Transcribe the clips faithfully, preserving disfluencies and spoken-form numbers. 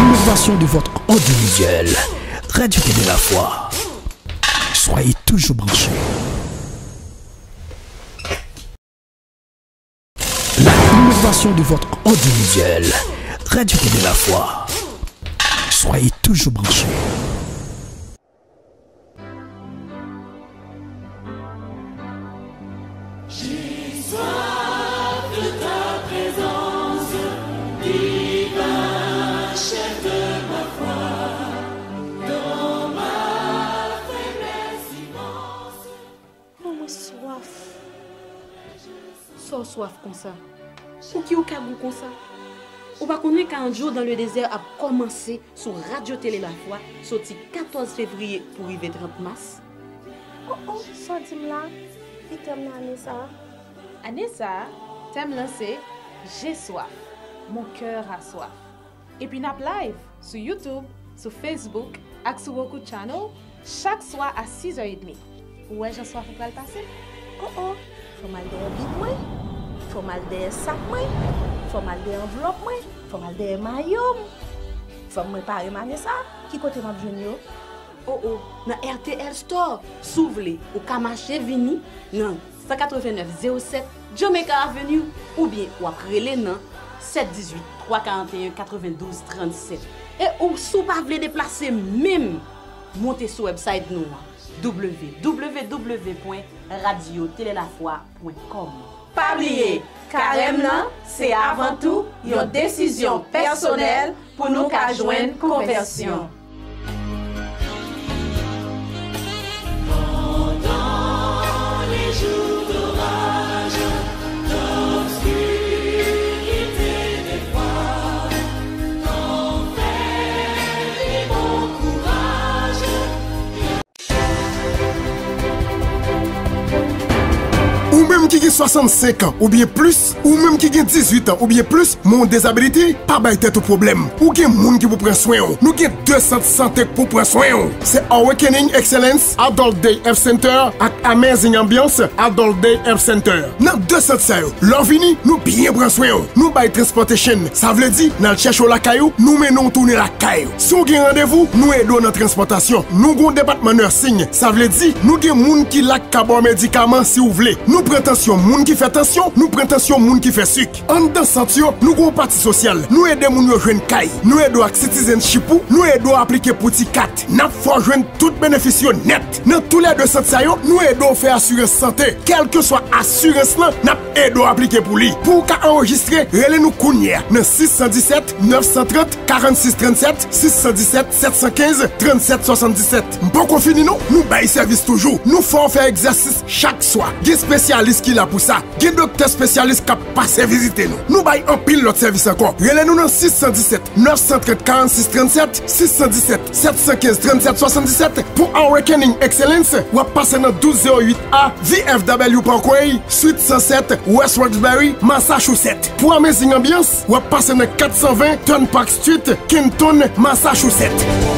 L'innovation de votre audiovisuel. Radio Télé La Foi. Soyez toujours branchés. L'innovation de votre audiovisuel. Radio Télé La Foi. Soyez toujours branchés. J'ai soif de ta présence, divin chef de ma foi, dans ma faiblesse immense. Comment soif? So soif comme ça. Ou qui ou kagou comme ça? Ou pas connaître qu'un jour dans le désert a commencé sur Radio Télé La Foi, sorti quatorze février pour arriver trente mars. Oh oh, ça dit là, et t'aimes Anessa. Anessa, t'aimes lancer J'ai soif, mon cœur a soif. Et puis nap live sur YouTube, sur Facebook, et sur Roku Channel, chaque soir à six heures trente. Ouais, j'ai soif pour le passer. Oh oh, faut mal des bibes moi, faut mal des sacs moi, faut mal des enveloppes moi, faut mal des maillots. Faut me préparer Anessa, qui côté m'a junior. Oh oh, dans R T L Store, s'ouvre ou Kamache Vini, non, cent quatre-vingt-neuf zéro sept Jamaica Avenue, ou bien ou après les noms sept un huit trois quatre un quatre-vingt-douze trente-sept. Et ou sous pas voulez déplacer même, montez sur le website nous w w w point radio télé la foi point com. Pas oublier, carême nan, c'est avant tout une décision personnelle pour nous qu'à joindre conversion. Ou même qui a soixante-cinq ans ou bien plus, ou même qui a dix-huit ans ou bien plus, mon désabilité, pas bail tête au problème. Ou gen moun qui vous prend soin. Nous gen deux centres de santé pour prendre soin. C'est Awakening Excellence Adult Day Health Center ak Amazing Ambiance Adult Day Health Center. Dans deux centres ça, l'on vini, nous bien prendre soin. Nous bail transportation. Ça veut dire, dans chercher la caillou, nous menons tourner la caillou. Si on gen rendez-vous, nous aidons dans transportation. Nous gon département nursing. Ça veut dire, nous gen moun qui lak kabon médicament si vous voulez. Nous prenons attention moun qui fait attention, nous prenons attention moun qui fait sucre. En dans sentio, nous avons parti social. Nous aidons moun yo jwenn kay. Nous aidons avec citizenship, nous aidons appliquer petit quatre. N'a faut joindre tout bénéfice net. Dans tous les deux sens yo, nous aidons faire assurance santé. Quelle que soit assurance là, n'a aidons appliquer pour lui. Pour qu'à enregistrer, relez nous kounya dans six un sept neuf cent trente quarante-six trente-sept six un sept sept un cinq trente-sept soixante-dix-sept. M'poko fini nous, nous bail service toujours. Nous faisons faire exercice chaque soir. Des spécialistes qui là pour ça. Des docteurs spécialistes qui passent visiter nous. Nous bail en pile l'autre service encore. Relez nous dans six un sept neuf cent trente quarante-six trente-sept six un sept sept un cinq trente-sept soixante-dix-sept pour Awakening Excellence ou à passer dans douze zéro huit A V F W Parkway Suite cent sept West Roxbury Massachusetts. Pour Amazing Ambiance ou à passer dans quatre cent vingt Turnpike Street Kenton Massachusetts.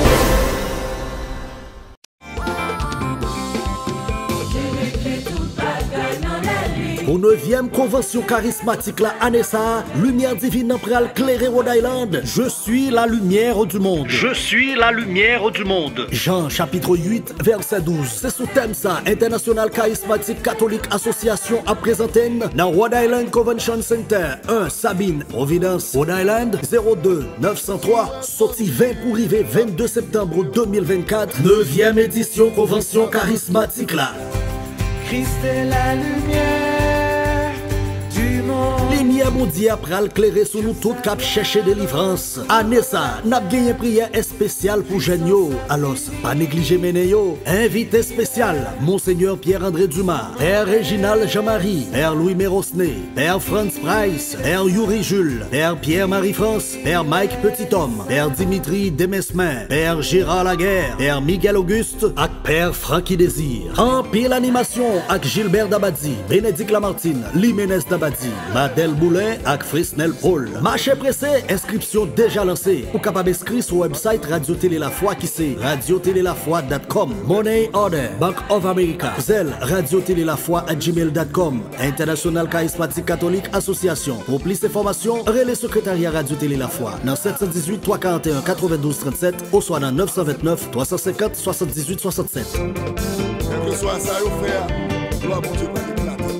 Pour neuvième convention charismatique la Anessa, Lumière Divine en pral clairer Rhode Island. Je suis la lumière du monde. Je suis la lumière du monde. Jean chapitre huit verset douze. C'est sous thème ça, International Charismatique Catholique Association à présenter dans Rhode Island Convention Center un Sabine, Providence, Rhode Island zéro deux neuf cent trois, sorti vingt pour arriver vingt-deux septembre deux mille vingt-quatre. neuvième édition convention charismatique là. Christ est la lumière du monde. Lumière mondiale pral clairer sur nous tout cap chercher délivrance. Anessa, n'a gagné prière spéciale pour Genio. Alors, pas négliger Ménéo. Invité spécial, Monseigneur Pierre-André Dumas, Père Réginal Jean-Marie, Père Louis Mérosné, Père Franz Price, Père Yuri Jules, Père Pierre-Marie France, Père Mike Petithomme, Père Dimitri Demesmin, Père Gérard Laguerre, Père Miguel Auguste, ak Père Francky Désir. En pile animation ak Gilbert Dabadi, Bénédicte Lamartine, Liménès Dabadi, Madel Boulay, Poulain avec Fresnel Paul. Marché pressé, inscription déjà lancée. Ou capable inscrire sur le website Radio Télé La Foi qui c'est radio télé la foi point com. Money Order, Bank of America, Zelle, Radio Télé La Foi à gmail point com. International Charismatique Catholique Association. Pour plus d'informations, relais secrétariat Radio Télé La Foi dans sept un huit, trois quatre un, quatre-vingt-douze trente-sept ou soit dans neuf deux neuf, trois cinq zéro, soixante-dix-huit soixante-sept. Quel que soit ça, frère, gloire mon Dieu pour l'éclater.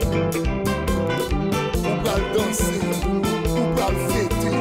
On va le danser, on va le fêter.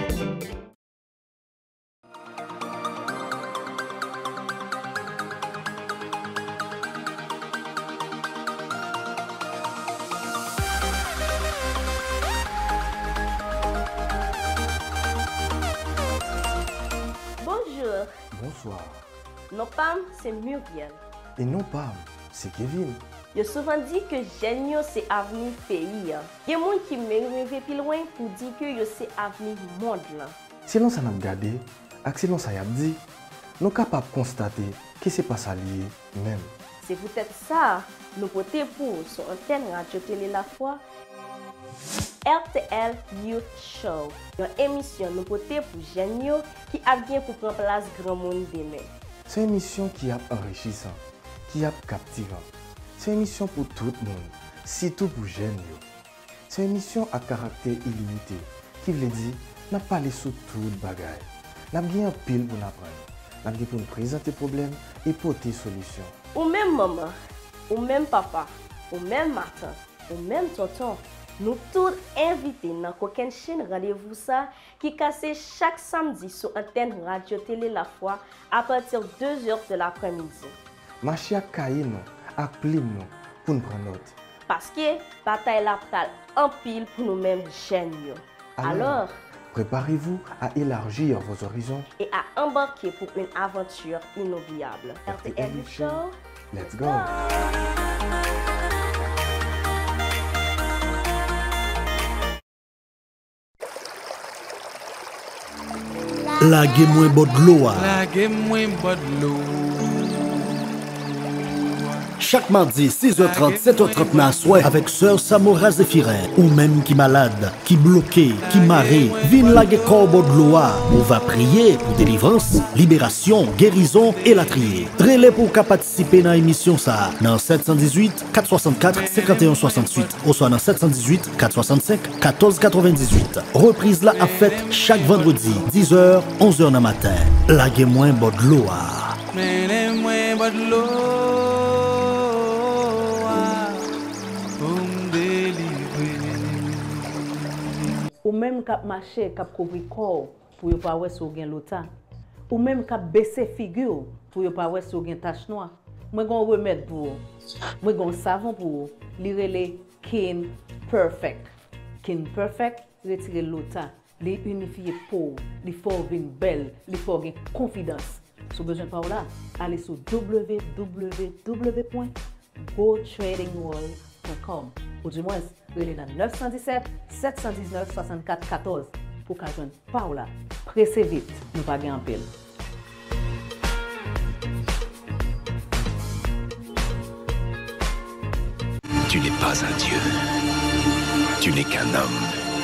Bonjour, Bonsoir. non Pam, c'est Muriel. Et non Pam, c'est Kevin. Yo souvent dit que Genio c'est avenir pays. Il y a des gens qui m'arrivent plus loin pour dire que yo c'est avenir monde là. Selon ça n'a regardé, ak selon ça y a dit, nous capables de constater que c'est pas ça lié même. C'est peut-être ça, nous porter pour sur antenne Radio Télé La Foi. R T L Youth Show, une émission nous porter pour Genio qui a bien pour prendre place grand monde demain. C'est une émission qui est enrichissante, qui est captivante. C'est une émission pour tout le monde, surtout pour les jeunes. C'est une émission à caractère illimité, qui veut dire n'a pas parlé sur tout le bagage. N'a bien un pile pour nous apprendre. N'a bien pour nous présenter problèmes et porter solutions. Ou même maman, ou même papa, ou même matin, ou même tonton, nous tous invités dans aucune chaîne rendez-vous ça qui casse chaque samedi sur antenne Radio Télé La Foi à partir de deux heures de l'après-midi. Marchez à cahier nous, appelez nous pour nous prendre note. Parce que bataille la pral en pile pour nous-mêmes jeunes. Alors, Alors, préparez-vous à élargir vos horizons et à embarquer pour une aventure inoubliable. R T L Show, let's go! La game moins bonne de l'eau. La game moins bonne de l'eau. Chaque mardi, six heures trente, sept heures trente na soir avec Sœur Samora Zéphirin. Ou même qui malade, qui bloqué, qui maré, vin la corbeau de loa. On va prier pour délivrance, libération, guérison et la trier. Relais pour qu'à participer dans l'émission ça. Dans sept un huit, quatre cent soixante-quatre, cinquante et un soixante-huit. Ou soit dans sept un huit, quatre cent soixante-cinq, quatorze quatre-vingt-dix-huit. Reprise là à fête chaque vendredi, dix heures, onze heures du matin. La game moins bonne de l'eau. Mais les moins bonne de l'eau. Ou même kap marcher, kap couvrir corps pour yo pas wè si ou gen lota. Ou même kap baisser figure pour yo pas wè si ou gen tache noire. Moi gon remède pour. Moi gon savon pour. Li rele Kin Perfect. Kin Perfect retire lota, li unifier peau, li faut vin belle, li faut gen confiance. Si besoin de là, allez sur w w w point go trading world point com ou du moins relais dans neuf un sept, sept un neuf, soixante-quatre quatorze pour qu'à joindre Paola. Pressez vite, nous pas gagner en pile. Tu n'es pas un dieu, tu n'es qu'un homme.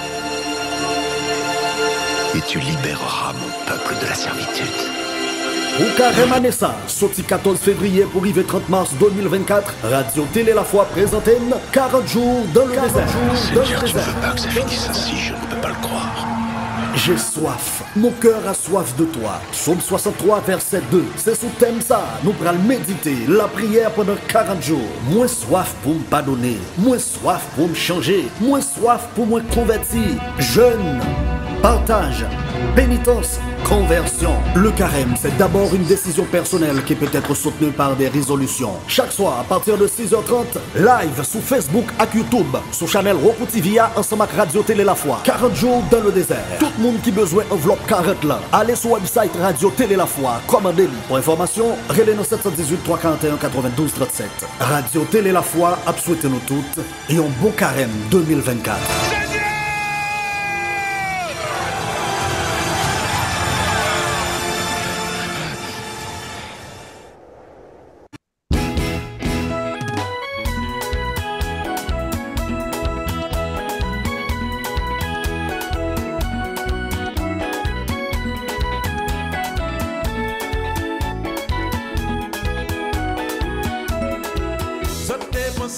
Et tu libéreras mon peuple de la servitude. Ou carême Anessa, sorti quatorze février pour arriver trente mars deux mille vingt-quatre, Radio Télé La Foi présente quarante jours dans le désert. Seigneur, tu ne veux pas que ça finisse ainsi, je ne peux pas le croire. J'ai soif, mon cœur a soif de toi. Psaume soixante-trois, verset deux. C'est sous thème ça, nous pourrons méditer la prière pendant quarante jours. Moins soif pour me pardonner, moins soif pour me changer, moins soif pour me convertir. Jeûne, partage, pénitence, conversion. Le carême, c'est d'abord une décision personnelle qui peut être soutenue par des résolutions. Chaque soir, à partir de six heures trente, live sur Facebook et YouTube, sur Channel Roku T V ensemble avec Radio Télé La Foi. quarante jours dans le désert. Tout le monde qui besoin enveloppe quarante là. Allez sur le website Radio Télé La Foi, commandez-le. Pour information, relais dans sept un huit, trois quatre un, quatre-vingt-douze trente-sept. Radio Télé La Foi, a souhaité nous toutes et un bon carême deux mille vingt-quatre.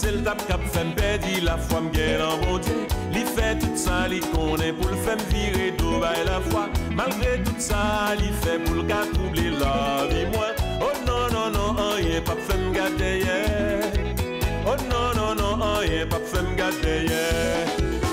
c'est le tap cap fait perdre la foi m'gain en bon Dieu. Li fait tout ça, li connaît pour le faire virer d'eau by la foi. Malgré tout ça, li fait pour le gars troubler la vie moi. Oh non non non, rien pas fait me gâter yeah. Oh non non non, rien pas fait me gâter yeah.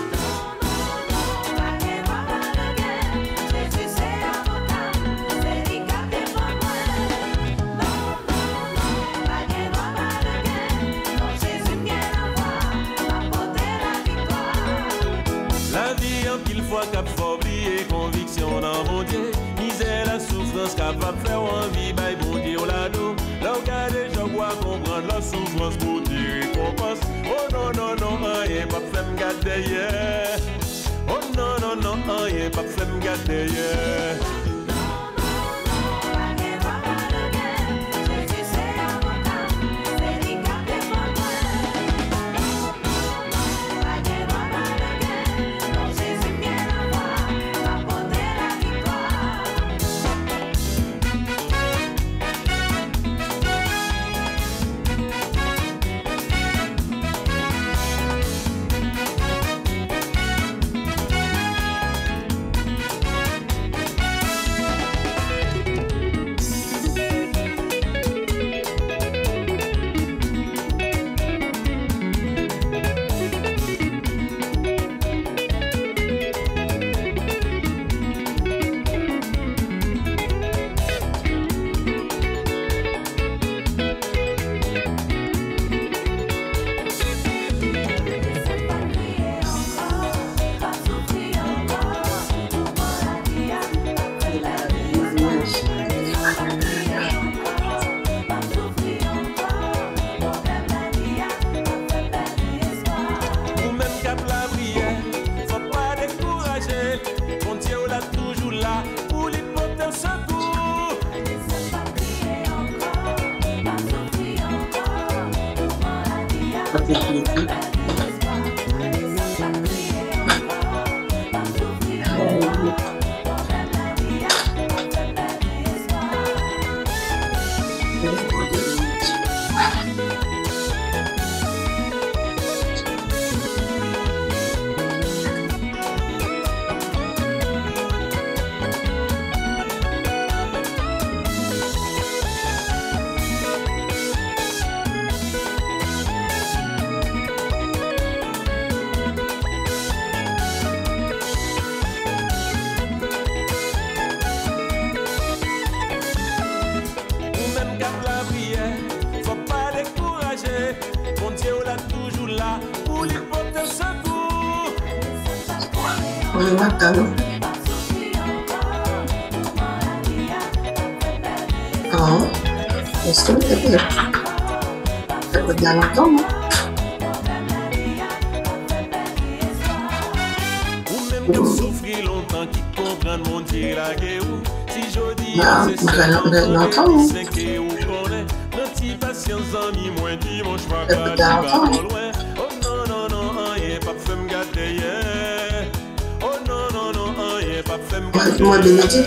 Cap faut oublier conviction dans mon Dieu. Misère la souffrance capable faire envie by bon Dieu la dos. Là regardez je vois comprendre la souffrance pour dire récompense. Oh non non non rien pas fait me garder yeah. Oh non non non rien pas fait me garder yeah. Oh, est-ce que c'est bien? Ça peut bien longtemps, non? Non, on va longtemps, non? Ça peut bien longtemps, non? Moi, Bénédicte.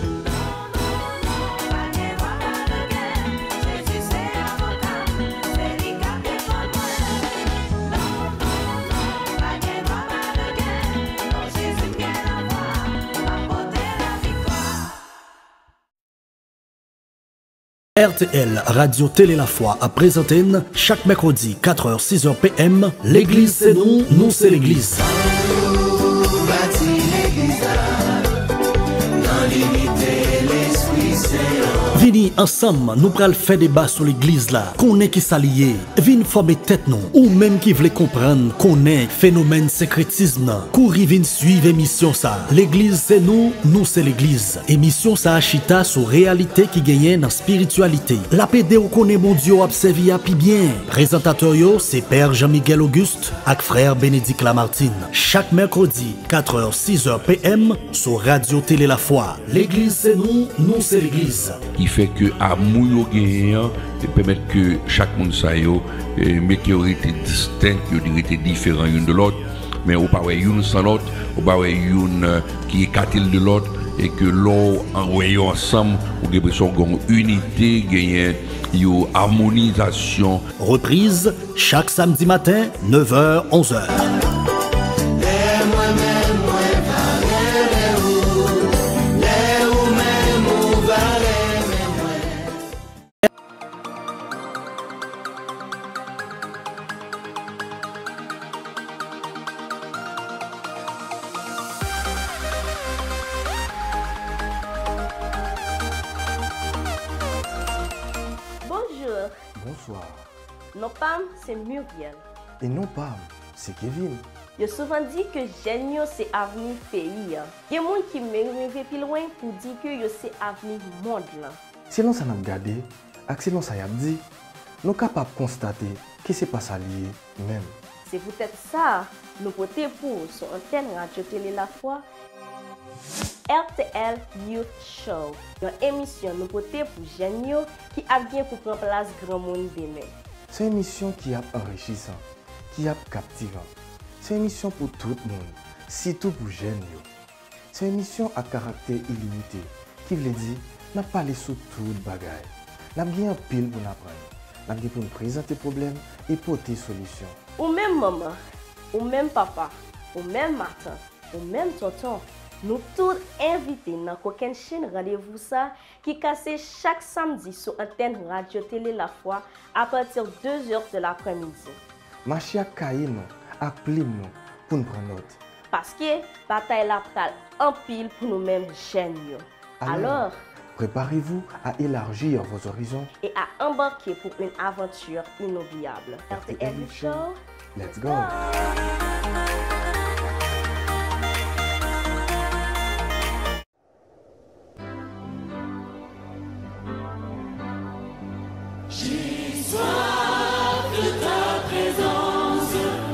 R T L Radio Télé La Foi à présenter chaque mercredi quatre heures six heures P M. L'église c'est nous, nous c'est l'église. Vini ensemble, nous pral faire débat sur l'église là. Qu'on est qui s'allier, vin former tête non. Ou même qui voulait comprendre qu'on est phénomène sécrétisme. Couri vin suivre émission ça. L'église c'est nous, nous c'est l'église. Émission ça achita sur réalité qui gagne dans spiritualité. La P D ou connaît mon Dieu observé à pi bien. Présentateur yo c'est Père Jean-Miguel Auguste avec frère Bénédicte Lamartine. Chaque mercredi quatre heures six heures P M sur Radio Télé La Foi. L'église c'est nous, nous c'est l'église. Qui fait que amour gagnant et permettre que chaque monde ça yo mais qui aurait été distinct, qui aurait été différent l'une de l'autre, mais au pas une sans l'autre, au pas une qui est quartier de l'autre et que l'on en ensemble, ou avez l'impression qu'on unité, gagne une harmonisation. Reprise chaque samedi matin, neuf heures onze heures. Bonsoir. Non Pam, c'est Muriel. Et non Pam, c'est Kevin. Yo souvent dit que Genio c'est avenir pays. Il y a des gens qui me plus loin pour dire que yo c'est avenir monde là. Selon ça n'a regardé, avec selon ça y a dit, nous sommes capables de constater que c'est pas ça lié même. C'est peut-être ça, nous voter pour sur antenne radio télé la foi. R T L Youth Show, une émission nous voter pour Genio qui a bien pour prendre place grand monde demain. C'est une émission qui a enrichissant, qui a captivant. C'est une émission pour tout le monde, surtout pour jeunes. C'est une émission à caractère illimité, qui veut dire n'a pas les sous tout le bagage. N'a bien un pile pour apprendre, n'a bien pour nous présenter problèmes et porter solutions. Ou même maman, ou même papa, ou même matin, ou même tonton. Nous tous invités dans aucune chaîne rendez-vous ça qui casse chaque samedi sur antenne radio télé la foi à partir de deux heures de l'après-midi. Marchez à cahier nous, appelez nous pour nous prendre note. Parce que bataille la pral en pile pour nous-mêmes jeunes. Alors, Alors préparez-vous à élargir vos horizons et à embarquer pour une aventure inoubliable. R T L Show, let's go. J'ai soif de ta présence,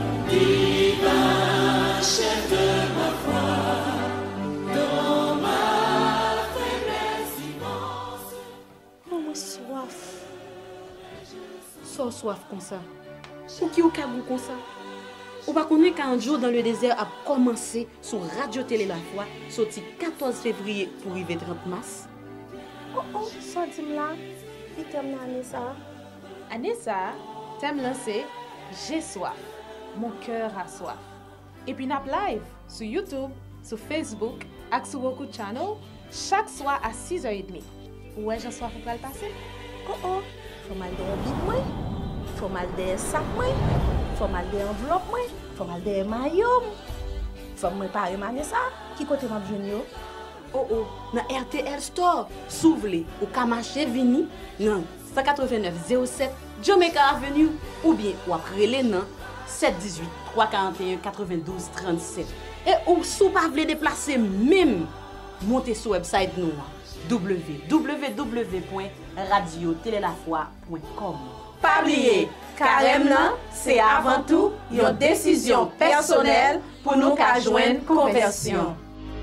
divin chef de ma foi, dans ma faiblesse immense. Oh, moi soif. So soif comme ça. Ou qui ou kabou comme ça? Ou pas connaître qu'un jour dans le désert a commencé sur Radio Télé La Foi, sorti quatorze février pour arriver trente mars? Oh oh, ça dit là. Qui t'aime Anessa? Anessa, t'aime lancer J'ai soif, mon cœur a soif. Et puis n'a live sur YouTube, sur Facebook, et sur Roku Channel, chaque soir à six heures trente. Ouais, j'ai soif pour le passer. Oh oh, faut mal de big moi, faut mal de sac moi, faut mal de enveloppe moi, faut mal de maillot. Faut me préparer Anessa, qui côté m'a junior? Oh oh, dans R T L Store, s'ouvre ou Kamaché Vini, dans cent quatre-vingt-neuf zéro sept Jamaica Avenue, ou bien ou après les dans sept un huit trois quatre un quatre-vingt-douze trente-sept. Et ou sous pas voulez déplacer même, montez sur le website nous w w w point radio télé la foi point com. Pas oublier, carême c'est avant tout une décision personnelle pour nous qu'à joindre conversion.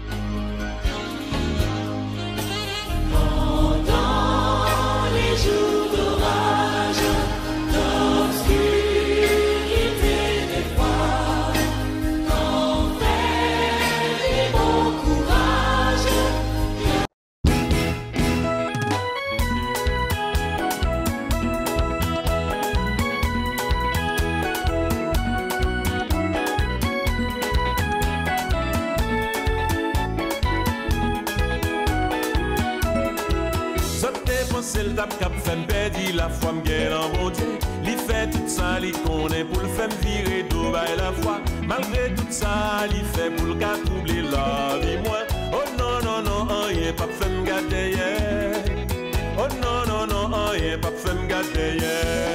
C'est le tap cap fait perdre la foi m'gagne en bon Dieu. Li fait tout ça, li connaît pour le faire virer d'eau by la foi. Malgré tout ça, li fait pour le cas troubler la vie moi. Oh non non non, rien pas fait me garder hier. Oh non non non, rien pas fait me garder hier.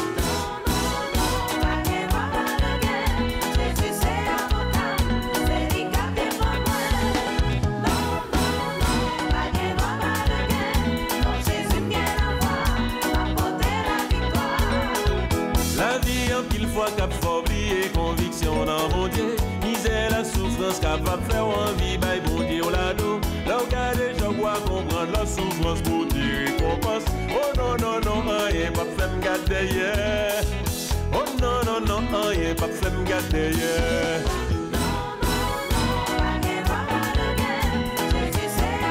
Cap faut oublier conviction dans mon Dieu. Misère la souffrance capable faire envie by bon Dieu la dos. Là où qu'a déjà quoi comprendre la souffrance pour dire récompense. Oh non non non, rien pas fait me garder hier. Oh non non non, rien pas fait me garder hier.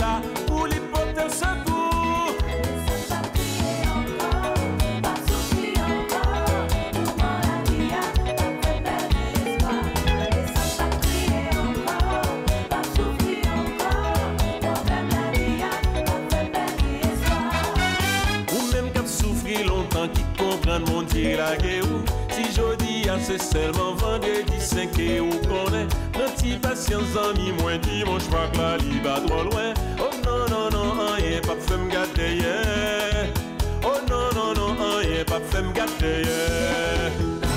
là pour l'hypothèse secours. Ou même qu'à souffrir longtemps qui comprend mon Dieu la guerre. Si jodi c'est seulement vendredi cinq et ou connaît. Petit patience ami moins dimanche pas que la liba trop loin. Oh non non non, rien pas fait me gâter yeah. Oh non non non, rien pas fait me gâter yeah.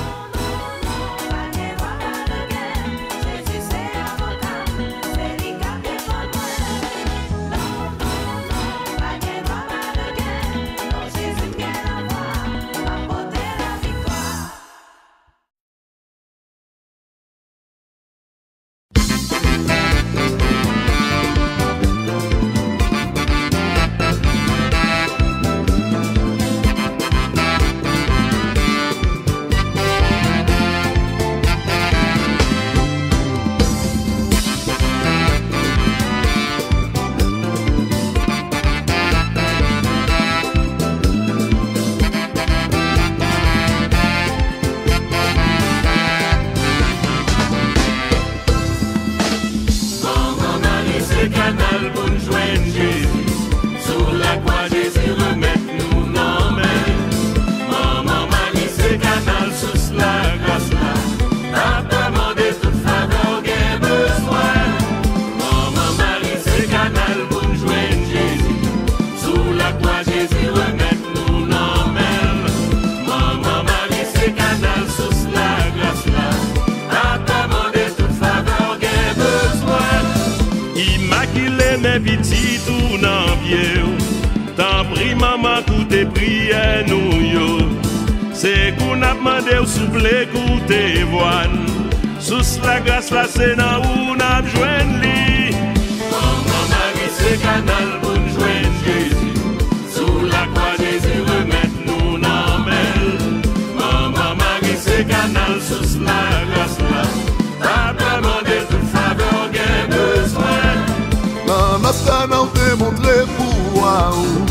C'est qu'on a demandé au souple écouter voine. Sous la grâce la c'est là où on a besoin de lui. Maman Marie c'est canal pour nous joindre Jésus. Sous la croix Jésus remettre nous dans mêle. Maman Marie c'est canal sous la grâce là. Pas demander toute faveur qu'elle besoin. Maman ça n'a pas montré pour moi.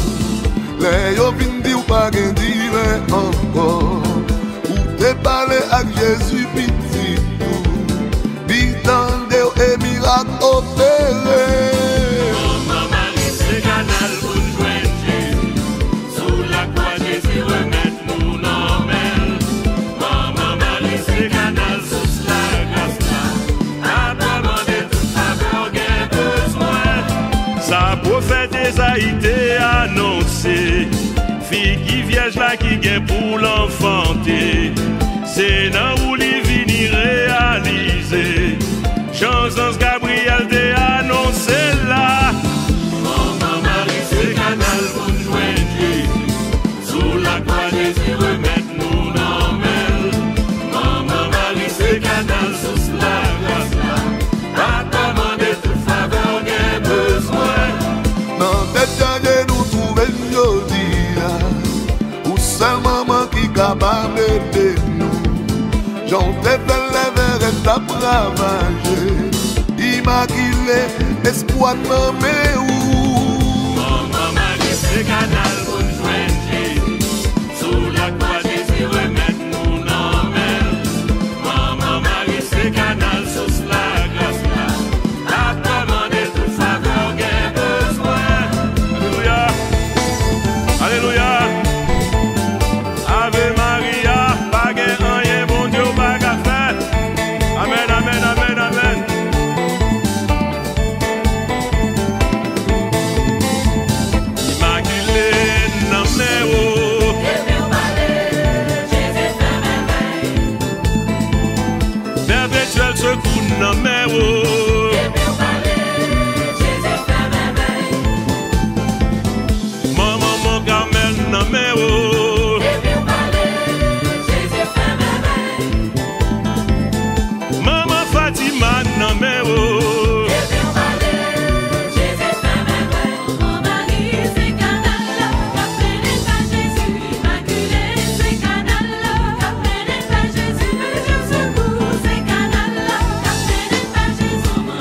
Les yo vin di ou pas gen dire encore. Ou te parler avec Jésus petit tout. Bitande et miracle opéré. Maman Marie c'est canal pour nous joindre Jésus. Sous la croix Jésus remettre nous dans mêle. Maman Marie c'est canal sous la grâce là. A demander toute faveur qu'elle besoin. Sa prophète Esaïe a annoncé. Fille qui vierge là qui gagne pour l'enfanter. C'est dans où les vini réaliser. Chanson Gabriel t'a annoncé là. Maman Marie c'est canal pour nous joindre Jésus. Sous la croix Jésus remettre nous dans mêle. Maman Marie c'est canal sous la grâce là. Pas demander toute faveur qu'elle besoin. Non tête nous trouver jodi. Ou seul maman qui capable de nous. J'en t'ai fait les verres et t'as ravagé. Immaculé, espoir de mais où. Maman Marie c'est canal pour nous joindre Jésus. Sous la croix Jésus remettre nous dans mêle. Maman Marie c'est canal sous la grâce là. A demander toute faveur qu'elle besoin. Alléluia. Alléluia. Ave Maria, pas gain rien, bon Dieu, pas qu'à faire. Amen, amen, amen, amen. Immaculé, Naméo. Perpétuel secours, Naméo. Maman, mon Carmel, Naméo. Fatima nan me o. Jésus fait mes mains. Marie c'est canal là. Capéné par Jésus. Immaculé c'est canal là. Capéné par Jésus. Dieu secours c'est canal là. Capéné par Jésus.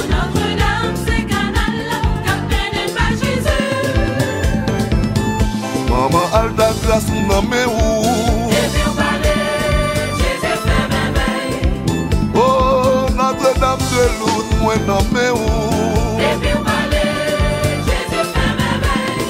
de Lourdes, moi nommé où. Depuis au palais, Jésus fait merveille.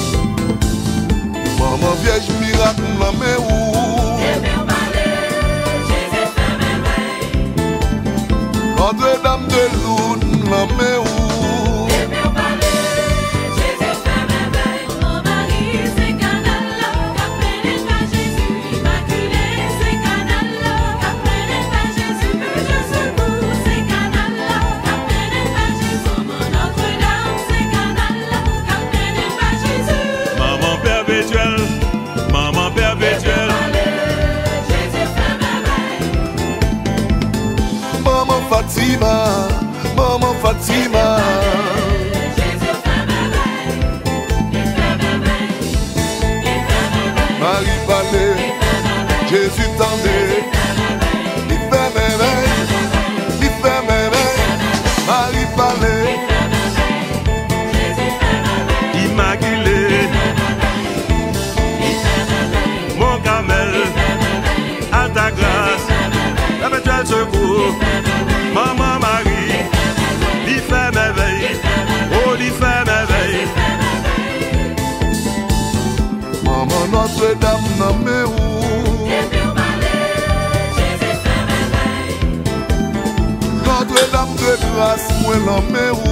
Maman Vierge miracle, nommé où. Depuis au palais, Jésus fait merveille. Notre-Dame de Lourdes, nommé où. Depuis au palais, Jésus fait merveille. Maman Marie, c'est canal là, qu'appelle par Jésus. Immaculée, c'est canal là, qu'appelle par Jésus. Je secours, c'est canal là, qu'appelle par Jésus. Notre-Dame, c'est canal là, qu'appelle par Jésus. Maman perpétuelle, maman perpétuelle. Jésus fait merveille. Maman Fatima, maman Fatima. Jésus fait merveille. Il fait merveille. Il fait merveille. Marie Palais, Jésus tendait. Il fait merveille, il fait merveille. Marie Palais, Immaculé, mon camel, à ta grâce, perpétuel secours, maman Marie, il fait merveille, oh il fait merveille. maman Notre-Dame nommée où. Notre-Dame de grâce, moi nommée où.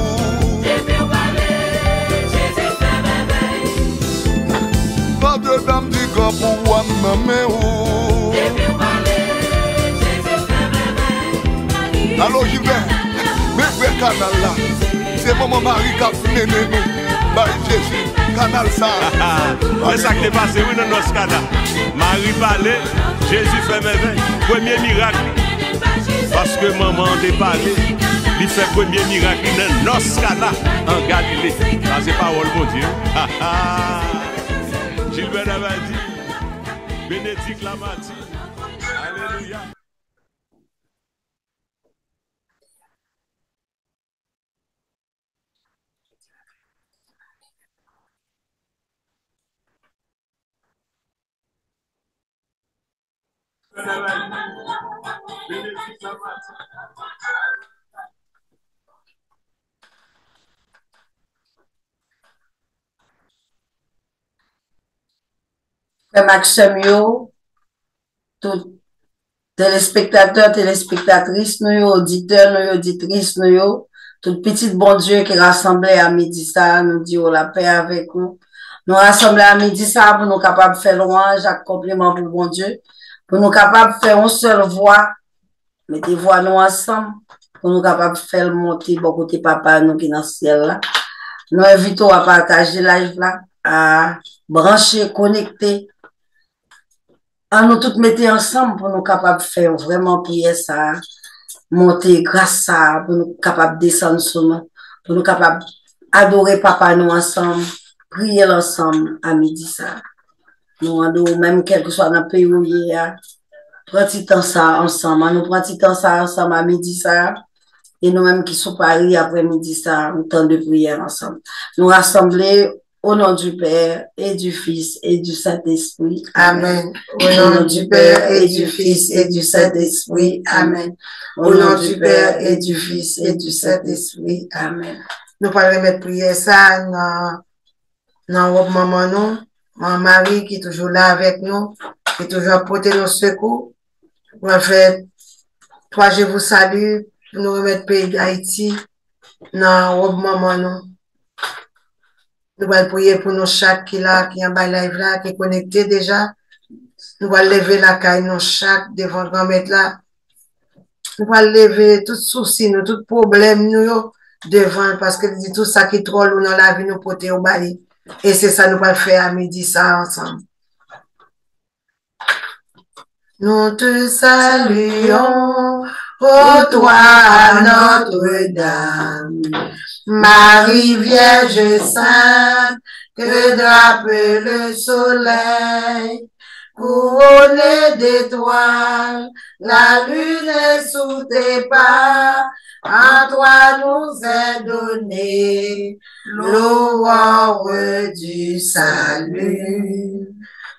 Notre-Dame du grand pouvoir, nommée où. Alors j'y vais, mais frère canal là, c'est maman Marie qui a mené nous, par Jésus, canal ça. C'est ça qui est passé, oui, dans notre canal. Marie parlait, Jésus fait merveille, premier miracle. Parce que maman t'a parlé, il fait premier miracle dans notre canal en Galilée. Ça c'est parole pour Dieu. Gilbert avait dit, Bénédicte Lamati, alléluia. Frère Maxime yo, tout téléspectateurs, téléspectatrices, nous yo, auditeurs, nous yo, auditrices, nous yo, tout petit bon Dieu qui rassemblait à midi ça, nous dit la paix avec nous. Nous rassembler à midi ça pour nous capables de faire louange, compliment pour bon Dieu, pour nous capables de faire une seule voix, mettez voix nous ensemble, pour nous capables de faire monter bon côté papa nous qui dans le ciel là. Nous invitons à partager live là, à brancher, connecter. À nous tous mettre ensemble pour nous capables de faire vraiment prier ça, monter grâce ça, pour nous capables de descendre sur nous, pour nous capables d'adorer papa nous ensemble, prier ensemble à midi ça. Nous adorons même quel que soit dans le pays où il y a, prenons temps ça ensemble, nous prenons temps ça ensemble à midi ça, et nous même qui sommes Paris après midi ça, un temps de prière ensemble. Nous rassembler au nom du Père et du Fils et du Saint-Esprit. Amen. Au nom du Père et du Fils et du Saint-Esprit. Amen. Au nom du Père et du Fils et du Saint-Esprit. Amen. Nous parlons de prier ça dans notre maman nous, maman Marie qui est toujours là avec nous, qui est toujours porté nos secours. En fait, toi je vous salue pour nous remettre le pays d'Haïti dans notre maman nous. Nous allons prier pour nous chaque qui là, qui est en bas live là, qui est connecté déjà. Nous allons lever la caille, nous chaque devant le grand maître là. Nous allons lever tout souci, nous, tout problème nous devant, parce que dit tout ça qui troll dans la vie nous porter au bail. Et c'est ça nous allons faire à midi ça ensemble. Nous te saluons, ô toi Notre-Dame, Marie Vierge Sainte, que drape le soleil, couronnée d'étoiles, la lune est sous tes pas, à toi nous est donné l'aurore du salut.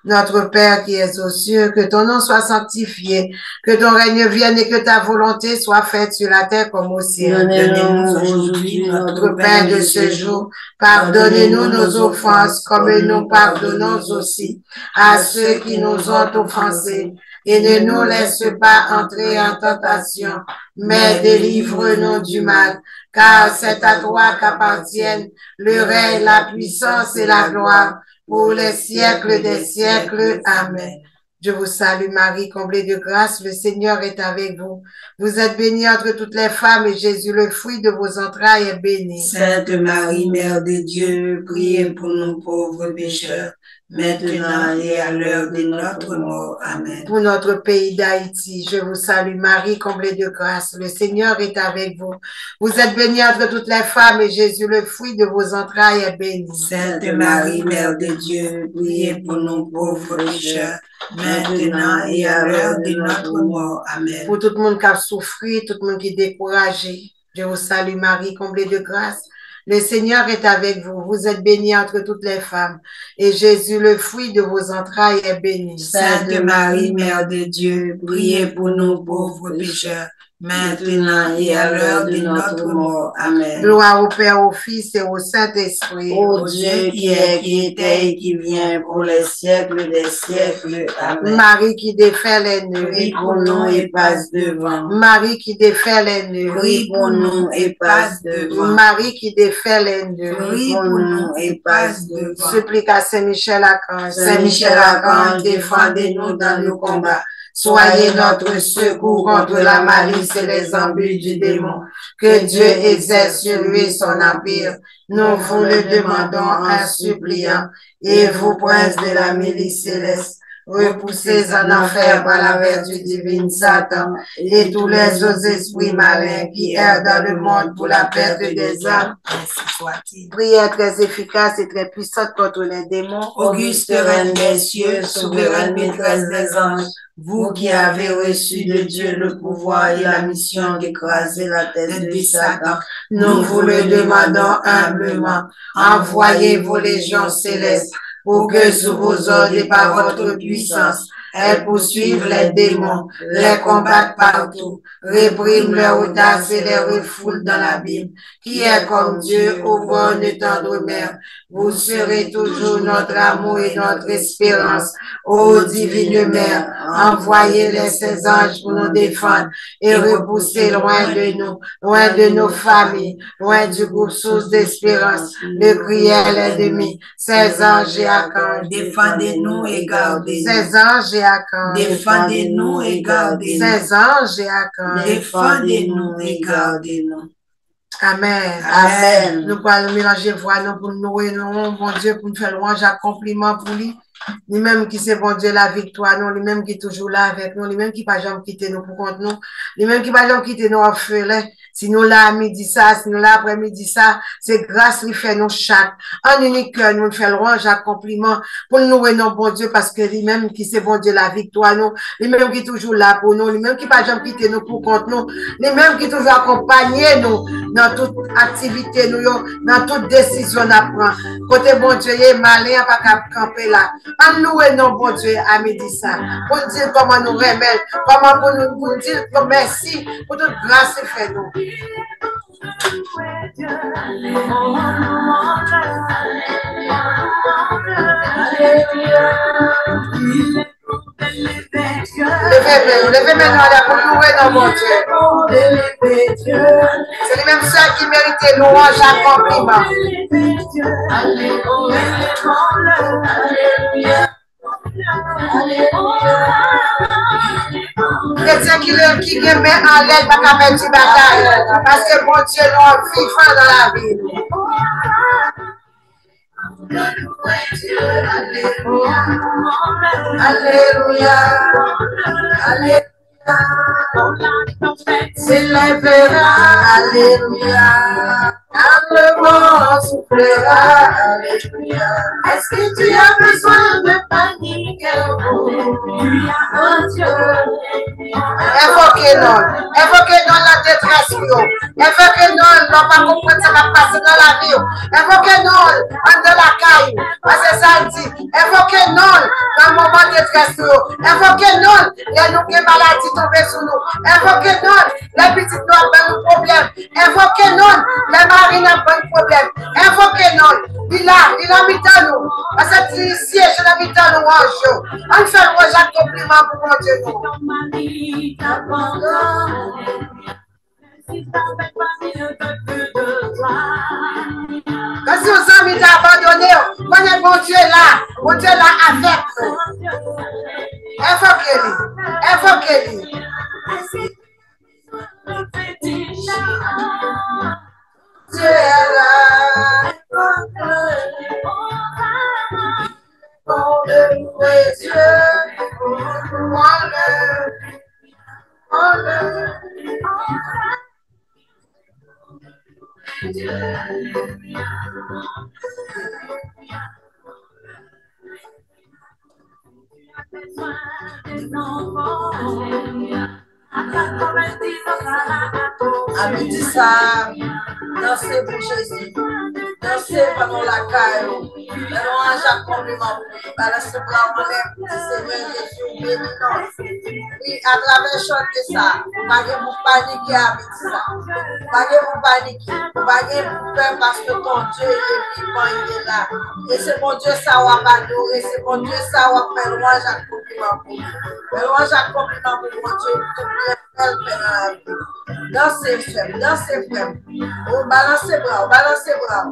Notre Père qui es aux cieux, que ton nom soit sanctifié, que ton règne vienne et que ta volonté soit faite sur la terre comme au ciel. Donnez-nous aujourd'hui notre Pain de ce jour. Pardonnez-nous nos offenses comme nous pardonnons aussi à ceux qui nous ont offensés. Et ne nous laisse pas entrer en tentation, mais délivre-nous du mal. Car c'est à toi qu'appartiennent le règne, la puissance et la gloire pour les siècles des siècles. Amen. Je vous salue Marie, comblée de grâce, le Seigneur est avec vous. Vous êtes bénie entre toutes les femmes et Jésus, le fruit de vos entrailles, est béni. Sainte Marie, Mère de Dieu, priez pour nous pauvres pécheurs, maintenant et à l'heure de notre mort. Amen. Pour notre pays d'Haïti, je vous salue Marie, comblée de grâce, le Seigneur est avec vous. Vous êtes bénie entre toutes les femmes et Jésus, le fruit de vos entrailles, est béni. Sainte Marie, Mère de Dieu, priez pour nous pauvres pécheurs, maintenant et à l'heure de notre mort. Amen. Pour tout le monde qui a souffert, tout le monde qui est découragé, je vous salue Marie, comblée de grâce. Le Seigneur est avec vous. Vous êtes bénie entre toutes les femmes. Et Jésus, le fruit de vos entrailles, est béni. Sainte Marie, Mère de Dieu, priez pour nous pauvres pécheurs, maintenant et à l'heure de notre mort. Amen. Gloire au Père, au Fils et au Saint-Esprit. Ô Dieu qui est, qui était et qui vient pour les siècles des siècles. Amen. Marie qui défait les nœuds. Prie pour nous et passe devant. Marie qui défait les nœuds. Prie pour nous et passe devant. Marie qui défait les nœuds. Prie pour nous et passe devant. Supplique à Saint-Michel-Archange. Saint-Michel-Archange, défendez-nous dans nos combats. Soyez notre secours contre la malice et les embûches du démon. Que Dieu exerce sur lui son empire. Nous vous le demandons en suppliant. Et vous, princes de la milice céleste, repoussez en enfer par la vertu divine Satan et tous les autres esprits malins qui errent dans le monde pour la perte des âmes. Ainsi soit-il. Prière très efficace et très puissante contre les démons. Auguste Reine des cieux, souveraine maîtresse des anges, vous qui avez reçu de Dieu le pouvoir et la mission d'écraser la tête de Satan, nous vous le demandons humblement. Envoyez vos légions célestes pour que sous vos ordres et par votre puissance, elles poursuivent les démons, les combattent partout, répriment leur audace et les refoulent dans l'abîme. Qui est comme Dieu au bord de tendre mer, vous serez toujours notre amour et notre espérance. Ô divine mère, envoyez les ces anges pour nous défendre et repousser loin de nous, loin de nos familles, loin du groupe source d'espérance, le cruel ennemi, ces anges et archanges. Défendez-nous et gardez-nous. Ces anges et archanges. Défendez-nous et gardez-nous. Ces anges et archanges. Défendez-nous et gardez-nous. Amen. Amen. Nous allons mélanger voix nous pour nous louer, nous, bon Dieu, pour nous faire louange, accomplissement pour lui. Lui-même qui c'est bon Dieu la victoire, nous, lui-même qui est toujours là avec nous, lui-même qui pas jamais quitter nous pour contre nous, lui-même qui pas jamais quitter nous en feu, là. Si nous là à midi ça, si nous là après-midi ça, c'est grâce lui fait nous chaque. En unique cœur, nous fait louange, accomplissement pour nous louer non bon Dieu, parce que lui-même qui c'est bon Dieu la victoire, nous, lui-même qui est toujours là pour nous, lui-même qui pas jamais quitter nous pour contre nous, lui-même qui toujours accompagner nous dans toute activité, nous, dans toute décision d'apprendre. Côté bon Dieu, il est malin, pas qu'à camper là. En nous et non, bon Dieu, à midi ça. Pour dire comment nous remettre, comment pour nous, pour dire que merci pour toute grâce qu'il fait nous. Levez-vous, levez maintenant là pour nous et non, bon Dieu. C'est les mêmes sœurs qui méritent louange, accomplissement. Chrétien qui le qui met en l'aide pas qu'à mettre du bataille parce que mon Dieu nous a vivant dans la vie. Alléluia. Alléluia. S'élèvera, alléluia. Quand le vent soufflera, alléluia. Est-ce que tu as besoin de panique? Tu as un Dieu. Invoquez-nous, invoquez dans la tête détresse, yo. Invoquez non, l'on pas comprendre ce qui va passer dans la vie. Invoquez non, en de la caille. Parce que ça dit, invoquez non dans le moment de détresse, yo. Invoquez non, les nous qui maladie tombée sur nous. Invoquez non, les petites nous ont un problème. Invoquez non, les maris n'ont pas de problème. Invoquez non, il a, il a mis dans nous. Parce que si siège, il a mis dans nous en jeu. On fait le roi compliment pour mon Dieu, nous. Quand si aux amis d'abandonner, on est bon Dieu là, bon Dieu là avec nous. Invoquez-le, invoquez-le. Dieu est là, on le louer Dieu, on le, on le, Ami dit ça, dansez pour Jésus, dansez pendant la caille, allons à Jacques compliment, balancez bras en l'air, Seigneur Jésus, bénis-nous. Oui, à travers chanter ça, pas de vous paniquer avec ça, pas de vous paniquer, pas de vous peur parce que ton Dieu est vivant, il est là. Et c'est mon Dieu ça va adorer, c'est mon Dieu ça va faire louange à compliment pour vous. Louange à compliment pour mon Dieu, tout bien faire dans la vie. Dansez frère, dansez frère. Oh, balancez bras, balancez bras.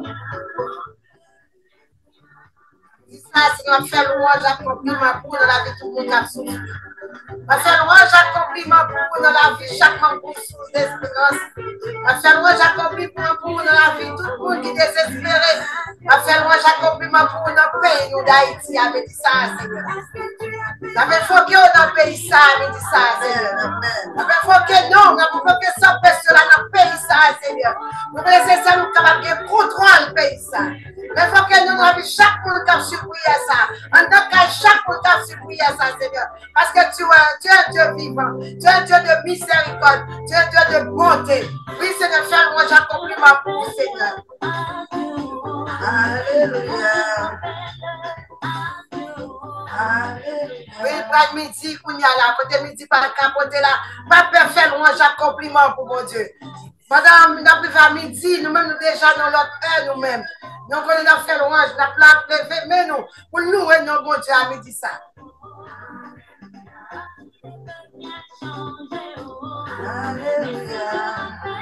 Ça, c'est qu'on fait louange à compliment pour dans la vie tout le monde a souffert. On fait louange à compliment pour dans la vie chaque membre pour sous espérance. On fait louange à compliment pour dans la vie tout le monde qui est désespéré. On fait louange à compliment pour dans le pays nous d'Haïti avec ça, Seigneur. Ça fait faut que dans le pays ça avec ça, Seigneur. Ça fait faut que non, on faut que ça personne dans le pays ça, Seigneur. Nous laisser ça nous capable de contrôler le pays ça. Mais faut que nous avons chaque monde qui a surpris ça. En tant que chaque monde qui a surpris ça, Seigneur. Parce que tu es, tu es un Dieu vivant. Tu es un Dieu de miséricorde. Tu es un Dieu de bonté. Oui, Seigneur, fais moi j'accomplissement pour vous, Seigneur. Alléluia. Oui, pas de midi, qu'on y a là. Côté midi, pas de capoter là. Pas de faire moi j'accomplissement pour mon Dieu. Pendant nous midi, nous-mêmes, nous déjà dans l'autre heure, nous-mêmes. Nous avons fait louange, nous avons levé, mais nous, pour nous, et nous, bon Dieu, à midi ça. Alléluia.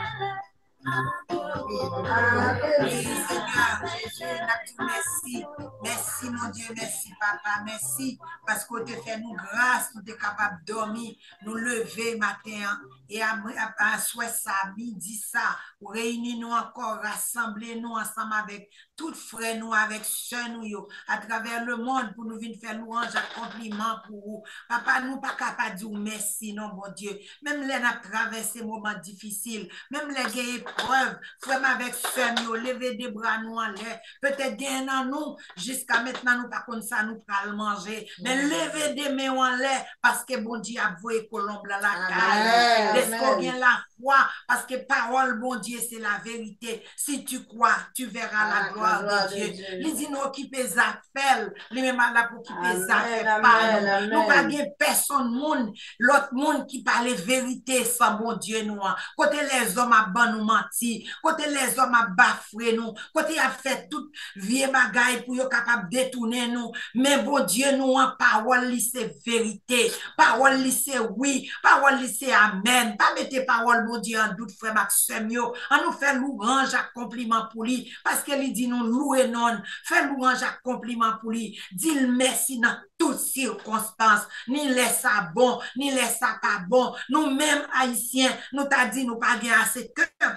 Merci, merci mon Dieu, merci papa, merci parce que tu fait nous grâce, nous sommes capables de dormir, nous lever matin et à, à, à soir ça, midi ça, pour réunir nous encore, rassembler nous ensemble avec tout frères nous, avec soeurs nous, à travers le monde pour nous venir faire louange, accomplissement pour vous. Papa, nous pas capables de dire merci, non bon Dieu. Même les n'a traversé moments difficiles, même les épreuves, frère avec soeurs nous, lever des bras nous en l'air, peut-être bien dans nous, jusqu'à maintenant nous pas comme ça, nous pas le manger, mais lever des mains en l'air parce que bon Dieu a voué colombe la caille. Laisse qu'on vient la foi parce que parole bon Dieu c'est la vérité. Si tu crois, tu verras la gloire de Dieu. Les dit nous qui pèse affaire, les mêmes là pour qui pèse affaire pas. Nous pas bien personne monde, l'autre monde qui parle vérité sans bon Dieu nous. Côté les hommes à ban nous mentir, côté les hommes à bafouer nous, côté a fait toute vieux bagaille pour yo capable détourner nous. Mais bon Dieu nous en parole c'est vérité. Parole c'est oui, parole c'est amen. Pas mettez parole bon Dieu en doute frère Maxime yo. On nous fait louange à compliment pour lui parce que lui dit nous louer non, fait louange à compliment pour lui. Dis merci dans toutes circonstances, ni laisse ça bon, ni laisse ça pas bon. Nous-mêmes haïtiens, nous t'a dit nous pas bien assez cœur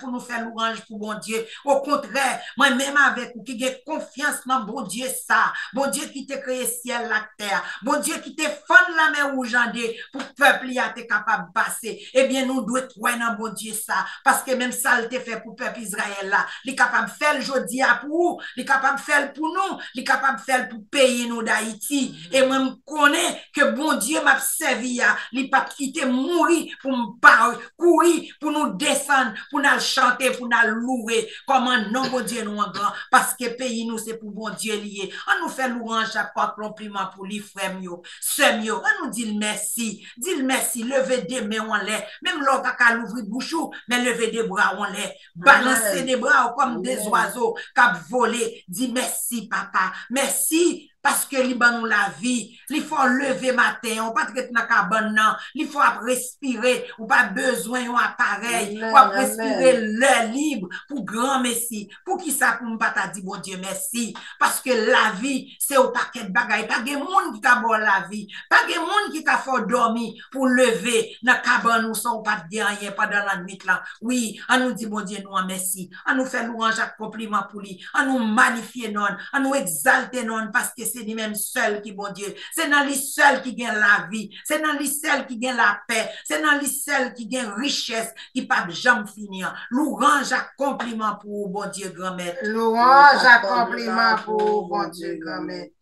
pour nous faire louange pour bon Dieu. Au contraire, moi-même avec vous qui ai confiance dans bon Dieu ça, bon Dieu qui t'a créé ciel, la terre, bon Dieu qui t'a fendu la mer rouge en deux pour que le peuple y a été capable de passer. Eh bien, nous devons trouver dans bon Dieu ça, parce que même ça, il t'a fait pour le peuple Israël là, il est capable de faire le jeudi pour vous, il est capable de faire pour nous, il est capable de faire pour payer nous d'Haïti. Et moi, je connais que bon Dieu m'a servi, il pas quitté mourir pour me parler, courir, pour nous descendre, pour nous chanter, pour nous louer. Comment non, bon Dieu, nous en grand, parce que pays nous, c'est pour bon Dieu lié. On nous fait louange chaque fois, compliment pour les frères, sœurs, on nous dit merci, dit merci, levez des mains en l'air, même l'autre qui a l'ouvrir bouche, mais levez des bras en l'air, balancer des bras comme des oiseaux qui ont volé, dit merci, papa, merci. Parce que li ban nous la vie, il faut lever matin, on pas traiter dans cabane nan, il faut respirer, ou pas besoin d'un appareil, ou pas respirer l'air libre pour grand merci. Pour qui ça pour pas ta dit bon Dieu merci parce que la vie c'est au paquet de bagaille, pas de monde qui t'a bon la vie, pas de monde qui t'a fait dormir pour lever dans cabane ou sans pas dire rien pendant la nuit là. Oui, on nous dit bon Dieu nous en merci, on nous fait louange à compliment pour lui, on nous magnifier non, on nous exalter non parce que c'est lui-même seul qui bon Dieu. C'est dans lui seul qui gagne la vie. C'est dans lui seul qui gagne la paix. C'est dans lui seul qui gagne richesse qui pas jamais finir. Louange à compliment pour bon Dieu grand maître. Louange à compliment pour bon Dieu grand maître.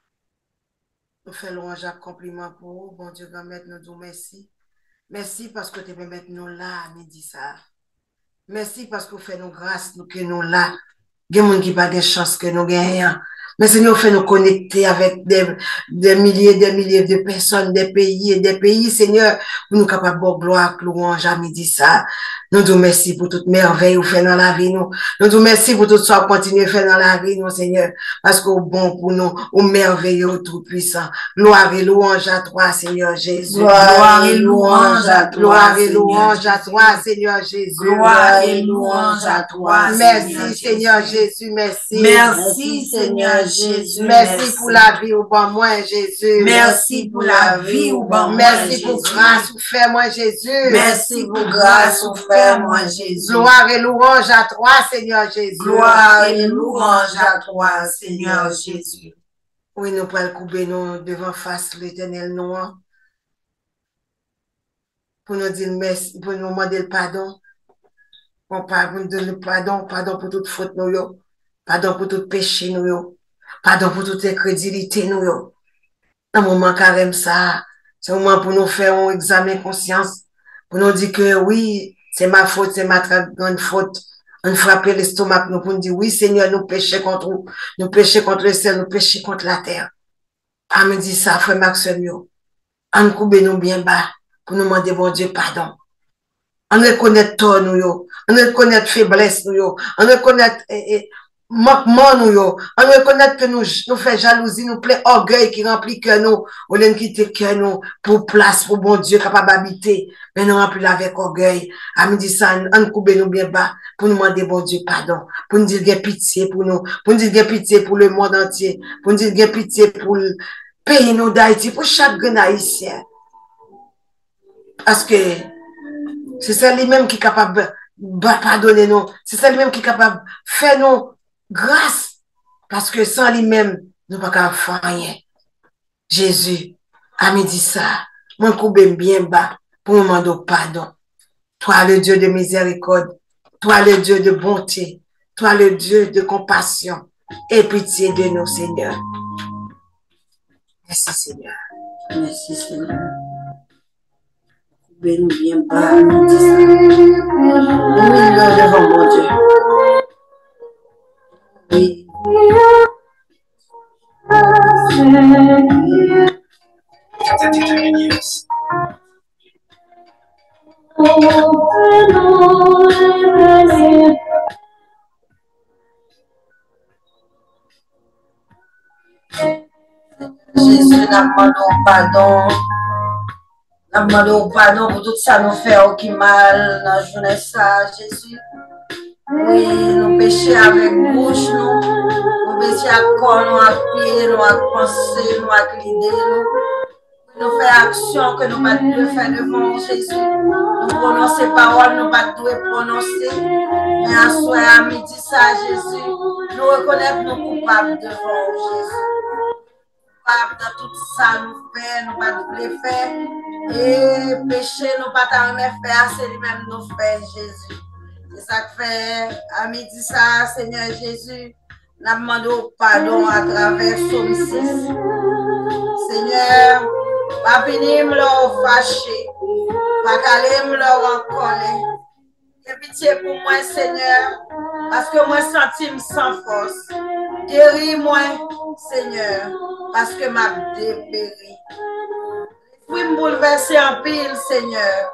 Nous faisons louange à compliment pour bon Dieu grand maître. Nous disons merci. Merci parce que tu peux mettre nous là à midi ça. Merci parce que vous faites nous grâce nous que nous là. Il y a des gens qui n'ont pas de chance que nous gagnons. Mais Seigneur, fait nous connecter avec des, des milliers, des milliers de personnes, des pays et des pays, Seigneur, pour nous capables de gloire, louange à midi ça. Nous disons merci pour toute merveille que vous faites dans la vie, nous. Nous disons merci pour tout ça que vous continuez à faire dans la vie, nous, Seigneur. Parce que bon pour nous, au merveilleux, tout puissant. Gloire et louange à toi, Seigneur Jésus. Gloire et louange à toi, Gloire et louange à toi, Seigneur Jésus. Gloire et louange à toi, merci, Seigneur Jésus, merci. Merci, Seigneur Jésus. Merci pour la vie au bon moi, Jésus. Merci pour la vie au bon moi, Merci pour grâce ou fait moi, Jésus. Merci pour grâce ou fait moi, Jésus. Gloire et louange à toi, Seigneur Jésus. Gloire et louange à toi, Seigneur Jésus. Oui, nous pouvons couper nous devant face l'Éternel noir. Pour nous dire merci, pour nous demander le pardon. Pour nous donner le pardon, pardon pour toute faute nous, yo. Pardon pour tout péché nous, yo. Pardon pour toute incrédulité nous, yo. Un moment carême ça, c'est un moment pour nous faire un examen de conscience. Pour nous dire que oui, c'est ma faute, c'est ma très grande faute. On frappe l'estomac, nous pour nous dire oui, Seigneur, nous péchons contre vous. Nous péchons contre le ciel, nous péchons contre la terre. Ah, me dit ça, frère Maxime, yo. On coupe nous bien bas pour nous demander, bon Dieu, pardon. On reconnaît tort nous, yo. On reconnaît faiblesse nous, yo. On reconnaît eh, eh, manquement nous, yo. On reconnaît que nous, nous fait jalousie, nous plaît orgueil qui remplit que nous. On l'aime quitter que nous pour place, pour bon Dieu, capable d'habiter. Mais nous remplit avec orgueil. À me dit ça, on coupe nous bien bas pour nous demander, bon Dieu, pardon. Pour nous dire qu'il y a pitié pour nous. Pour nous dire qu'il y a pitié pour le monde entier. Pour nous dire qu'il y a pitié pour le pays nous d'Haïti, pour chaque grand haïtien. Parce que c'est ça lui-même qui est capable de pardonner nous. C'est ça lui-même qui est capable de faire nous grâce. Parce que sans lui-même, nous ne pouvons pas faire rien. Jésus a mis dit ça. Mon coupe bien bas pour me demander pardon. Toi le Dieu de miséricorde. Toi le Dieu de bonté. Toi le Dieu de compassion. Et pitié de nous, Seigneur. Merci, Seigneur. Merci, Seigneur. Nous bien bas, nous dit ça. Oui, devant mon Dieu. Oui. Jésus, nous demandons pardon. Nous demandons pardon pour tout ça nous fait qui mal dans la journée ça, Jésus. Oui, nous péchons avec bouche, nous. Nous péchons à corps, nous à pied, nous à pensée, nous à l'idée, nous. Nous faisons action que nous ne pouvons pas faire devant Jésus. Nous prononçons paroles, nous ne pouvons pas prononcer. Mais à soir, à midi, ça, Jésus, nous reconnaissons nos coupables devant Jésus. Coupables dans tout ça, nous faisons, nous ne pouvons pas le faire. Et péché, nous ne pouvons pas faire, c'est lui-même nous fait, Jésus. C'est ça que fait, à midi, ça, Seigneur Jésus, nous demandons pardon à travers Somme six. Seigneur, pas venir me leur fâcher, pas caler me leur en colère. Aie pitié pour moi, Seigneur, parce que moi senti sans force. Guéris-moi, Seigneur, parce que m'a dépéri. Puis me bouleverser en pile, Seigneur.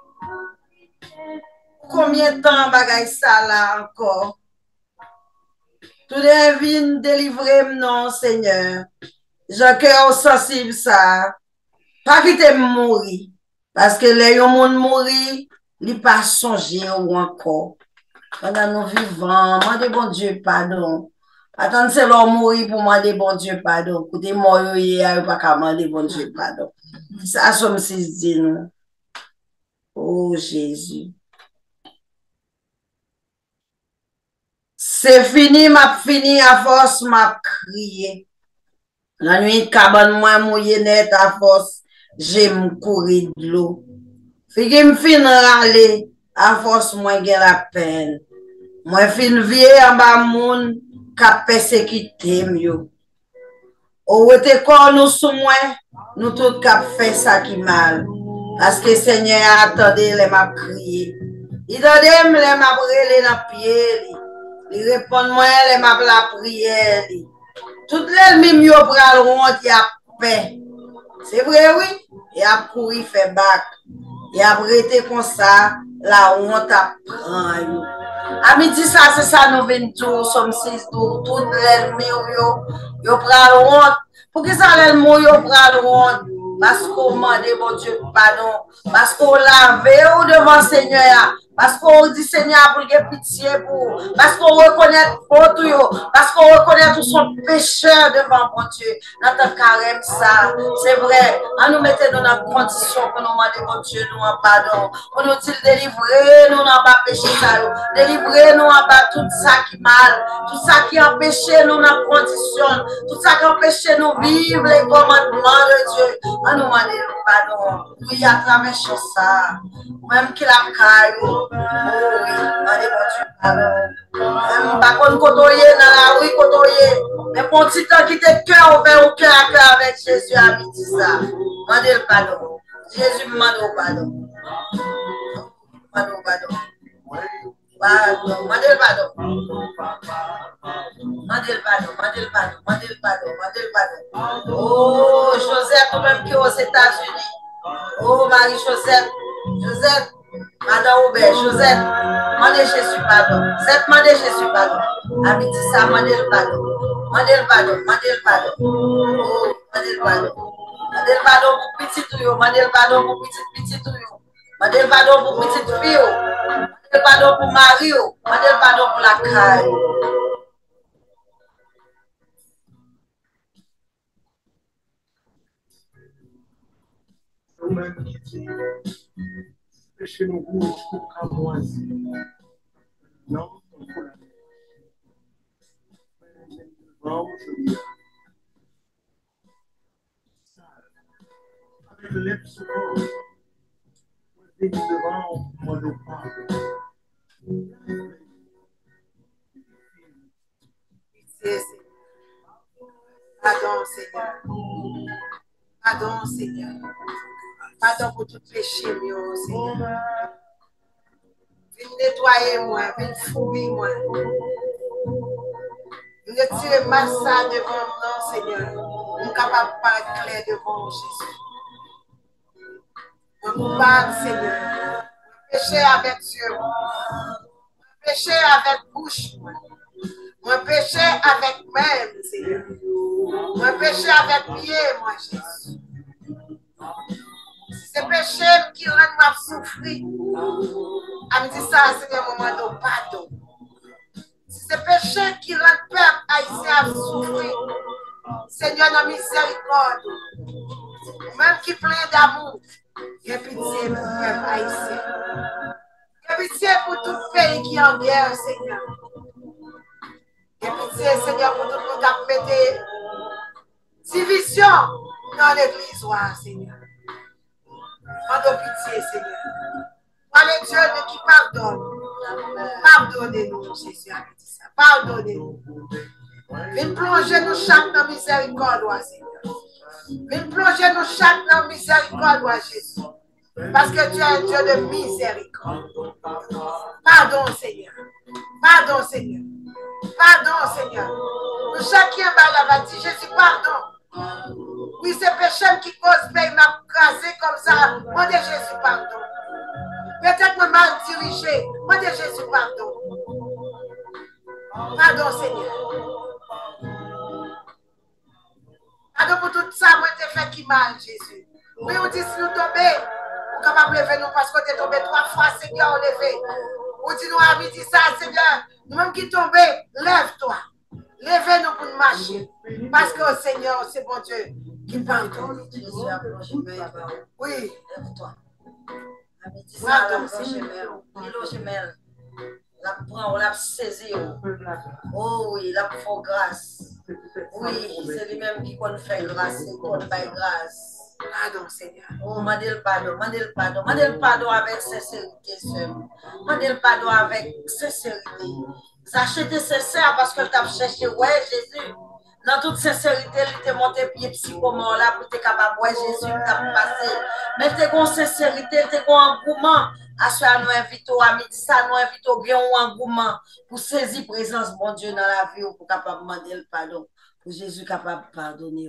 Combien de temps bagaille ça là encore? Tout est vine délivrer non, Seigneur. J'ai cœur sensible ça. Pas quitter mourir. Parce que les gens moun mourir, ils pas songer ou encore. Pendant nous vivants, demandez bon Dieu pardon. Attends, c'est l'homme mourir pour demander bon Dieu pardon. Écoutez, moi, hier, pas qu'à demander bon Dieu pardon. Ça, somme six dit nous. Oh Jésus. C'est fini, m'a fini à force, m'a crié. La nuit, cabane, moi, mouillé net à force, j'aime courir de l'eau. Fait me fin râler, à force, moi, j'ai la peine. Moi, fin vie en bas, moun, qu'a persécuté, mieux. Ou te quoi nous sous moi, nous tout cap fait ça qui mal. Parce que Seigneur, attendez, les m'a crié. Il donne les m'a brûlé dans pied. Il répond moi, les m'a la prière. Toutes les mêmes yo pral honte, y a paix. C'est vrai, oui? Y a couru, fait bac. Y a arrêté comme ça, la honte a prend. À midi, ça, c'est ça, nous venons tous, sommes six tours, toutes les mêmes yo, yo pral honte. Pour que ça, les mots yo pral honte? Parce qu'on demande, bon Dieu, pardon. Parce qu'on lave devant le Seigneur. Parce qu'on dit Seigneur pour qu'il pitié pour. Parce qu'on reconnaît tout. Parce qu'on reconnaît tout son pécheur devant mon Dieu. Notre carême ça. C'est vrai. À nous mettre dans la condition pour nous demander mon Dieu nous en pardon. Pour nous dire délivrer nous n'en pas péché ça. Délivrer nous en bas tout ça qui mal. Tout ça qui empêche nous dans condition. Tout ça qui empêche nous vivre les commandements de Dieu. À nous demander pardon. Oui, à travers ça. Même qu'il a caillou. Oui, allez, bon Dieu, pardon. Par contre, kotoye dans la rue, kotoye. Mais pour petit temps qui te cœur ouvert au cœur à cœur avec Jésus à midi ça. Mandez le pardon. Jésus me demande le pardon. Demande le pardon. Pardon. Mandez le pardon. Mandez le pardon. Mandez le pardon. Mandez le pardon. Mandez le pardon. Oh, Joseph, toi-même qui est aux États-Unis. Oh, Marie-Joseph. Joseph. Madame Aubert, Joseph, mandez Jésus pardon. Joseph, mandez Jésus pardon. Habitez ça, mandez le pardon. Mandez le pardon, mandez le pardon. Oh, mandez le pardon. Mandez le pardon pour petit tout. Mandez le pardon pour petit petit tout. Mandez le pardon pour petite fille. Mandez le pardon pour Marie. Mandez le pardon pour la caille. Péché nous rouge pour camoiser. Non, pour la devant aujourd'hui. Avec le lèvre sur le corps, on est devant moi de pardon. Pardon, Seigneur. Pardon, Seigneur. Pardon pour tout péché, mieux, Seigneur. Viens nettoyer moi, viens fouiller moi. Viens retirer ma ça devant moi, Seigneur. Je suis capable de parler clair devant Jésus. Je coupable, Seigneur. Je péché avec Dieu. Je péché avec bouche. Je péché avec même, Seigneur. Je péché avec pied, moi, Jésus. C'est péché qui rend ma souffrir. Elle me dit ça, c'est un moment de pardon. C'est péché qui rend le peuple haïtien à souffrir. Seigneur, dans miséricorde. même qui plein d'amour, j'ai pitié pour le peuple haïtien. J'ai pitié pour tout pays qui est en guerre, Seigneur. J'ai pitié, Seigneur, pour tout le monde qui a mis division dans l'église, Seigneur. Mande pitié, Seigneur. Allez, Dieu qui pardonne. Pardonnez-nous, Jésus a dit ça. Pardonnez-nous. Viens plonger nous chaque dans miséricorde, Seigneur. Viens plonger nous chaque dans miséricorde, Jésus. Parce que tu es un Dieu de miséricorde. Pardon, Seigneur. Pardon, Seigneur. Pardon, Seigneur. Nous chacun va dit, Jésus, pardon. Oui, c'est péché qui cause paix, m'a crasé comme ça. Moi, de Jésus, pardon. Peut-être que mal dirigé. Moi, de Jésus, pardon. Pardon, Seigneur. Pardon pour tout ça, moi, t'ai fait qui mal, Jésus. Oui, on dit si nous tombons, on est capable de lever nous parce qu'on est tombé trois fois, Seigneur, on levé. On dit nous à midi ça, Seigneur. Nous-mêmes qui tombons, lève-toi. Levez-nous pour nous marcher. Parce que, oh, Seigneur, c'est bon Dieu qui pardonne. Oui. Lève-toi. Pardon, Seigneur. La prend, on l'a saisi. Oh oui, la fait grâce. Oui, c'est lui-même qui peut faire grâce, qui peut faire grâce. Pardon, Seigneur. Oh, mandez le pardon, mandez le pardon, mandez le pardon avec sincérité, sœur. Mandez le pardon avec sincérité. Achetez sincère parce que tu as cherché, ouais, Jésus. Dans toute sincérité, il t'a monté pied psychomant là pour être capable, ouais, Jésus, tu as passé. Mais tu as une sincérité, tu as un engouement. À ce nous invitons à midi, ça nous invitons bien un engouement pour saisir la présence de bon Dieu dans la vie, pour capable demander le pardon, pour Jésus capable de pardonner.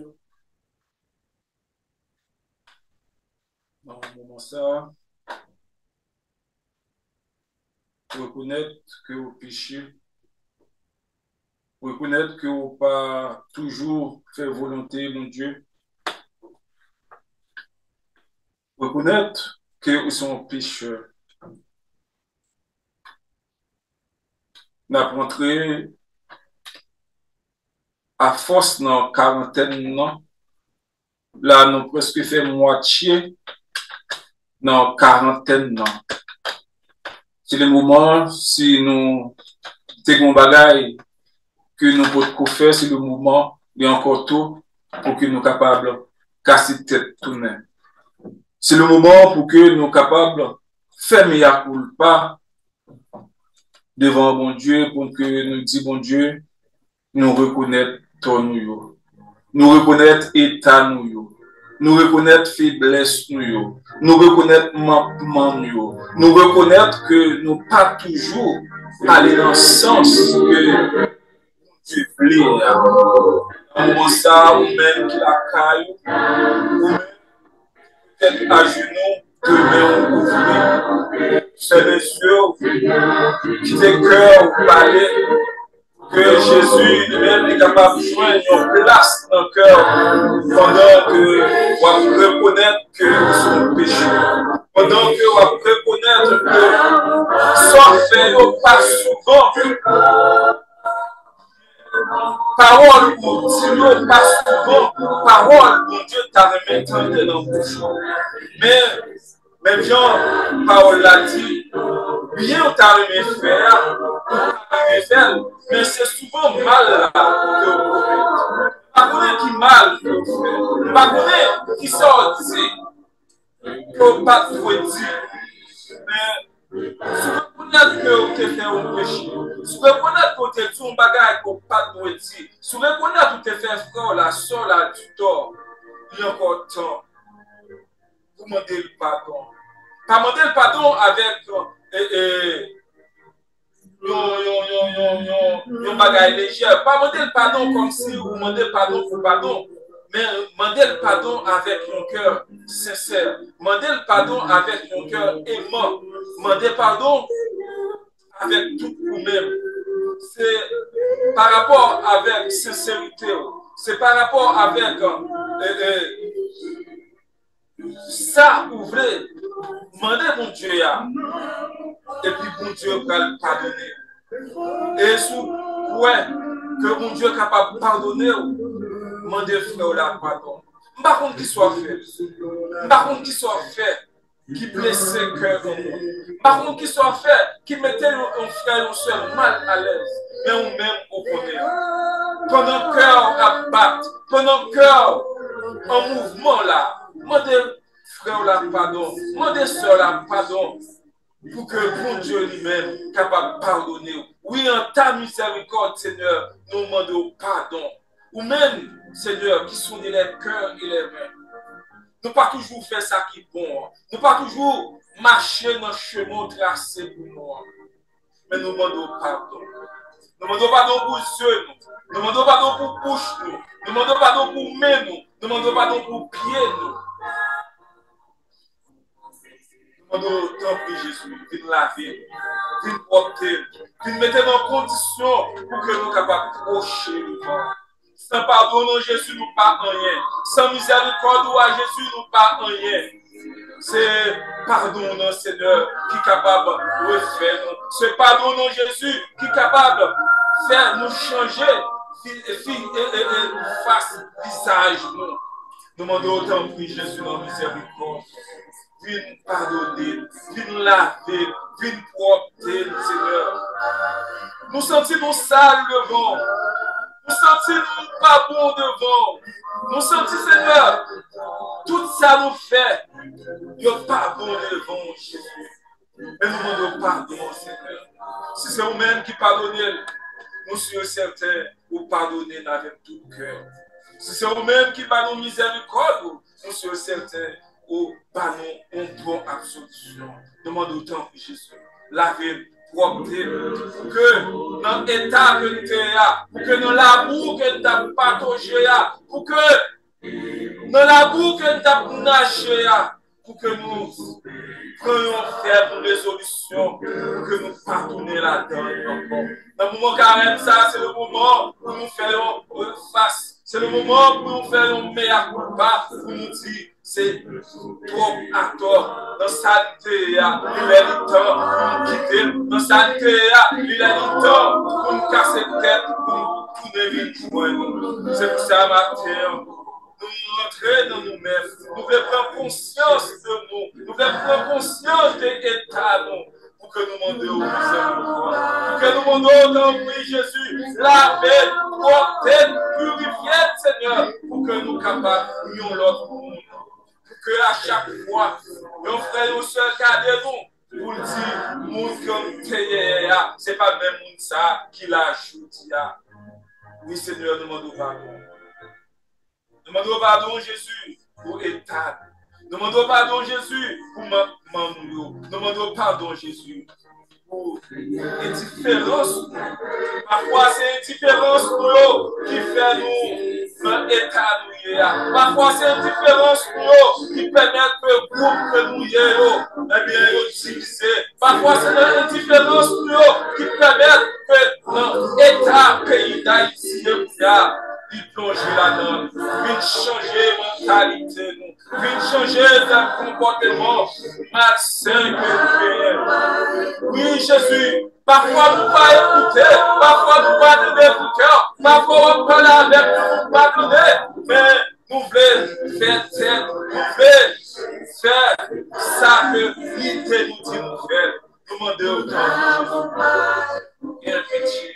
Dans le moment ça, reconnaître que vous péchez, reconnaître que vous pas toujours fait volonté, mon Dieu, reconnaître que vous sont pécheurs. Nous avons rentré à force dans la quarantaine, non? Là, nous avons presque fait moitié dans la quarantaine. Non? C'est le moment, si nous avons des bagailles que nous pouvons faire, c'est le moment, il y a encore tout pour que nous soyons capables de casser tête tout de même. C'est le moment pour que nous soyons capables de faire meilleur culpa devant bon Dieu, pour que nous disions, bon Dieu, nous reconnaître ton nous, nous reconnaître état nous, nous reconnaître faiblesse nous, nous reconnaître manquement nous, nous reconnaître que nous pas toujours aller dans le sens que Dieu voulait. À moment ça, ou même qui la caille, ou même peut-être à genoux, de main ouvrir, c'est les yeux, qui tes cœurs parler, que Jésus lui-même est capable de joindre une place dans le cœur pendant que on reconnaître que son péché, pendant que on reconnaître que soit fait pas souvent. Parole pour Dieu, pas souvent. Parole pour Dieu, t'as remis dans le bouche. Mais, même Jean, parole l'a dit, bien t'as remis faire, faire, mais c'est souvent mal là que vous faites. Pas connaître qui mal que vous faites. Pas connaître qui sort dit, que pas trop dire. Mais, si vous reconnaissez que vous avez fait un péché, si vous reconnaissez que vous avez fait un bagage que vous n'avez pas de dire, si vous reconnaissez que vous avez fait un frère, la soeur, la du tort, il y a encore temps, vous demandez le pardon. Pas demander le pardon avec un bagage léger. Pas demander le pardon comme si vous demandez le pardon pour pardon. Mais demandez le pardon avec un cœur sincère. Demandez le pardon avec un cœur aimant. Demandez pardon avec tout vous-même. C'est par rapport avec sincérité. C'est par rapport avec euh, euh, ça, ouvrez. Demandez mon Dieu. Et puis mon Dieu va le pardonner. Et sous ouais, que mon Dieu est capable de pardonner. Demandez frère la pardon. Par contre, qui soit fait. Par contre, qui soit fait. Qui blesse le cœur en nous. Par contre, qui soit fait. Qui mettait un frère et un soeur mal à l'aise. Mais on même au connaît. Pendant que cœur à battre. Pendant que cœur en mouvement là. Demandez frère là pardon. Demandez soeur là pardon. Pour que bon Dieu lui-même capable de pardonner. Oui, en ta miséricorde, Seigneur, nous demandons pardon. Ou même, Seigneur, qui sont les cœurs et les mains. Nous pas toujours faire ça qui est bon. Nous pas toujours marcher dans le chemin tracé pour nous. Mais nous demandons pardon. Nous demandons pardon pour yeux, nous. Nous demandons pardon pour bouche, nous. Nous demandons pardon pour main, nous. Nous demandons pardon pour pied, nous. Nous demandons, tant pis Jésus, viens laver, viens porter, viens mettre dans condition pour que nous soyons capables de procher le vent. Sans pardon, non, Jésus, nous pas rien. Sans miséricorde, ou à Jésus, nous pas rien. C'est pardon, non, Seigneur, qui est capable de refaire nous. C'est pardon, non, Jésus, qui est capable de faire nous changer face, visage, nous. Nous demandons autant pour Jésus, dans miséricorde. Viens nous pardonner, viens nous laver, viens nous propter, Seigneur. Nous sentons sales devant. Nous sentons pas bon devant. Nous sentons, Seigneur, tout ça nous fait. Nous pas bon devant Jésus. Mais nous demandons pardon, Seigneur. Si c'est vous-même qui pardonnez, nous sommes certains vous pardonner avec tout le cœur. Si c'est vous-même qui pardonnez miséricorde, nous sommes certains vous pardonnez une bonne absolution. Demandons autant que Jésus. Lavez propre pour que dans l'état que nous sommes, pour que dans l'amour que nous avons partagé, pour que dans l'amour que nous avons naché, pour que nous prenions ferme résolution, pour que nous pardonnions là-dedans encore. Dans le moment carême, ça, c'est le moment où nous faisons face. C'est le moment où nous faisons meilleur combat, pour nous dire c'est trop à tort. Dans sa santé, il est le temps pour nous quitter. Dans sa santé, il est le temps pour nous casser la tête, pour nous tourner vite. C'est pour ça, matin, nous rentrer dans nous-mêmes. Nous voulons prendre conscience de nous. Nous voulons prendre conscience de l'état nous. Pour que nous demandions miséricorde. Pour que nous demandions dans oui, Jésus, laver, porter, purifier, Seigneur, pour que nous capables de l'autre monde. Pour que à chaque fois, nos frères et nos soeurs gardent nous, pour dire, monde comme Théé, ce n'est pas même monde ça qui l'a ajouté. Oui, Seigneur, nous demandons pardon. Nous demandons pardon, Jésus, pour l'état. Nous demandons pardon, Jésus, pour maman. Nous demandons pardon, Jésus, pour l'indifférence. Parfois, c'est l'indifférence pour nous qui fait nous dans l'état nous. Parfois, c'est l'indifférence pour nous qui permet que le groupe que nous ayons, eh bien, divisé. Parfois, c'est l'indifférence pour nous qui permet que dans l'état pays d'Haïti, il plonge là-dedans, il changer mentalité, il changer de comportement malsain que nous faisons. Oui, Jésus, parfois nous pas écouter, parfois nous pas donner du cœur, parfois on parle avec nous, nous pas donner, mais nous voulons faire tête, nous voulons faire ça que l'idée nous dit nous faire. Nous demandons autant de Jésus. Bien petit.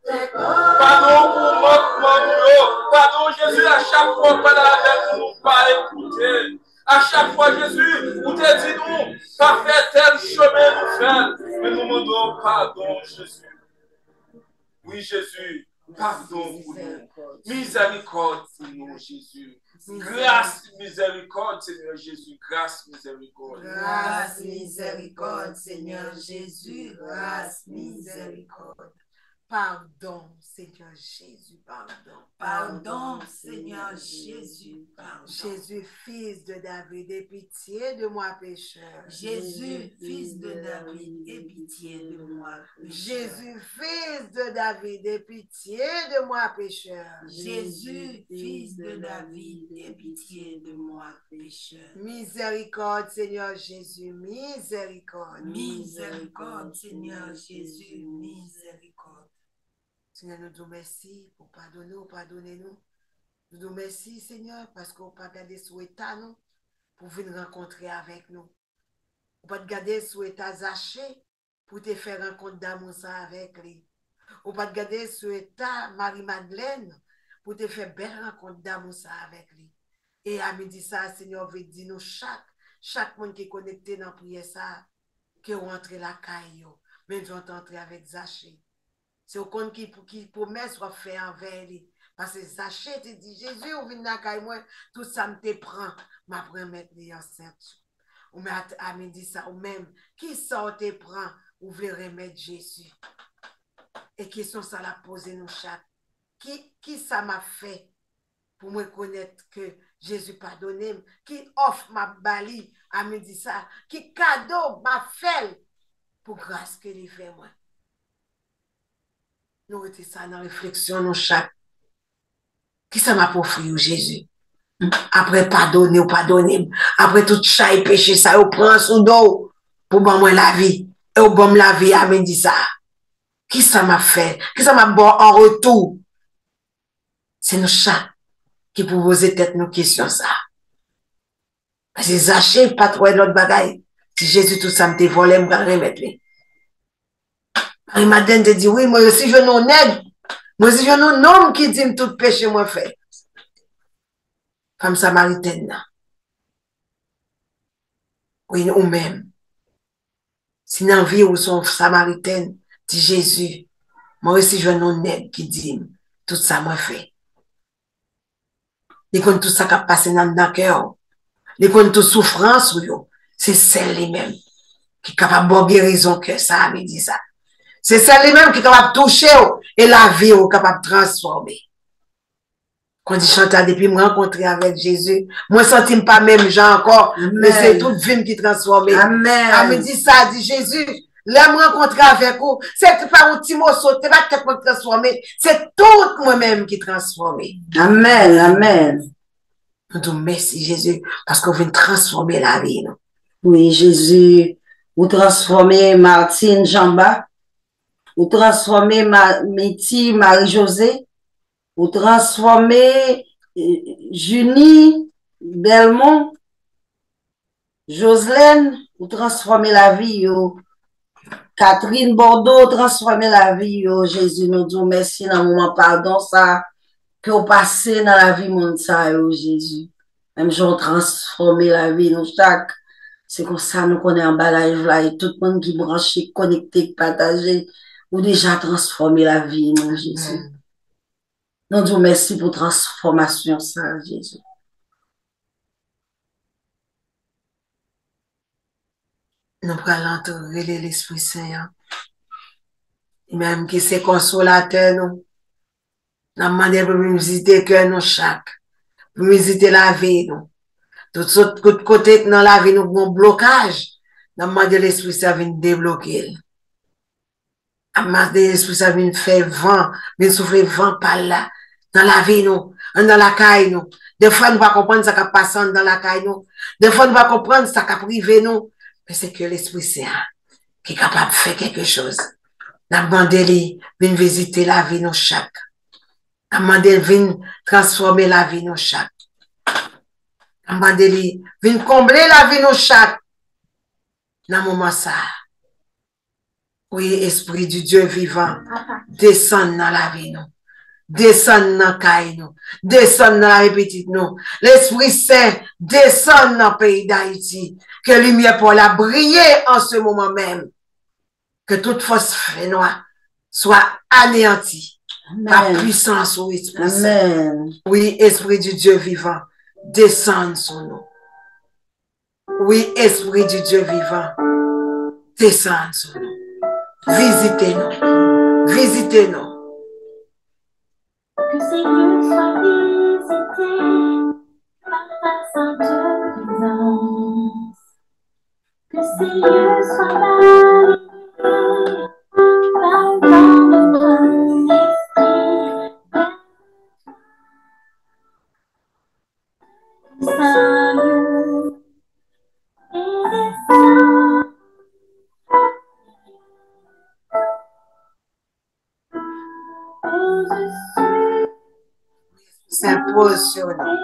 Pardon pour manquement, pardon Jésus, à chaque fois pendant avec nous, pas écouter. À chaque fois Jésus, vous te dit nous, pas faire tel chemin nous faire. Mais nous demandons pardon Jésus. Oui Jésus, pardon pour nous. Miséricorde pour nous Jésus. Grâce, miséricorde Seigneur Jésus. Grâce, miséricorde. Grâce, miséricorde Seigneur Jésus. Grâce, miséricorde. Pardon, Seigneur Jésus, pardon. Pardon, Seigneur Jésus, pardon. Jésus, fils de David, aie pitié de moi, pécheur. Jésus, fils de David, aie pitié de moi, pécheur. Jésus, fils de David, aie pitié de moi, pécheur. Jésus, fils de David, aie pitié de moi, pécheur. Miséricorde, Seigneur Jésus, miséricorde. Miséricorde, Seigneur Jésus, miséricorde. Seigneur, nous disons merci pour pardonner, pardonnez-nous. Nous nous merci, Seigneur, parce qu'on peut garder sous état, nous, pour venir rencontrer avec nous. On peut garder sous état Zaché pour te faire rencontre d'amour ça avec lui. On peut garder sous état Marie-Madeleine pour te faire belle rencontre d'amour ça avec lui. Et à midi ça, Seigneur, veut dire nous chaque, chaque monde qui est connecté dans la prière ça, que on entre la caille, même si on entre avec Zaché. C'est au compte qui, qui promet soit fait envers lui. Parce que Zaché te dit, Jésus, on vient dans la caille, moi, tout ça me te prend, ma prend mettre les enceinte. Ou met à midi ça, ou même, qui ça te prend, ou veut remettre Jésus. Et question ça la poser nous chaque. Qui, qui ça m'a fait pour me connaître que Jésus pardonne, qui offre ma bali à midi ça, qui cadeau m'a fait pour grâce que il fait moi. Nous mettons ça dans la réflexion, nous chaque. Qui ça m'a offert Jésus? Après pardonner ou pardonner, après tout chat et péché, ça, on prend son dos pour moi la vie. Et au bon la vie, à midi ça. Qui ça m'a fait? Qui ça m'a bon en retour? C'est nous chats qui pour poser tête nos questions ça. Parce que Zaché, pas trop l'autre bagaille. Si Jésus tout ça me te volé, me remettre lui. Marie-Madeleine te dit, oui, moi aussi je n'en aide. Moi aussi je n'en homme qui dit tout péché moi fait. Femme samaritaine là. Oui, ou même. Si dans la vie où sont samaritaine, dit Jésus, moi aussi je n'en aide qui dit tout ça moi fait. Il connaît tout ça qui a passé dans le cœur. Il connaît toute souffrance, c'est celle-là-même qui est capable de guérison que ça me dit ça. C'est celle-là-même qui est capable de toucher et la vie est capable de transformer. Quand je chante depuis me rencontrer avec Jésus, moi je ne sens pas même gens encore, Amen. Mais c'est toute vie qui est transformée. Amen. Elle me dit ça, dit Jésus, là me rencontrer avec vous, c'est pas un petit mot sauté, pas quelqu'un transformé, c'est tout moi-même qui est transformé. Amen, amen. Nous disons merci Jésus, parce qu'on veut transformer la vie. Non? Oui, Jésus, vous transformez Martine Jamba, vous transformez Ma Métis Marie-Josée, vous transformez euh, Junie Belmont, Joselaine, vous transformez la vie. Yo. Catherine Bordeaux, transformez la vie. Yo. Jésus, nous disons merci dans le moment pardon, ça, que vous passez dans la vie, mon ça, yo, Jésus. Même si on transforme la vie, nous chaque, c'est comme ça, nous connaissons en bas là, et tout le monde qui branche, connecté, partagé, ou déjà transformer la vie, mon Jésus. Mm. Nous disons merci pour transformation, ça, Jésus. Nous prenons entourer l'Esprit Saint. Et même qui c'est consolateur, nous. Nous demandons pour nous visiter que nous chaque. Pour visiter la vie, nous. Tout autres côté dans la vie, nous avons un blocage. Nous demandons l'Esprit Saint de débloquer. Nous demandons l'Esprit Saint de faire vent, de souffler vent par là. Dans la vie, nous, dans la caille, nous. Des fois, nous ne pouvons pas comprendre ce qui passe dans la caille, nous. Des fois, nous ne pouvons pas comprendre ce qui a privé, nous. Mais c'est que l'Esprit Saint qui est capable de faire quelque chose. Nous demandons de venir visiter la vie, nous, chaque. Nous demandons de venir transformer la vie, nous, chaque. Nous demandons de venir combler la vie, nous, chaque. Dans le moment ça. Oui, Esprit du Dieu vivant, descend dans la vie, nous. Descend dans la caille, nous. Descend dans la répétite, nous. L'Esprit Saint descend dans le pays d'Haïti. Que lumière pour la briller en ce moment même. Que toute force noire soit anéantie. Par puissance au Esprit Saint. Oui, Esprit du Dieu vivant, descend sur nous. Oui, Esprit du Dieu vivant, descend sur nous. Visitez-nous. Visitez-nous. Que ces lieux soient visités par ta sainte présence. Que ces lieux soient validés par ton esprit. Saint-Lieu et des saints. Saint pose sur nous.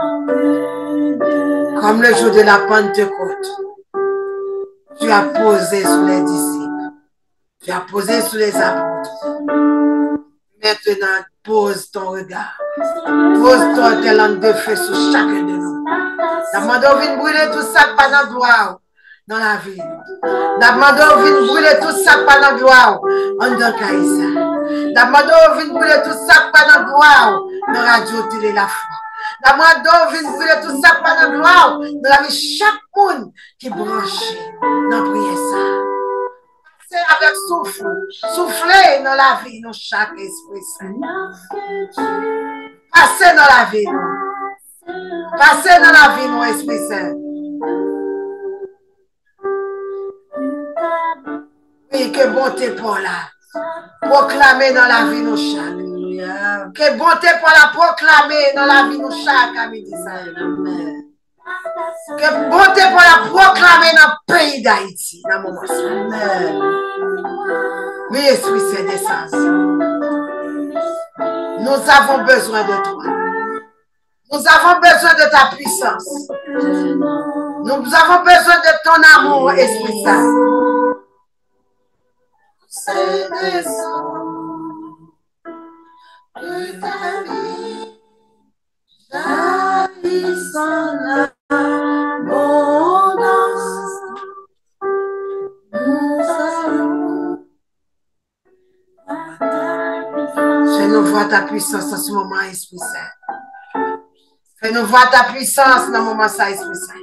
Comme le jour de la Pentecôte, tu as posé sur les disciples, tu as posé sur les apôtres. Maintenant, pose ton regard, pose ton tes langues de feu sur chacun de nous. Demandons de brûler tout ça par notre gloire dans la vie. Demandons de brûler tout ça par notre gloire en dans Kaïsa. Demandons de brûler tout ça par notre gloire dans la radio télé la foi. Demandons de brûler tout ça par notre gloire dans la vie chaque monde qui branche dans la prière ça. C'est avec souffle, souffler dans la vie, dans chaque esprit saint. Passez dans la vie, nous. Passez dans la vie, mon esprit saint. Oui, que bonté pour la proclamer dans la vie, nous chaque. Que bonté pour la proclamer dans la vie, nous chaque, à midi ça. Que bonté pour la proclamer dans le pays d'Haïti, dans mon moment. Oui, Esprit Saint, descend. Nous avons besoin de toi. Nous avons besoin de ta puissance. Nous avons besoin de ton amour, Esprit Saint. C'est descend de ta vie, jaillissant l'abondance. Nous allons fais-nous voir ta puissance en ce moment, Esprit Saint. Fais-nous voir ta puissance dans le moment, ça, Esprit Saint.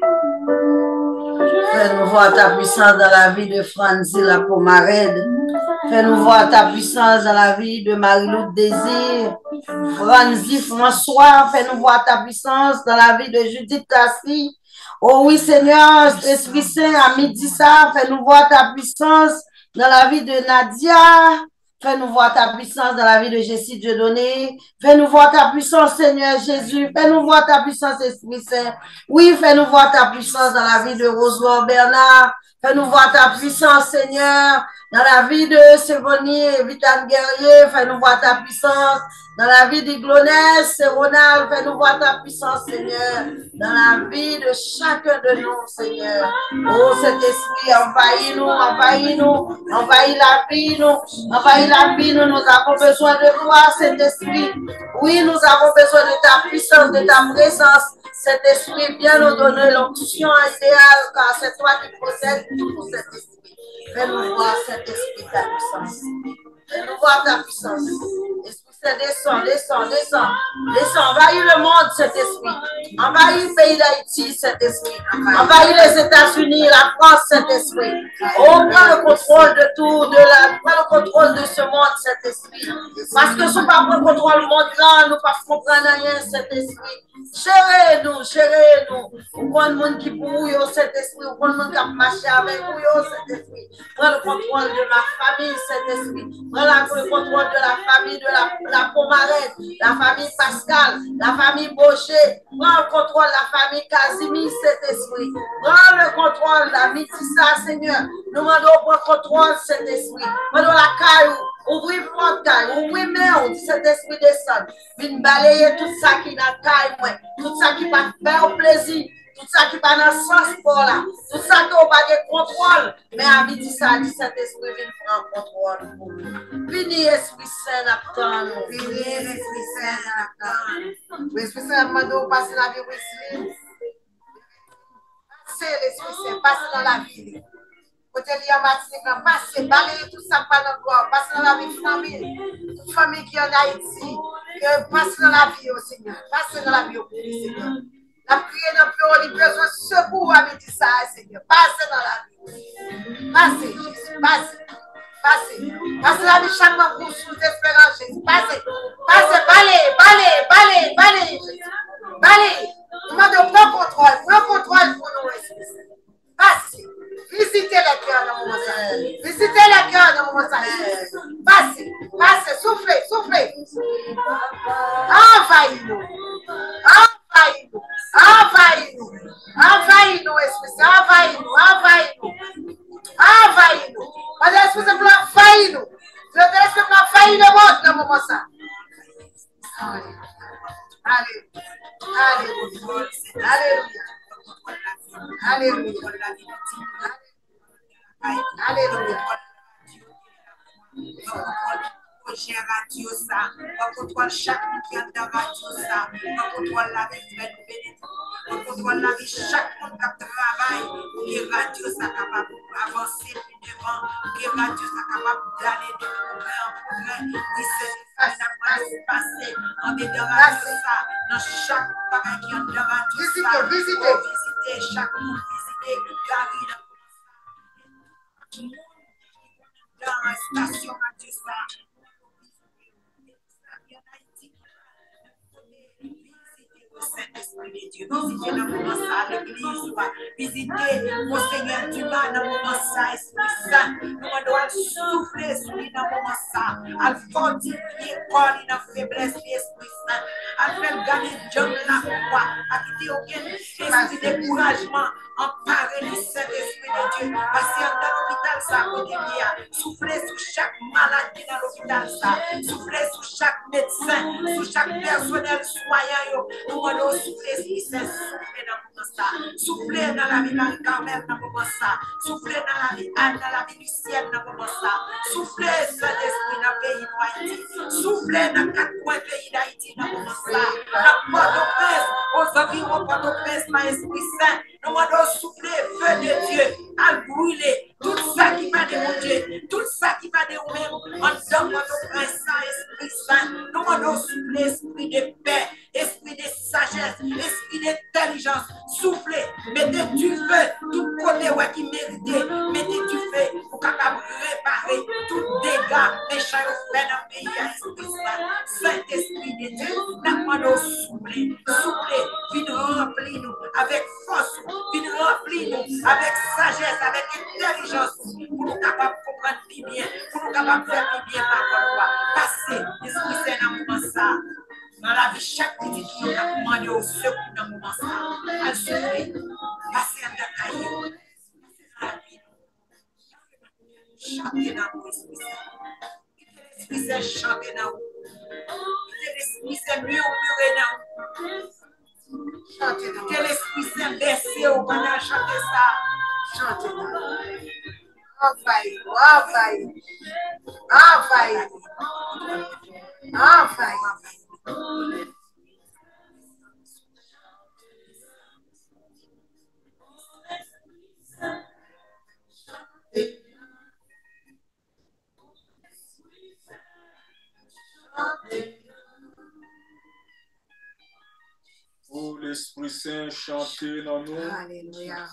Fais-nous voir ta puissance dans la vie de Franzi la Pomarède. Fais-nous voir ta puissance dans la vie de Marie-Lou Désir. Franzi François, fais-nous voir ta puissance dans la vie de Judith Tassi. Oh oui, Seigneur, Esprit Saint, à midi ça, fais-nous voir ta puissance dans la vie de Nadia. Fais-nous voir ta puissance dans la vie de Jessie Dieudonné. Fais-nous voir ta puissance, Seigneur Jésus. Fais-nous voir ta puissance, Esprit Saint. Oui, fais-nous voir ta puissance dans la vie de Roselor Bernard. Fais-nous voir ta puissance, Seigneur, dans la vie de Sévonie et Vitan Guerrier. Fais-nous voir ta puissance dans la vie d'Iglonès et Ronald. Fais-nous voir ta puissance, Seigneur, dans la vie de chacun de nous, Seigneur. Oh, cet esprit, envahis-nous, envahis-nous, envahis la vie, nous, envahis la vie, nous, nous avons besoin de toi, cet esprit. Oui, nous avons besoin de ta puissance, de ta présence. Cet esprit, viens nous donner l'onction idéale, car c'est toi qui possèdes tout cet esprit. Fais-nous voir cet esprit, ta puissance. Fais-nous voir ta puissance. Esprit Saint, descends, descends, descends, descends. Envahis le monde, cet esprit. Envahis le pays d'Haïti, cet esprit. Envahis les États-Unis, la France, cet esprit. Oh, prends le contrôle de tout, de la, prends le contrôle de ce monde, cet esprit. Parce que si nous ne prenons pas le contrôle du monde là, nous ne comprenons rien, cet esprit. Gérez-nous, gérez-nous. Ou prend le monde qui pour cet esprit, ou prend le monde qui a marché avec vous, cet esprit. Prends le contrôle de la famille, cet esprit. Prends le contrôle de la famille de la, la Pomarède, la famille Pascal, la famille Baucher. Prends le contrôle de la famille Casimir, cet esprit. Prends le contrôle de la Mitissa, Seigneur. Nous demandons pour le contrôle de cet esprit. Pendant la caillou. Ouvrez votre caille, ouvrez main, cet esprit descend. Viens balayer tout ça qui n'a caille, tout ça qui va faire plaisir, tout ça qui va dans le sens pour là, tout ça qui n'a pas de contrôle. Mais à midi, ça dit cet esprit vient prendre contrôle. Fini, Esprit Saint, n'attend. Fini, Esprit Saint, n'attend. L'Esprit Saint m'a demandé de passer la vie ici. Passez l'Esprit Saint, passez dans la vie. Côté lié Martinique, passez, balayez tout ça par notre gloire, passez dans la vie de famille, toute famille qui est en Haïti, que passez dans la vie au Seigneur, passez dans la vie au Seigneur. La prière n'a plus on a besoin de secours à midi ça, Seigneur. Passez dans la vie. Passez, Jésus, passez, passez. Passez dans la vie chaque fois pour sous espérance, Jésus. Passez, passez, balayez, balayez, balayez, balayez, Jésus. Balayez. Demandez, prends contrôle, prends contrôle pour nous, Esprit. Passez. Visitez les cœurs dans mon moment. Visitez les cœurs dans mon moment. Passez, passez, soufflez, soufflez. Envahis-nous. Envahis-nous. Envahis-nous. Envahis-nous, Esprit Saint. Envahis-nous. Envahis-nous. Envahis-nous. L'Esprit Saint, envahis-nous. L'Esprit Saint, envahis le monde dans mon moment. Alléluia. Alléluia. Alléluia. Alléluia. Projet radio ça, on contrôle chaque monde qui est dans radio ça, on contrôle la vie de Bénédicte, on contrôle la vie chaque monde qui travaille, pour que radio ça capable d'avancer plus devant, pour que radio ça capable d'aller de progrès en progrès, oui c'est ça qui n'a pas passé, on est dans radio ça, dans chaque bagage qui est dans radio ça, visiter, visiter, chaque monde visiter, la vie dans la station radio ça. Saint-Esprit de Dieu, visitez dans le moment ça l'église, visitez mon Seigneur Dumas dans le moment ça, Esprit Saint, nous devons souffler sur lui dans le moment ça, à fortifier corps dans la faiblesse de l'Esprit Saint, à faire gagner John la foi, à quitter aucun esprit de découragement, emparer le Saint-Esprit de Dieu, parce que dans l'hôpital ça, côté bien, souffler sur chaque maladie dans l'hôpital ça, souffler sur chaque médecin, sur chaque personnel soignant, nous devons souffler, souffler, souffler dans le moment ça, souffler dans la vie de Marie-Carmel dans le moment ça, souffler dans la vie Anne, dans la vie du ciel dans le moment ça, souffler Saint-Esprit dans le pays d'Haïti, souffler dans quatre coins du pays d'Haïti dans le moment ça, dans Port-au-Prince, aux environs Port-au-Prince, dans l'Esprit Saint, nous devons souffler, feu de Dieu, à brûler tout ça qui va démonter, tout ça qui va dérouler en dedans Port-au-Prince, dans l'Esprit Saint, nous devons souffler, esprit de paix, esprit de sagesse, esprit d'intelligence, soufflez, mettez du feu, tout côté ouais, qui mérite, mettez du feu pour capable réparer tout dégât méchant fait dans le pays à l'Esprit Saint, Saint-Esprit de Dieu, nous devons souffler, souffler, venez remplir nous avec force, venez remplir nous avec sagesse, avec intelligence, pour nous capables de comprendre bien, pour nous capables de faire bien par quoi, passer, l'Esprit Saint dans le moment ça. Dans la vie, chaque petite qui a demandé au secours dans le moment ça, à souffler, passer en caillou, chanter dans mon esprit. L'esprit Saint chanter dans vous. L'esprit Saint murmurer dans vous. Chanter dans vous. L'esprit Saint baisser au pendant chanter ça. Chanter dans vous. Envahir, envahir, envahir, envahir. Oh l'Esprit Saint, chantez dans nous. Alléluia.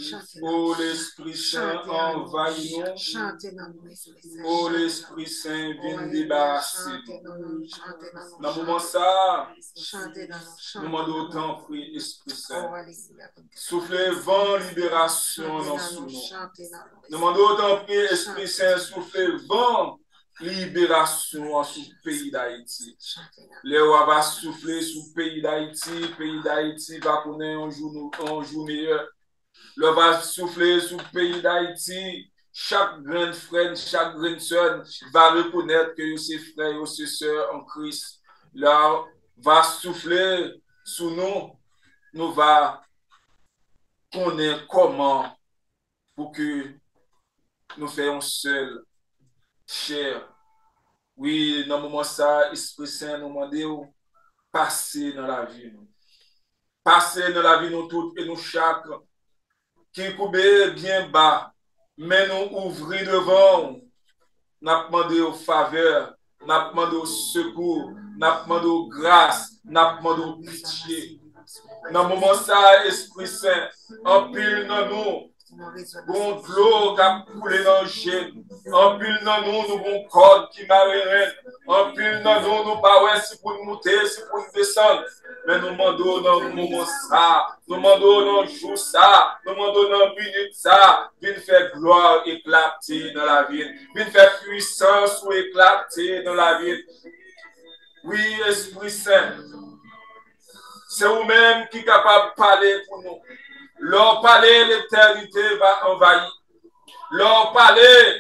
Oh l'Esprit Saint, envahis nous. Chantez dans nous, Esprit Saint. Oh l'Esprit Saint, viens débarrasser nous. Dans le moment ça, nous demandons autant prier, Esprit Saint. Soufflez vent libération dans nous. Nous demandons autant prier, Esprit Saint, soufflez vent libération sur le pays d'Haïti. Les rois va souffler sur le pays d'Haïti, le pays d'Haïti va connaître un jour, un jour meilleur. Le va souffler sur le pays d'Haïti. Chaque grande frère, chaque grande soeur va reconnaître que c'est frère et c'est sœur en Christ. Là, va souffler sur nous. Nous va connaître comment pour que nous fassions seul. Cher, oui, dans le moment ça, Esprit Saint nous demande passer dans la vie. Passer dans la vie nous toutes et nous chaque qui coube bien bas, mais nous ouvrir devant. Nous demandé aux faveurs, nous demandé au secours, nous demandé aux grâces, nous demandé aux pitié. Dans le moment ça, Esprit Saint, empile dans nous. Bon l'eau qui a coulé dans le gène. En pile dans nous, nous avons corde qui marine. En pile dans nous, nous pas ouais si pour nous monter, si pour nous descendre. Mais nous demandons dans le moment ça, nous demandons dans le jour ça, nous demandons dans la minute ça, viens faire gloire éclater dans la vie. Viens faire puissance ou éclater dans la vie. Oui, Esprit Saint, c'est vous-même qui est capable de parler pour nous. Leur parler, l'éternité va envahir. Leur parler,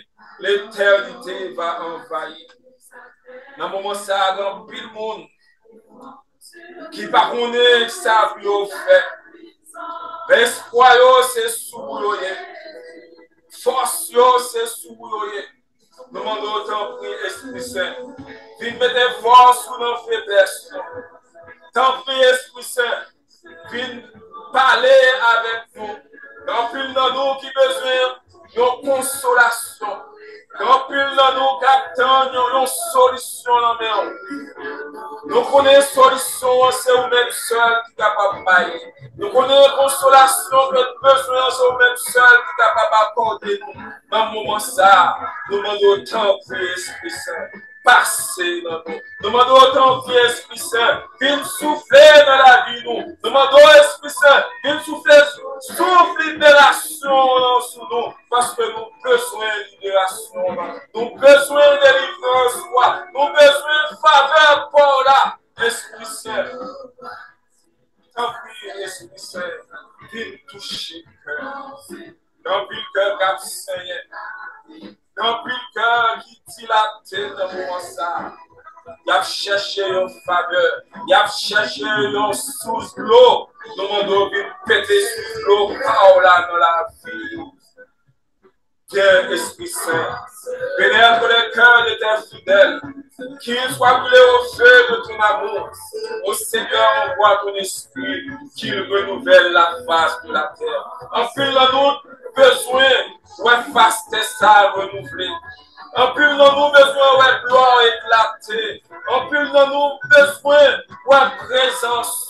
l'éternité va envahir. Dans le moment ça, grand pile monde qui pas connaît ça pour faire. Espoir yo c'est sous yo. Force yo c'est sous yo. Nous demandons autant prie Esprit Saint. Viens mettre force sur nos faiblesses. Tant prie Esprit Saint. Viens parler avec nous. Dans plus de nous qui besoin de consolation. Dans plus de nous qui attendent une solution dans la nous connaissons solution, c'est vous-même seul qui est capable de bailler. Nous connaissons consolation, notre besoin, c'est vous-même seul qui est capable d'accorder nous. Dans le moment ça, nous demandons autant pour l'Esprit Saint. Passer dans nous. Nous demandons autant pour l'Esprit Saint. Viens souffler dans la vie, nous. Nous demandons l'Esprit Saint. Viens souffler, souffle libération sur nous. Parce que nous avons besoin de libération. Nous avons besoin de délivrance. Nous avons besoin de faveur pour là. Esprit Saint. Tant pis, Esprit Saint. Viens toucher le cœur. Tant pis, le cœur qui a saigné. Dans plus de cœur qui dilate dans le moment ça. Il a cherché une faveur. Il a cherché une sous l'eau. Nous demandons de péter sous l'eau par là dans la vie. Viens, Esprit Saint. Pénètre le cœur de tes fidèles. Qu'il soit brûlé au feu de ton amour. Au Seigneur, envoie ton esprit. Qu'il renouvelle la face de la terre. En plus de nous, besoin, ouais, faste ça renouvelé. En plus de nous, besoin, ouais, gloire éclatée. En plus de nous, besoin, ouais, présence.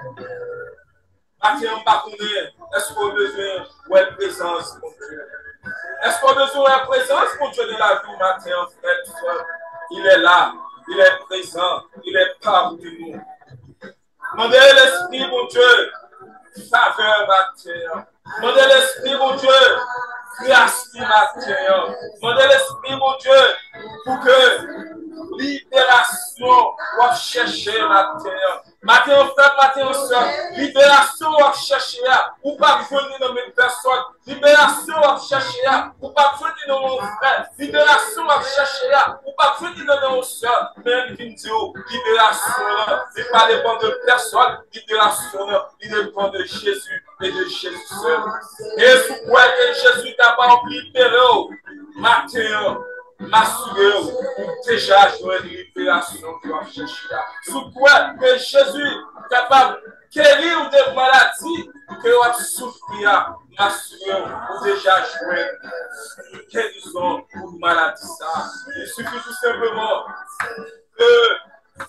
Est-ce qu'on a besoin, ouais, présence, mon Dieu? Est-ce qu'on a besoin de présence, mon Dieu, de la vie matin, frère? Il est là, il est présent, il est parmi nous. Demandez l'Esprit, mon Dieu, faveur matin. Demandez l'Esprit, mon Dieu, grâce matin. Demandez l'Esprit, mon Dieu, pour que libération va chercher matin. Matin, frère, matin, soeur, libération va chercher, ou pas venir dans mes personnes. Libération va chercher, ou pas venir dans mon frère. Libération va chercher, ou pas venir dans mon soeur. Même vidéo, libération, il ne pas dépend de personne. Libération, il dépend de Jésus et de Jésus seul. Et sous quoi que Jésus t'a pas libéré, matin, m'assurer déjà jouer une libération qui va chercher. Sous quoi que Jésus est capable de guérir des maladies que va souffrir, m'assurer déjà jouer une guérison pour une maladie. Il suffit tout simplement de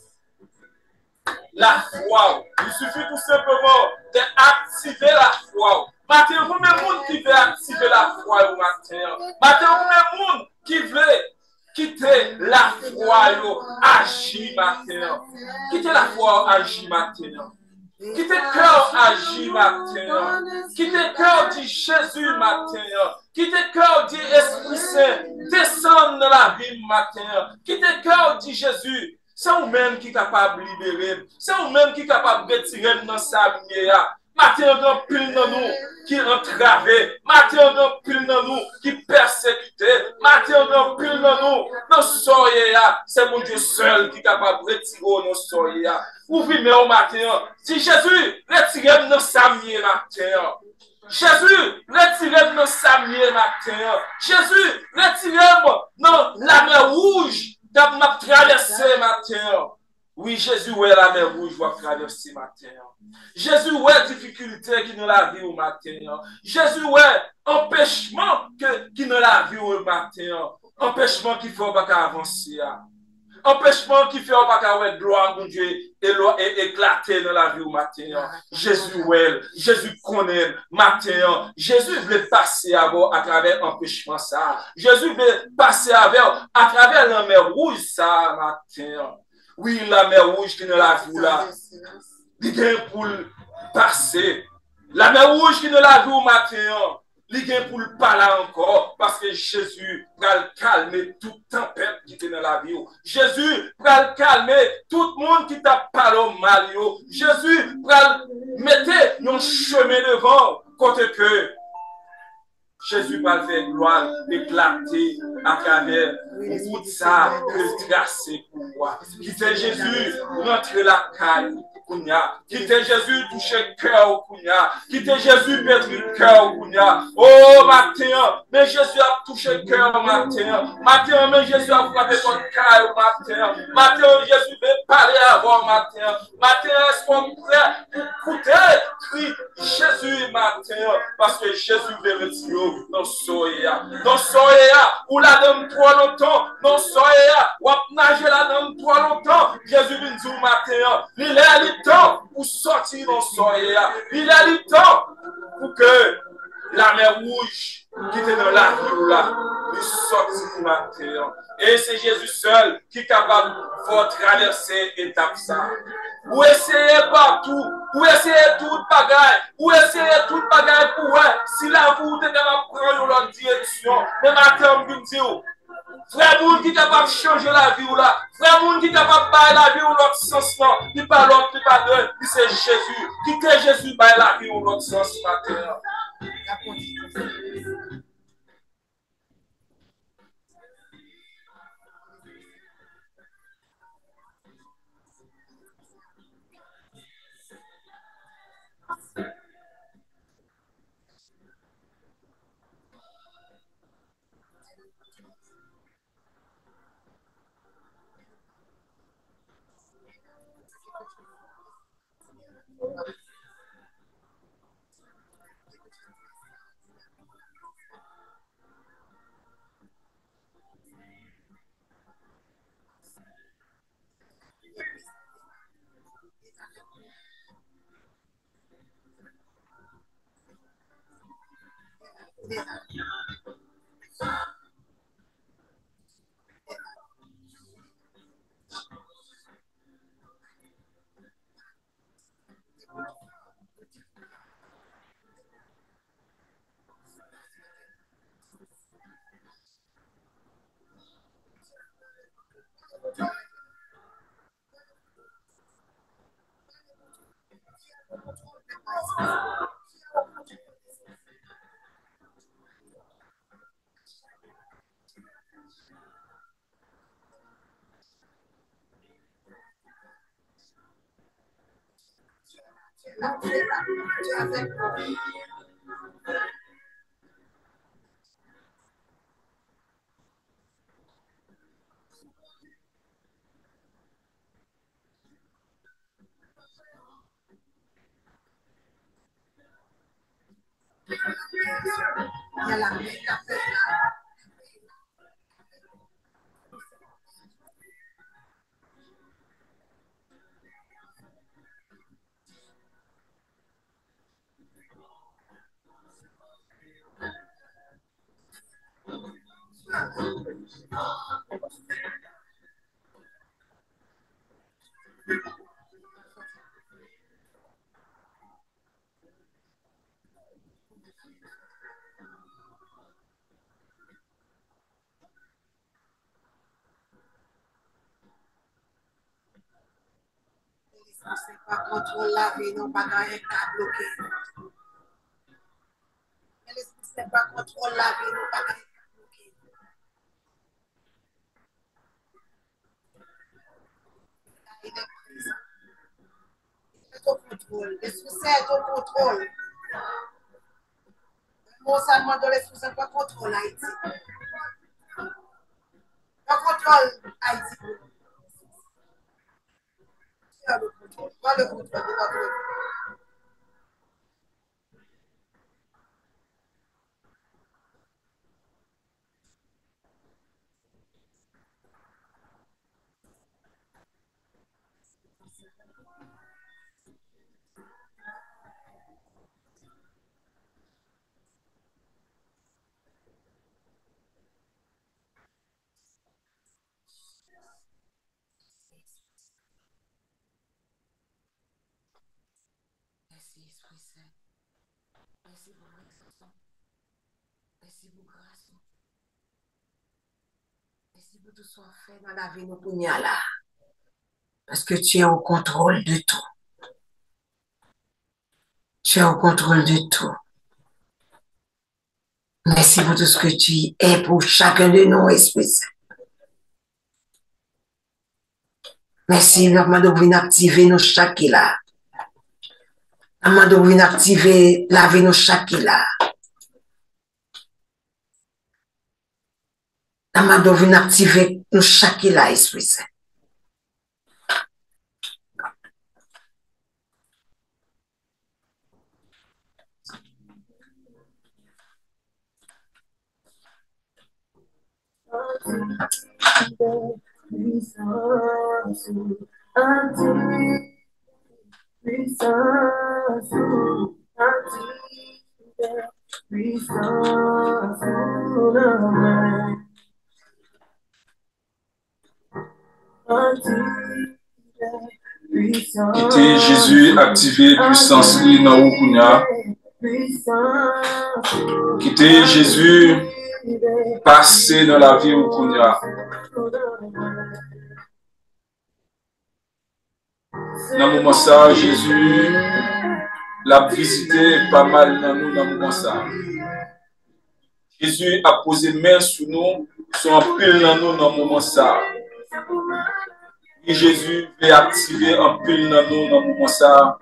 la foi. Il suffit tout simplement d'activer la foi. Matin, vous même monde qui veut activer la foi au matin. Matin, vous même monde qui veut quitter la foi, agir matin. Quitter la foi, agir matin. Quitter le cœur, agir matin. Quitter le cœur, dit Jésus matin. Quitter le cœur, dit Esprit Saint. Descendre dans la vie matin. Quitter le cœur, dit Jésus. C'est vous-même qui est capable de libérer. C'est vous-même qui est capable de retirer dans sa vie. Matin, on a pile dans nous qui entravé. Matin, on a pile dans nous qui persécuté. Matin, on a pile dans nous. Nos soyez, c'est mon Dieu seul qui est capable de retirer nos soyez. Ouvrez-moi au matin. Si Jésus, retirez nos samiers matin. Jésus, retirez nos samiers matin. Jésus, retirez-moi dans la mer rouge. Dans ma traversée matin. Oui, Jésus, ouais, la mer rouge va traverser matin. Jésus, ouais, difficulté qui nous la vie au matin. Jésus, ouais, empêchement que, qui nous la vie au matin. Empêchement qui fait pas avancer. Empêchement qui fait pas qu'à gloire de Dieu et éclater dans la vie au matin. Jésus, ouais, Jésus connaît matin. Jésus veut passer à, à travers empêchement ça. Jésus veut passer avec, à travers la mer rouge ça matin. Oui, la mer rouge qui ne la vu là. Il vient pour passer. La mer rouge qui ne la vu au matin. Il vient pour le parler encore. Parce que Jésus va calmer toute tempête qui est dans la vie. Jésus va calmer tout le monde qui t'a parlé au mal. Jésus va mettre un chemin devant côté que Jésus va faire gloire éclater à travers route ça que tracé pour moi. Quittez Jésus, rentrer la caille. Kounya. Quittez Jésus, toucher cœur, Kounya. Quittez Jésus, pétrir le cœur, Kounya. Oh, matin, mais Jésus a touché cœur, matin. Matin, mais Jésus a frappé ton cœur, matin. Matin, Jésus veut parler avant, matin. Matin, est-ce qu'on prêt pour écouter, crie Jésus, matin, parce que Jésus veut retirer dans soya. Dans soya, ou la donne trop longtemps, dans soya, ou a nager la donne trop longtemps. Jésus vient dire, matin, il est le temps pour sortir dans soya. Il est le temps pour que la mer rouge qui était dans la ville là, il sortit matin. Et c'est Jésus seul qui est capable de traverser l'étape ça. Ou essayer partout, ou essayer tout bagaille, ou essayer tout bagaille pour ouais, si la route est capable de prendre l'autre direction, mais matin, je dis, frère moun qui est capable de changer la vie ou là, frère moun qui est capable de bailler la vie ou l'autre sens non, qui pas l'autre, qui pas deux, qui c'est Jésus, qui est Jésus bailler la vie ou l'autre sens matin. C'est pas contrôle la vie, non, pas dans un cas bloqué. C'est pas contrôle la vie, non, pas dans un cas bloqué. Il est présent. Il est au contrôle. L'esprit Saint est au contrôle. Mon salement de l'esprit Saint, pas contrôle Haïti. Pas contrôle Haïti. Le contrôle, pas le contrôle de notre vie. Merci, Esprit Saint. Merci pour l'exaucement. Merci pour grâce. Merci pour tout ce qu'on fait dans la vie nous pour là. Parce que tu es au contrôle de tout. Tu es au contrôle de tout. Merci pour tout ce que tu es pour chacun de nous, Esprit Saint. Merci, nous de venir activer nos chaque là. Nous de venir activer la vie nos chaque là. Nous de venir activer nos chaque là, Esprit Saint. Quittez Jésus, activez puissance li dans ou kounya. Quittez Jésus, passer dans la vie ou kounya. Dans le moment ça, Jésus l'a visité pas mal dans nous dans le moment ça. Jésus a posé main sur nous, sur un pile dans nous dans le moment ça. Et Jésus veut activer un pile dans nous dans le moment ça.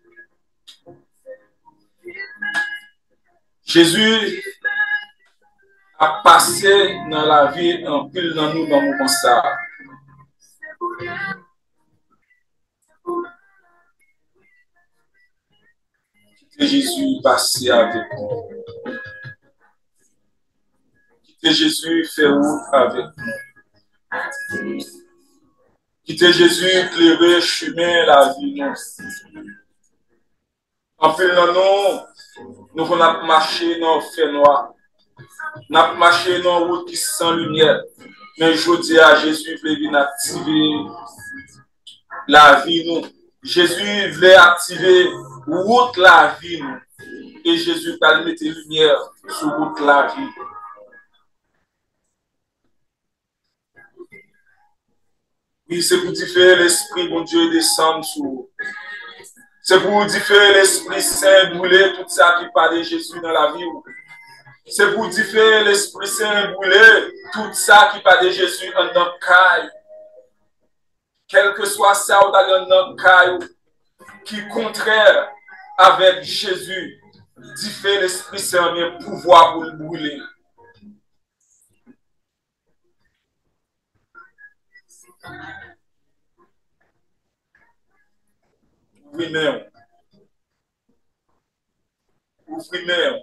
Jésus a passé dans la vie un pile dans nous dans le moment ça. Quittez Jésus passer avec nous. Quittez Jésus faire route avec nous. Quittez Jésus éclairer chemin la vie nous. En fait, nous, nous allons marcher dans le fait noir. Nous allons marcher dans une route qui sans lumière. Mais je dis à Jésus, il veut activer la vie nous. Jésus veut activer route la vie nous. Et Jésus va mettre lumière sur route la vie. Oui, c'est pour dire faire l'Esprit, mon Dieu, descendre sur vous. C'est pour dire faire l'Esprit Saint brûler tout ça qui parle de Jésus dans la vie. C'est pour dire faire l'Esprit Saint brûler tout ça qui parle de Jésus en dans le caille. Quel que soit ça ou dans le caille qui est contraire avec Jésus, dit faire l'Esprit Saint bien pouvoir pour le brûler. Ouvrez-moi. Ouvrez-moi.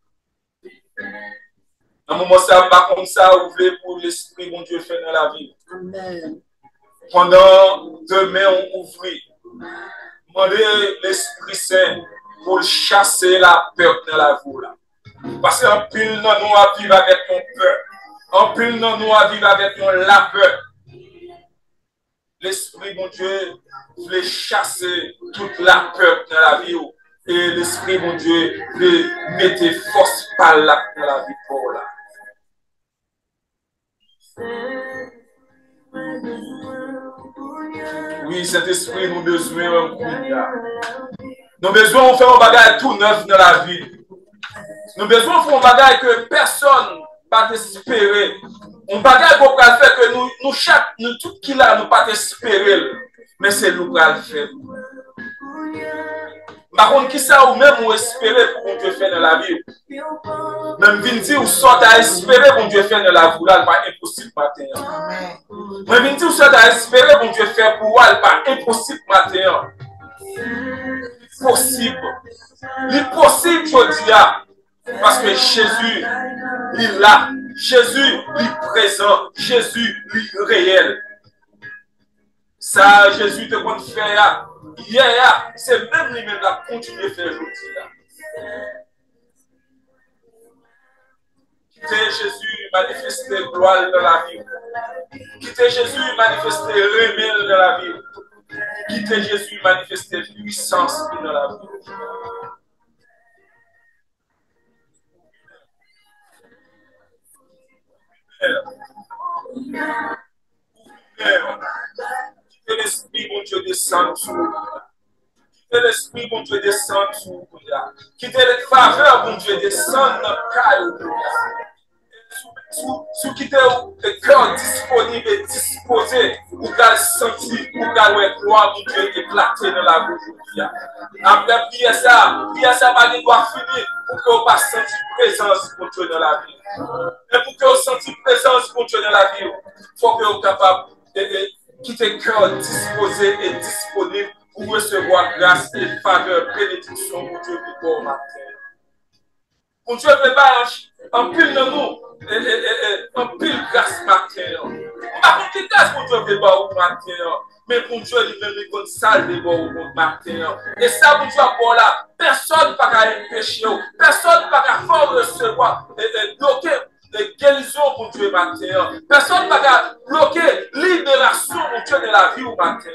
Dans le moment ça, pas comme ça, ouvrez pour l'Esprit, mon Dieu, fait dans la vie. Amen. Pendant demain, on ouvre. Demandez l'Esprit Saint pour chasser la peur dans la vie. Parce qu'en pile, dans nous, à vivre avec ton peur. En pile, dans nous, à vivre avec ton la peur. L'Esprit, mon Dieu, voulait chasser toute la peur dans la vie. Et l'Esprit, mon Dieu, veut mettre force par là dans la vie pour là. Oui, cet esprit, nous besoin Nous avons besoin de faire un bagage tout neuf dans la vie. Nous avons besoin de faire un bagage que personne ne va espérer. Un bagage qu'on va faire que nous, nous chaque, nous tout qui là, nous pas espérer. Mais c'est nous qui va le faire. Par contre, qui ça ou même ou espérer pour qu'on Dieu fait dans la vie. Même vin dire ou sort à espérer pour Dieu faire dans la vie, là, pas impossible matin. Même vin dire ou sort à espérer pour Dieu faire pour elle, pas impossible matin. Possible. L'impossible, je dis, parce que Jésus, il est là. Jésus, il est présent. Jésus, il est réel. Ça, Jésus te compte faire. Hier, c'est même lui-même qui a continué à faire aujourd'hui. Quittez Jésus manifester gloire dans la vie. Quittez Jésus manifester remède dans la vie. Quittez Jésus manifester puissance dans la vie. Quittez l'esprit, mon Dieu, descend sur vous. quitter l'esprit, bon Dieu, descendre sur nous. Quitter les faveurs, bon Dieu, descendre dans le caillou. Sous quitter le cœur disponible et disposé, pour qu'elle sentir, pour qu'elle ait gloire, mon Dieu, éclater dans la vie aujourd'hui. Après, prier ça, prier ça, pas de doit finir, pour qu'on passe sentir présence, mon Dieu, dans la vie. Mais pour qu'on sente présence, mon Dieu, dans la vie, il faut qu'on soit capable de quitter le cœur disposé et disponible pour recevoir grâce et faveur, bénédiction, mon Dieu, qui bon matin. Mon Dieu, prépare en pile de nous. En pile grâce matin. On va compter grâce pour Dieu prépare au matin. Mais pour Dieu, il même comme ça le au matin. Et ça, pour Dieu, pour là, personne ne peut pécher. Personne ne peut faire recevoir et bloquer les guérisons pour Dieu matin. Personne ne peut bloquer libération pour Dieu de la vie au matin.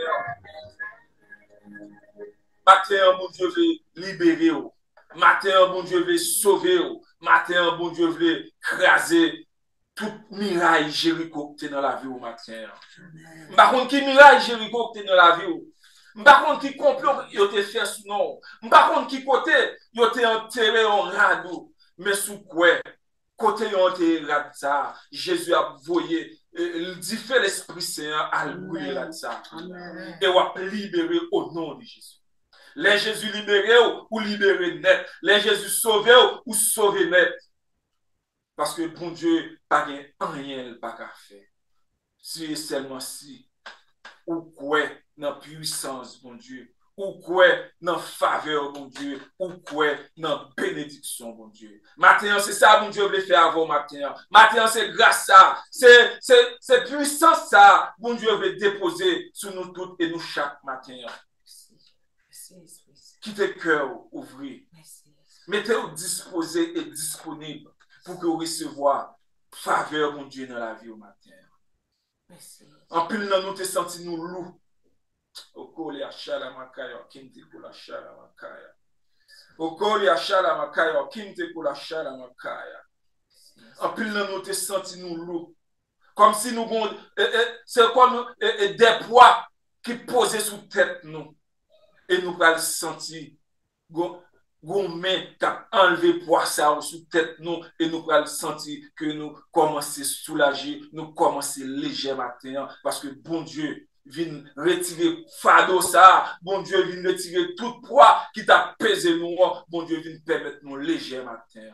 Matin, mon Dieu veut libérer. Matin, mon Dieu veut sauver. Matin, bon Dieu veut craser tout miraille Jéricho qui est dans la vie au matin. Par contre, qui miraille Jéricho qui est dans la vie ou? Par contre, qui complot qui a été fait sous nous? Par contre, qui côté il a été enterré en radeau? Mais sous quoi? Côté il a enterré là-dedans, Jésus a voyé, il dit fait l'Esprit Saint à louer là-dedans. Et on a libéré au nom de Jésus. Les Jésus libéré ou libéré net. Les Jésus sauvé ou sauvé net. Parce que bon Dieu, pas rien pas qu'à faire. Si seulement si, ou quoi dans puissance, bon Dieu, ou quoi dans faveur, bon Dieu, ou quoi dans bénédiction, bon Dieu. Maintenant, c'est ça, bon Dieu, veut faire avant matin. Maintenant, c'est grâce à ça, c'est puissance ça, bon Dieu veut déposer sur nous toutes et nous chaque matin. Quittez le cœur ouvert. Mettez-vous disposé et disponible pour que vous receviez faveur, mon Dieu, dans la vie au matin. En plus, nous nous senti nous loups. Okoli achala makaya, kinte kula shala makaya. Okoli achala makaya, kinte kula shala makaya. En plus, nous nous senti nous loups. Comme si nous, c'est comme des poids qui posaient sous tête nous. Et nous allons sentir qu'on met qu'à enlever poids ça sous tête nous et nous allons sentir que nous commençons à soulager, nous commençons léger matin parce que bon Dieu vient retirer fardeau ça, bon Dieu vient retirer tout poids qui t'a pesé nous, bon Dieu vient permettre nous léger matin.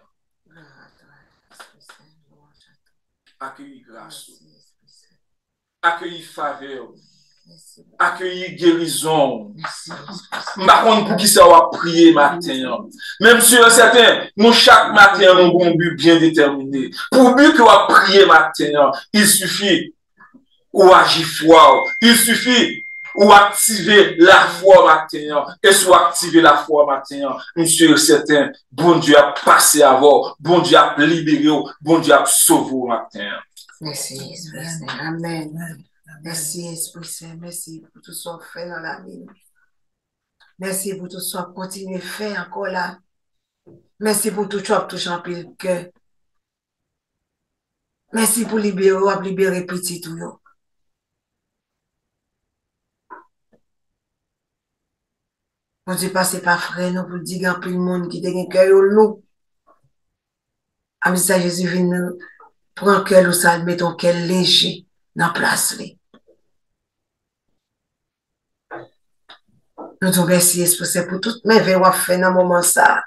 Accueillir grâce, accueillir faveur. Accueillir guérison. Par contre, pour qui ça va prier matin. Même sur un certain, nous chaque matin, nous avons un but bien déterminé. Pour but que va prier matin, il suffit ou agir foi. Il suffit ou activer la foi matin. Et soit activer la foi matin, monsieur certain, bon Dieu a passé avant, bon Dieu a libéré, bon Dieu a sauvé matin. Merci, merci. Amen. Merci, Esprit Saint. Merci pour tout ce qu'on fait dans la vie. Merci pour tout ce qu'on continue à faire encore là. Merci pour tout ce qu'on touche en pile cœur. Merci pour libérer, libérer petit tout. On dit passer par frère, nous pour dire qu'il y a un monde qui a un cœur au loup. Ami ça, Jésus vient prendre cœur ou ça, met ton cœur léger dans la place. Nous te remercions pour toutes mes veilles qu'on fait dans ce moment ça.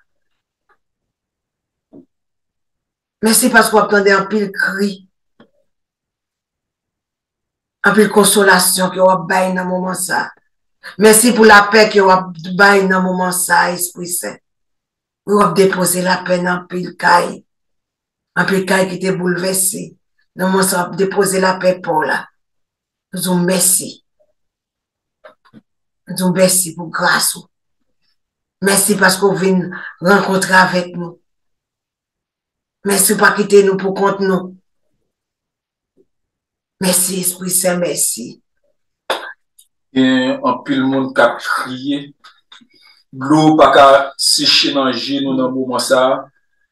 Merci parce qu'on entendait un pile cri, un pile consolation que vous baille dans ce moment ça. Merci pour la paix que vous baille dans ce moment ça, Esprit Saint. Vous avez déposé la paix dans un pile caille, un pile caille qui était bouleversé. Nous avons déposé la paix pour là. Nous vous remercions. Nous vous remercions pour grâce. Merci parce que vous venez rencontrer avec nous. Merci pour quitter nous pour compte nous. Merci, Esprit Saint, merci. Et un pile monde qui a crié. L'eau pas qu'à sécher dans nous dans le moment ça.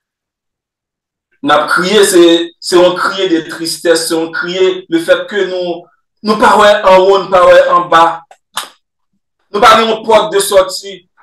N'a crié, c'est un crier de tristesse, c'est un crier le fait que nous, nous parlons en haut, nous parlons en bas. Nous parlons en porte de sortie.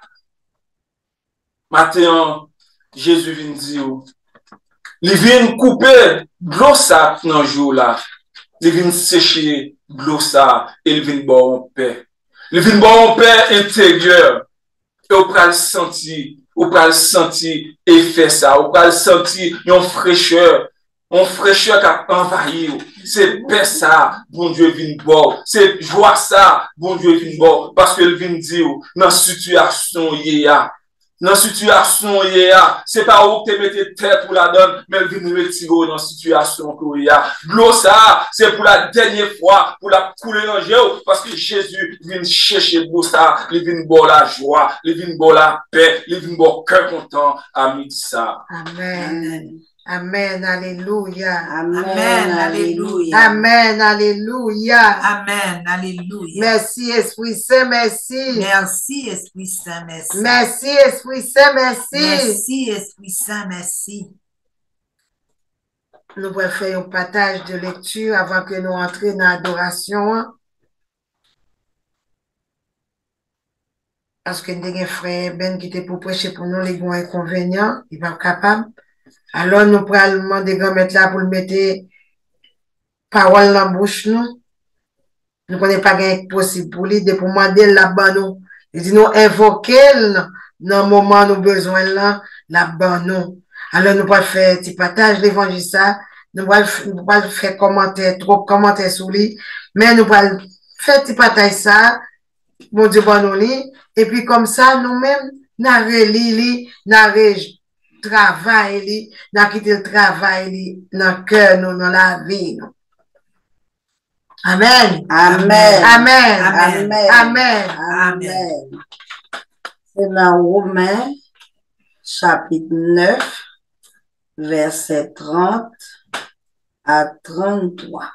Matin, Jésus vient dire, il vient couper l'eau ça dans le jour là. Il vient sécher l'eau ça et il vient boire en paix. Il vient boire en paix intérieure. Et on peut le sentir, on peut le sentir effet ça, on peut le sentir une fraîcheur, une fraîcheur qui a envahi. C'est paix ça, bon Dieu vient boire. C'est joie ça, bon Dieu vient boire. Parce qu'il vient dire, dans la situation, il y a. Dans la situation, il y a. C'est pas où tu mets tête pour la donne, mais il vient retirer dans la situation qu'il y a. L'eau ça, c'est pour la dernière fois, pour la couler dans le parce que Jésus vient chercher l'eau ça, il vient boire la joie, il vient boire la paix, il vient boire cœur content à midi ça. Amen. Amen, alléluia. Amen, alléluia. Amen, alléluia. Amen, alléluia. Merci, Esprit Saint, merci. Merci, Esprit Saint, merci. Merci, Esprit Saint, merci. Merci, Esprit Saint, merci. Nous pouvons faire un partage de lecture avant que nous entrions dans l'adoration. Parce que nous avons un frère Ben qui était pour prêcher pour nous les bons inconvénients, il n'est pas capable. Alors, nous prenons demander grand maître là pour le mettre parole dans la bouche nous. Nous ne connaissons pas rien possible pour lui, de pour demander là-bas nous. Il dit nous invoquer dans le moment où nous avons besoin là, là-bas nous. Alors, nous pouvons faire un petit partage l'évangile ça. Nous pouvons pas faire commentaire, trop commentaire sur lui. Mais nous pouvons faire un petit partage ça. Bon Dieu, bon nous lit. Et puis, comme ça, nous-mêmes, nous relire, nous travail, nous quitter le travail dans le cœur, nous, dans la vie. Nous. Amen. Amen. Amen. Amen. Amen. Amen. C'est dans Romains, chapitre neuf, verset trente à trente-trois.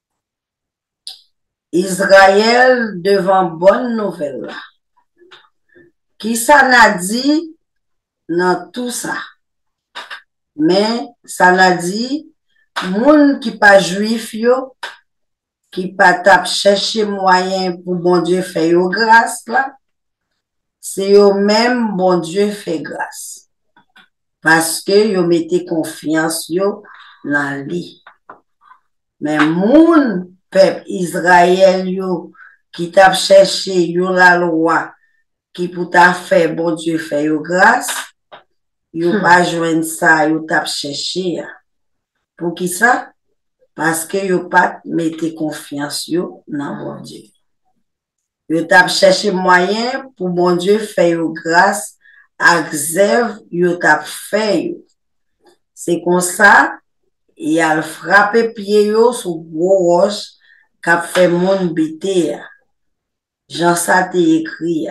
Israël devant bonne nouvelle là. Qui ça n'a dit dans tout ça? Mais ça n'a dit, moun qui pas juif yo, qui pas tap chercher moyen pour bon Dieu faire yo grâce là, c'est yo même bon Dieu fait grâce. Parce que yo mettez confiance yo dans lui. Mais moun peuple Israël yo qui t'a cherché yo la loi qui pour t'a fait bon Dieu fait yo grâce, yo hmm. pas joindre ça, yo t'a cherché. Pour qui ça? Parce que yo pas mettez confiance yo dans bon Dieu. Yo t'a cherché moyen pour bon Dieu fait yo grâce, ak zèv yo t'a fait yo. C'est comme ça, il a frappé pied yo sous gros roche qu'a fait moun bité. Jean ça te écrit.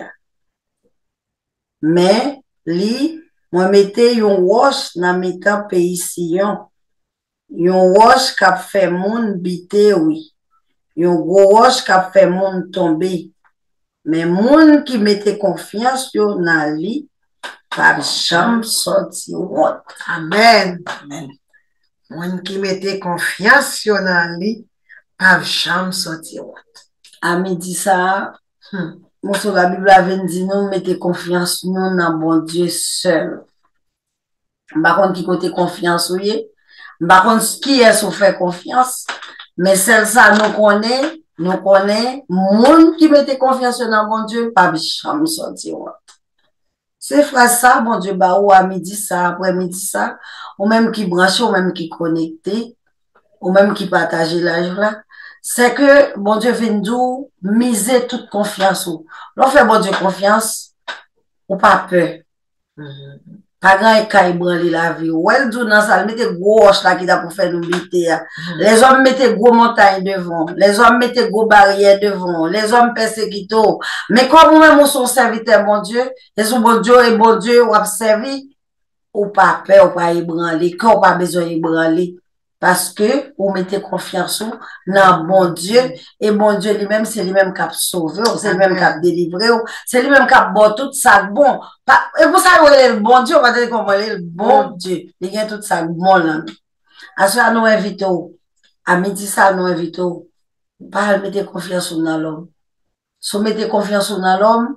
Mais li, moi mettez yon roche dans mitan pays Sion. Yon roche qu'a fait moun bité oui. Yon gros roche qu'a fait moun tomber. Mais moun qui mettait confiance yo dans li, pas jamais sorti honte. Amen. Amen. Moun qui mettait confiance yo dans li, pas jamais sorti honte. À midi ça, hmm. Mon sur la Bible avait dit nous mettez confiance nous dans bon Dieu seul. Par contre qui côté confiance oui. Par contre qui est sous fait confiance, mais celle ça nous connaît, nous connaît monde qui mettez confiance dans bon Dieu pas jamais sorti honte. C'est frère ça bon Dieu ba ou à midi ça après midi ça, ou même qui branché ou même qui connecté, ou même qui partage la là. C'est que bon Dieu vient nous miser toute confiance ou. L'on fait bon Dieu confiance ou pas peur. Mm-hmm. Pas grand caille branler la vie. Ou elle dit dans ça, mettez gros roche là qui t'a pour faire nous biter. Mm-hmm. Les hommes mettez gros montagnes devant, les hommes mettez gros barrières devant, les hommes persécutent. Mais comme vous même vous sont serviteurs bon Dieu, et son bon Dieu et bon Dieu ou servi, ou pas peur, ou pas ébranler, qu'on pas besoin d'ébranler. Parce que vous mettez confiance dans bon Dieu et bon Dieu lui-même, c'est lui-même qui a sauvé, c'est lui-même qui a délivré, c'est lui-même qui a bon tout ça bon. Et pour ça, il est le bon Dieu, on va dire comment il est le bon Dieu. Il y a tout ça bon là. À ce nous invitons, à midi ça nous invitons, pas mettre confiance dans l'homme. Si vous mettez confiance dans l'homme,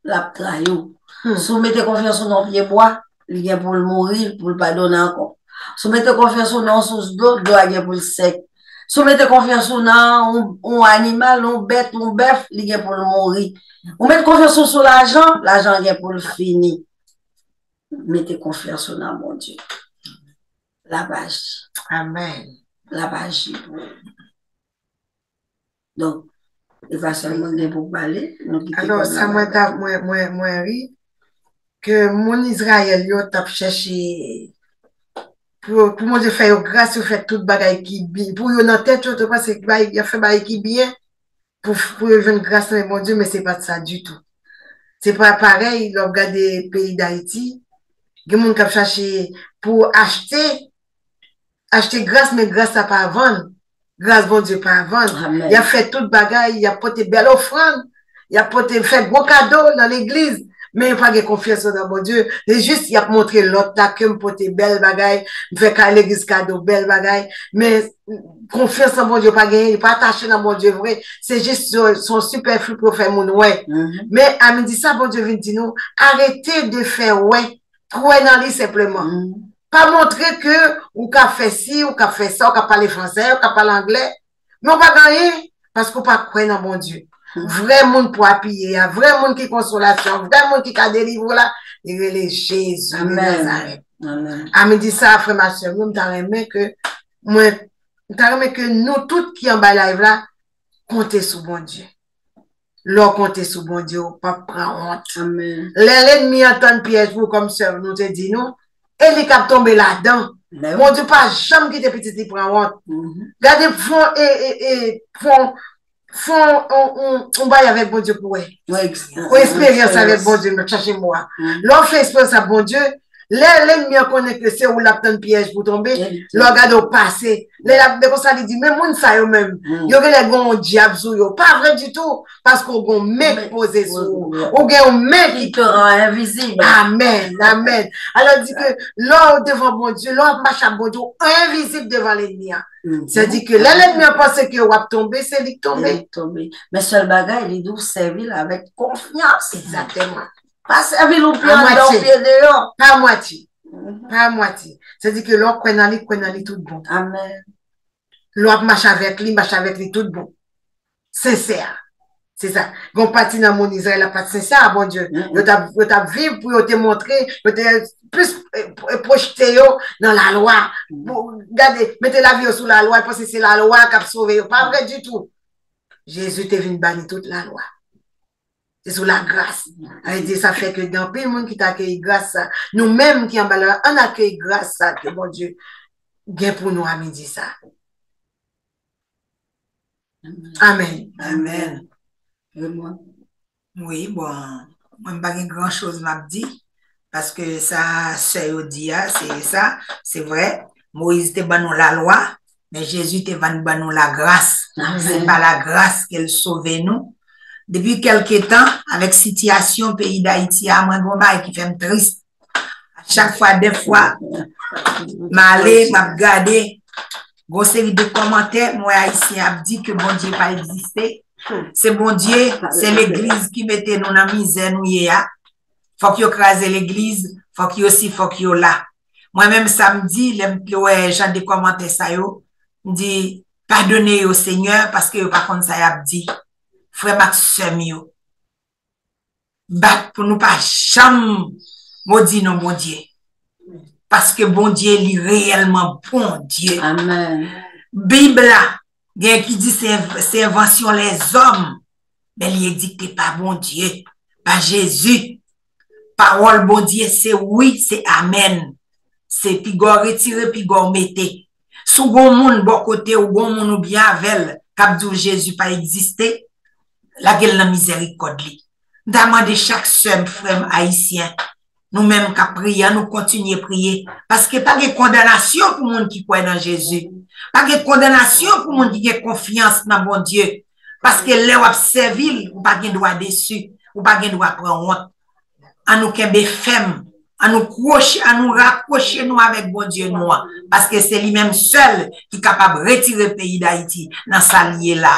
la trayo. Si vous mettez confiance dans pied bois, il y a pour le mourir, pour le pardonner encore. Si vous mettez confiance dans sous d'eau, il y a pour le sec. Si vous mettez confiance dans un animal, un bête, un bœuf, il y a pour le mourir. Vous mettez confiance sur l'argent, l'argent il y a pour le finir. Mettez confiance dans mon Dieu. La vache. Amen. La vache. Donc, il va seulement pour parler. Alors, ça m'a dit, moi, moi, moi, oui, que mon Israël, yo t'a cherché pour, pour mon Dieu faire grâce, vous faites toute bagaille qui bien. Pour yo dans tête, tu penses que il a fait bagaille qui bien pour, pour une grâce, mais mon Dieu, mais c'est pas ça du tout. C'est pas pareil, il a regardé le pays d'Haïti, il y a des gens qui ont cherché pour acheter, acheter grâce, mais grâce à pas vendre. Grâce bon Dieu pas vendre. Il a fait toute bagaille, il a porté belle offrande, il a porté fait gros cadeau dans l'église, mais il n'a pas de confiance dans mon Dieu. C'est juste, il a montré l'autre là que me porté belle bagaille, me fait qu'à l'église cadeau, belle bagaille, mais confiance dans mon Dieu pas gagné, il pas attaché dans mon Dieu vrai. C'est juste son, son superflu pour faire mon ouais. Mm-hmm. Mais à midi ça, bon Dieu vient dire nous, arrêtez de faire ouais, croyez dans lui simplement. Mm-hmm. Pas montrer que ou qu'a fait ci, ou qu'a fait ça, ou qu'a parlé français, ou qu'a parlé anglais. Mais on va gagner parce qu'on pas croire dans mon Dieu. Vrai monde pour appuyer, vrai monde qui consolation, vrai monde qui a délivré là, il est Jésus. Amen. Amen. À me dit ça, frère ma soeur, moi, m'ta remet que, moi, m'ta remet que nous, tous qui en bas live là, comptez sur bon Dieu. L'on comptez sur bon Dieu, pas prendre honte. Amen. L'ennemi entend piège pour comme sœur, nous te dit nous. Et les cap tombé là-dedans. Mon Dieu, pas jamais qui te petit, il prend honte. Regardez, font, et, et, et, font, font, on, on, on baille avec bon Dieu pour eux. On expérience avec bon Dieu, cherchez moi. L'on fait expérience à bon Dieu. L'ennemi connaît que c'est où la de piège pour tomber. L'on regarde au passé. Les comme ça, il dit, mais moun ça yo même. Yo gen les gon diable sou yo. Pas vrai du tout. Parce qu'on gon mec posé sou. Ou gen un mec qui te rend invisible. Amen. Amen. Alors, dit que l'on devant bon Dieu, l'on marche à bon Dieu, invisible devant l'ennemi. C'est-à-dire que l'ennemi pense que ou va tomber, c'est lui tomber. Mais seul bagage, il est doux servir avec confiance. Exactement. Pas servir au pied dehors. Pas à moitié. Pas à moitié. C'est-à-dire que l'on croit dans lui, croit dans lui tout bon. Amen. L'on marche avec lui, marche avec lui tout bon. Sincère. C'est ça. Gon parti dans mon Israël, la partie sincère, bon Dieu. Yo t'a, yo t'a vivre pour te montrer, yo t'a plus projeté yo dans la loi. Regardez, mettez la vie sous la loi, parce que c'est la loi qui a sauvé. Pas vrai du tout. Jésus te venu bannir toute la loi. C'est sous la grâce. Ça fait que dans plein de monde qui t'accueille grâce, nous-mêmes qui en valeur, on accueille grâce ça, que bon Dieu, gain pour nous à midi ça. Amen. Amen. Oui, bon, moi, je pas grand chose m'a dit, parce que ça, c'est c'est ça, c'est vrai. Moïse te ban la loi, mais Jésus te ban la grâce. C'est pas la grâce qu'elle sauve nous. Depuis quelques temps, avec situation pays d'Haïti, à moi, bon, qui fait me triste. À chaque fois, des fois, m'aller, m'a regardé, grosse série de commentaires, moi, haïtien, a dit que bon Dieu pas existé. C'est bon Dieu, c'est l'église qui mettait nous dans la misère, nous, ya. Faut qu'il crase l'église, faut qu'il aussi, faut qu'il là. Moi-même, samedi, l'aime, ouais, j'ai des commentaires, ça, yo, me dit, pardonnez au Seigneur, parce que, par contre, ça y a dit. Frère Maxime, yo. Bat pour nous pas jamais maudit non bon Dieu. Parce que bon Dieu est réellement bon Dieu. Amen. Bible là, bien qui dit c'est invention les hommes. Mais il est dicté par bon Dieu, par Jésus. Parole bon Dieu, c'est oui, c'est amen. C'est pigor retiré, pigor mettez. Sous bon monde, bon côté, ou bon monde ou bien avec, cap Jésus pas existé. La gueule la miséricorde li. Demandez chaque soeur, frère haïtien, nous-mêmes qui prions, nous continuons à prier. Parce que pas de condamnation pour les gens qui croient dans Jésus. Pas de condamnation pour les gens qui ont confiance dans bon Dieu. Parce que les gens servi, ou pas de droit dessus, ou pas de droit prendre honte. À nous kembe femme, à nous crocher, à nous rapprocher nous avec bon Dieu nous. Parce que c'est lui-même seul qui est capable de retirer le pays d'Haïti dans sa liée là.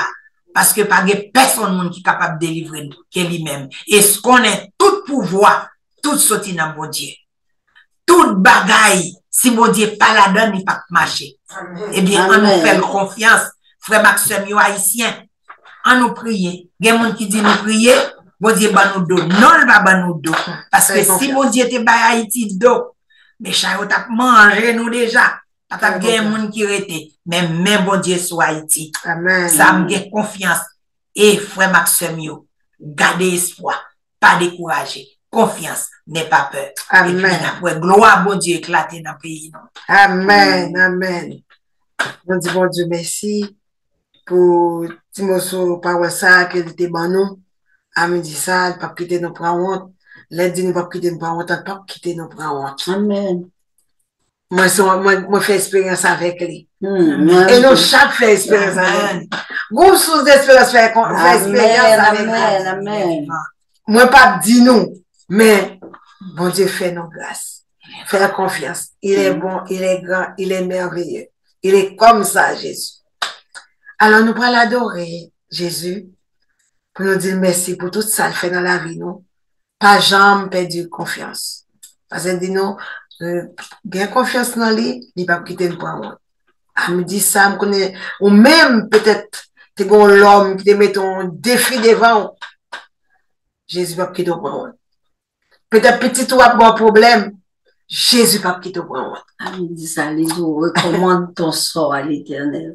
Parce que pas de personne qui est capable de délivrer nous, que lui-même. Et ce qu'on est tout pouvoir, tout sorti dans bon Dieu. Tout bagaille, si bon Dieu pas la donne, il pas marcher. Eh bien, on nous fait confiance, frère Maxime, yo haïtien. On nous prie. Il y a des gens qui disent nous prier, bon Dieu ba nous dos. Non, il va ba nous dos. Parce que si bon Dieu te ba Haïti dos, mais chayot t'a mangé nous déjà. Pas t'a gen moun qui rete. Mais même bon Dieu sur Haïti. Amen. Ça me get confiance. Et frère Maxime yo, gardez espoir, pas décourager. Confiance, n'est pas peur. Amen. Et puis après, gloire bon Dieu éclater dans le pays. Non? Amen, amen. On dit bon Dieu merci pour Timoso par ça que était bon nous. Amen dit ça, pas quitter nous prendre honte. Lundi nous pas quitter nous prendre honte, pas quitter nous prendre honte. Amen. Moi son moi moi fais expérience avec lui. Mm, et nous chaque fait expérience avec lui. Gros source d'espérance fait expérience avec lui. Amen, amen. Moi pas dit nous, mais bon Dieu fait nos grâces. Faire confiance. Il est bon, il est grand, il est merveilleux. Il est comme ça, Jésus. Alors, nous pourrons l'adorer, Jésus, pour nous dire merci pour tout ça qu'il fait dans la vie, nous. Pas jamais perdu confiance. Parce que dit nous, euh, bien confiance dans lui, il va quitter le point. Elle me dit ça, me connaît, ou même peut-être, t'es bon l'homme qui te met ton défi devant. Jésus va quitter le point. Peut-être petit ou un bon problème. Jésus va quitter au point. Ah, il dit ça, il dit, recommande ton sort à l'Éternel.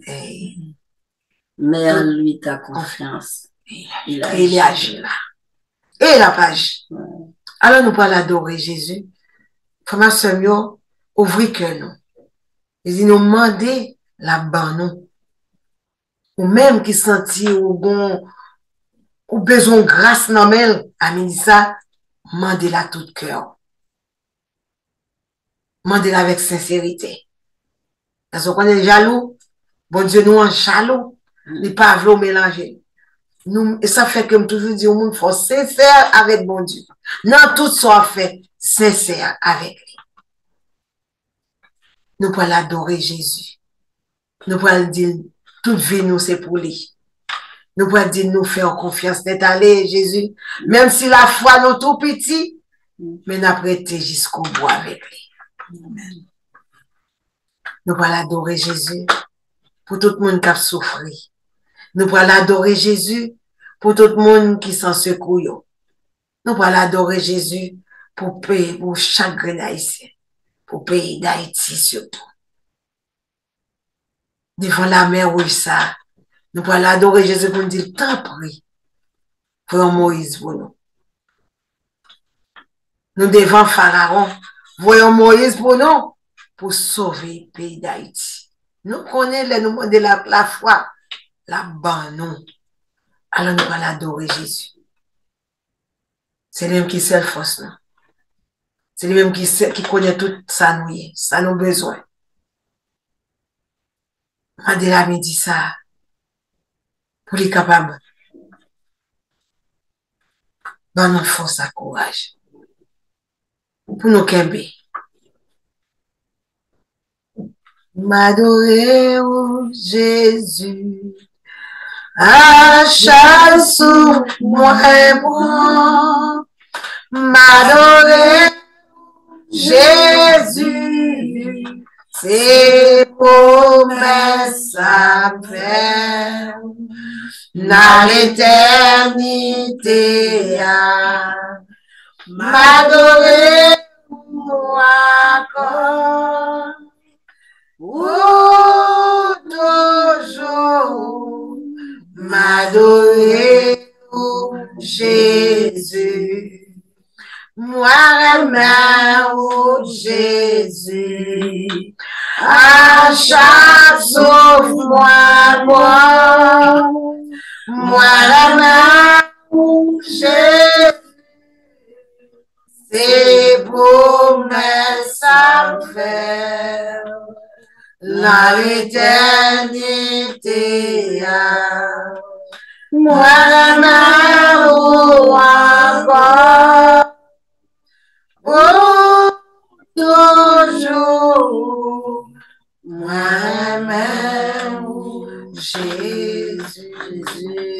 Mets en lui ta confiance. Il a il agi là. Et il a pas agi. Alors nous allons adorer Jésus. Frère Samuel, ouvrez que nous. Il dit nous demander la bonne. Ou même qui sentit ou bon, ou besoin de grâce dans elle, a mis ça, demandez-la tout cœur. Demandez-la avec sincérité. Parce qu'on est jaloux, bon Dieu nous en jaloux, il pas veut mélanger. Nous, et ça fait que je toujours dis au monde, faut sincère avec bon Dieu. Non, tout soit fait sincère avec lui. Nous pouvons l'adorer Jésus. Nous pouvons dire, toute vie nous c'est pour lui. Nous pouvons dire, nous faire confiance d'être allé Jésus. Même si la foi nous tout petit, mais nous prêté jusqu'au bout avec lui. Amen. Nous pouvons l'adorer Jésus pour tout le monde qui a souffert. Nous pouvons l'adorer Jésus pour tout le monde qui s'en secoue. Nous pouvons l'adorer Jésus pour payer pour chaque haïtien, pour le pays d'Haïti surtout. Devant la mer, oui, ça. Nous pouvons l'adorer Jésus pour nous dire, tant pris, pour Moïse pour nous. Nous devant Pharaon, voyons Moïse pour nous, pour sauver le pays d'Haïti. Nous connaissons le de la, la foi, la bonne non. Alors nous allons adorer Jésus. C'est lui-même qui sait le force, non? C'est lui-même qui, qui connaît tout ça, nous, ça nous besoin. Mandela me dit ça, pour les capables. Dans notre force à courage. Pour nous kembe. M'adorer, oh Jésus, à chaque souffle, moi bon. M'adorer, Jésus, c'est promesse à faire. Dans l'éternité, m'adorer encore. Pour toujours m'adorer, oh Jésus. Moi, ma oh Jésus. À chaque sauf moi, moi. Moi, ma oh Jésus. C'est promesse à faire. Dans l'éternité, moi la encore, pour toujours, moi même Jésus.